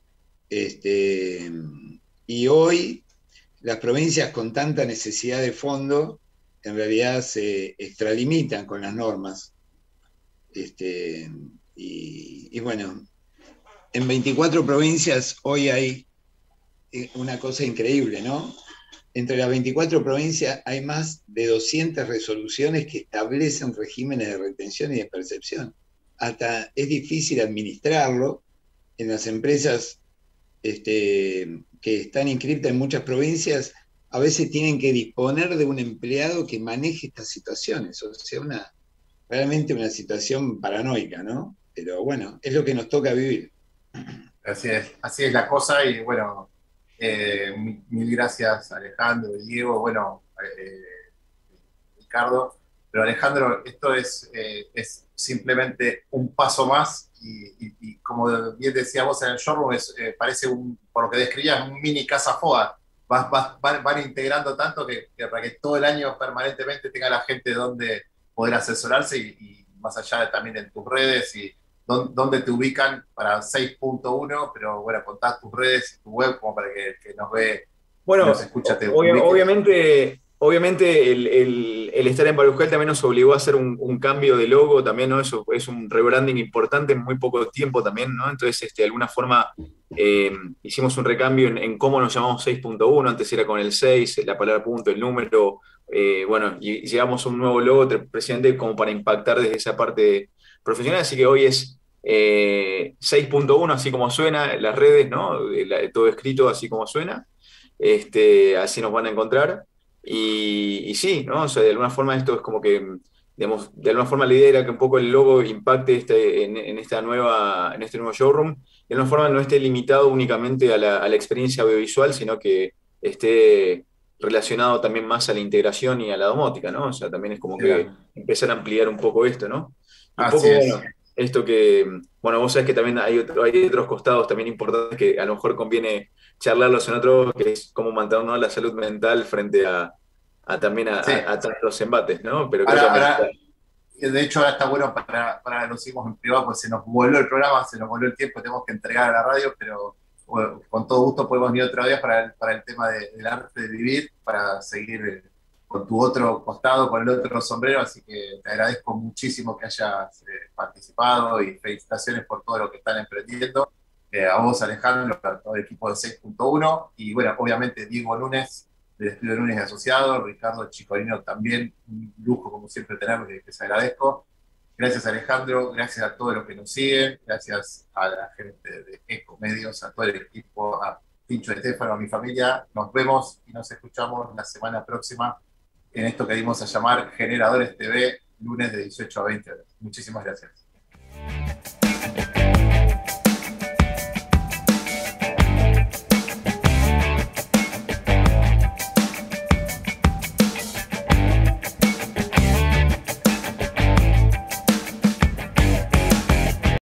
Este, y hoy las provincias con tanta necesidad de fondo en realidad se extralimitan con las normas. Este, y, y bueno, en veinticuatro provincias hoy hay una cosa increíble, ¿no? Entre las veinticuatro provincias hay más de doscientas resoluciones que establecen regímenes de retención y de percepción. Hasta es difícil administrarlo en las empresas este, que están inscritas en muchas provincias. A veces tienen que disponer de un empleado que maneje estas situaciones. O sea, una, realmente una situación paranoica, ¿no? Pero bueno, es lo que nos toca vivir. Así es, así es la cosa y bueno, eh, mil gracias Alejandro y Diego, bueno, eh, Ricardo, pero Alejandro, esto es, eh, es simplemente un paso más y, y, y como bien decía vos en el showroom, es, eh, parece, un, por lo que describías, un mini Casa Foga. Vas, vas, van, van integrando tanto que, que para que todo el año permanentemente tenga la gente donde poder asesorarse y, y más allá de, también en tus redes y dónde te ubican para seis punto uno, pero bueno, contá tus redes y tu web como para que, que nos ve, bueno, nos escucha, te ob obviamente, obviamente el, el, el estar en Barujel también nos obligó a hacer un, un cambio de logo, también, ¿no? Eso es un rebranding importante en muy poco tiempo también, ¿no? Entonces, este, de alguna forma eh, hicimos un recambio en, en cómo nos llamamos seis punto uno, antes era con el seis, la palabra punto, el número, eh, bueno, y llegamos a un nuevo logo precisamente como para impactar desde esa parte profesional, así que hoy es eh, seis punto uno, así como suena, las redes, ¿no? La, todo escrito así como suena, este, así nos van a encontrar, y, y sí, ¿no? O sea, de alguna forma esto es como que, digamos, de alguna forma la idea era que un poco el logo impacte este, en, en, esta nueva, en este nuevo showroom, de alguna forma no esté limitado únicamente a la, a la experiencia audiovisual, sino que esté relacionado también más a la integración y a la domótica, ¿no? O sea, también es como que empezar a ampliar un poco esto, ¿no? Un Así poco, es. bueno, esto que, bueno, vos sabés que también hay, otro, hay otros costados también importantes que a lo mejor conviene charlarlos en otro, que es cómo mantener, ¿no?, la salud mental frente a, a también a, Sí. a, a tantos embates, ¿no? Pero Ahora, creo que ahora, de hecho ahora está bueno para, para lo seguimos en privado, pues se nos voló el programa, se nos voló el tiempo, tenemos que entregar a la radio, pero bueno, con todo gusto podemos venir otra vez para el, para el tema de, del arte de vivir, para seguir eh, con tu otro costado, con el otro sombrero, así que te agradezco muchísimo que hayas eh, participado y felicitaciones por todo lo que están emprendiendo. Eh, a vos, Alejandro, a todo el equipo de seis punto uno, y bueno, obviamente Diego Núñez, del Estudio Núñez Asociado, Ricardo Chicorino también, un lujo como siempre tenerlo, que les agradezco. Gracias Alejandro, gracias a todos los que nos siguen, gracias a la gente de Ecomedios, a todo el equipo, a Pincho de Estefano, a mi familia. Nos vemos y nos escuchamos la semana próxima en esto que dimos a llamar Generadores T V, lunes de dieciocho a veinte horas. Muchísimas gracias.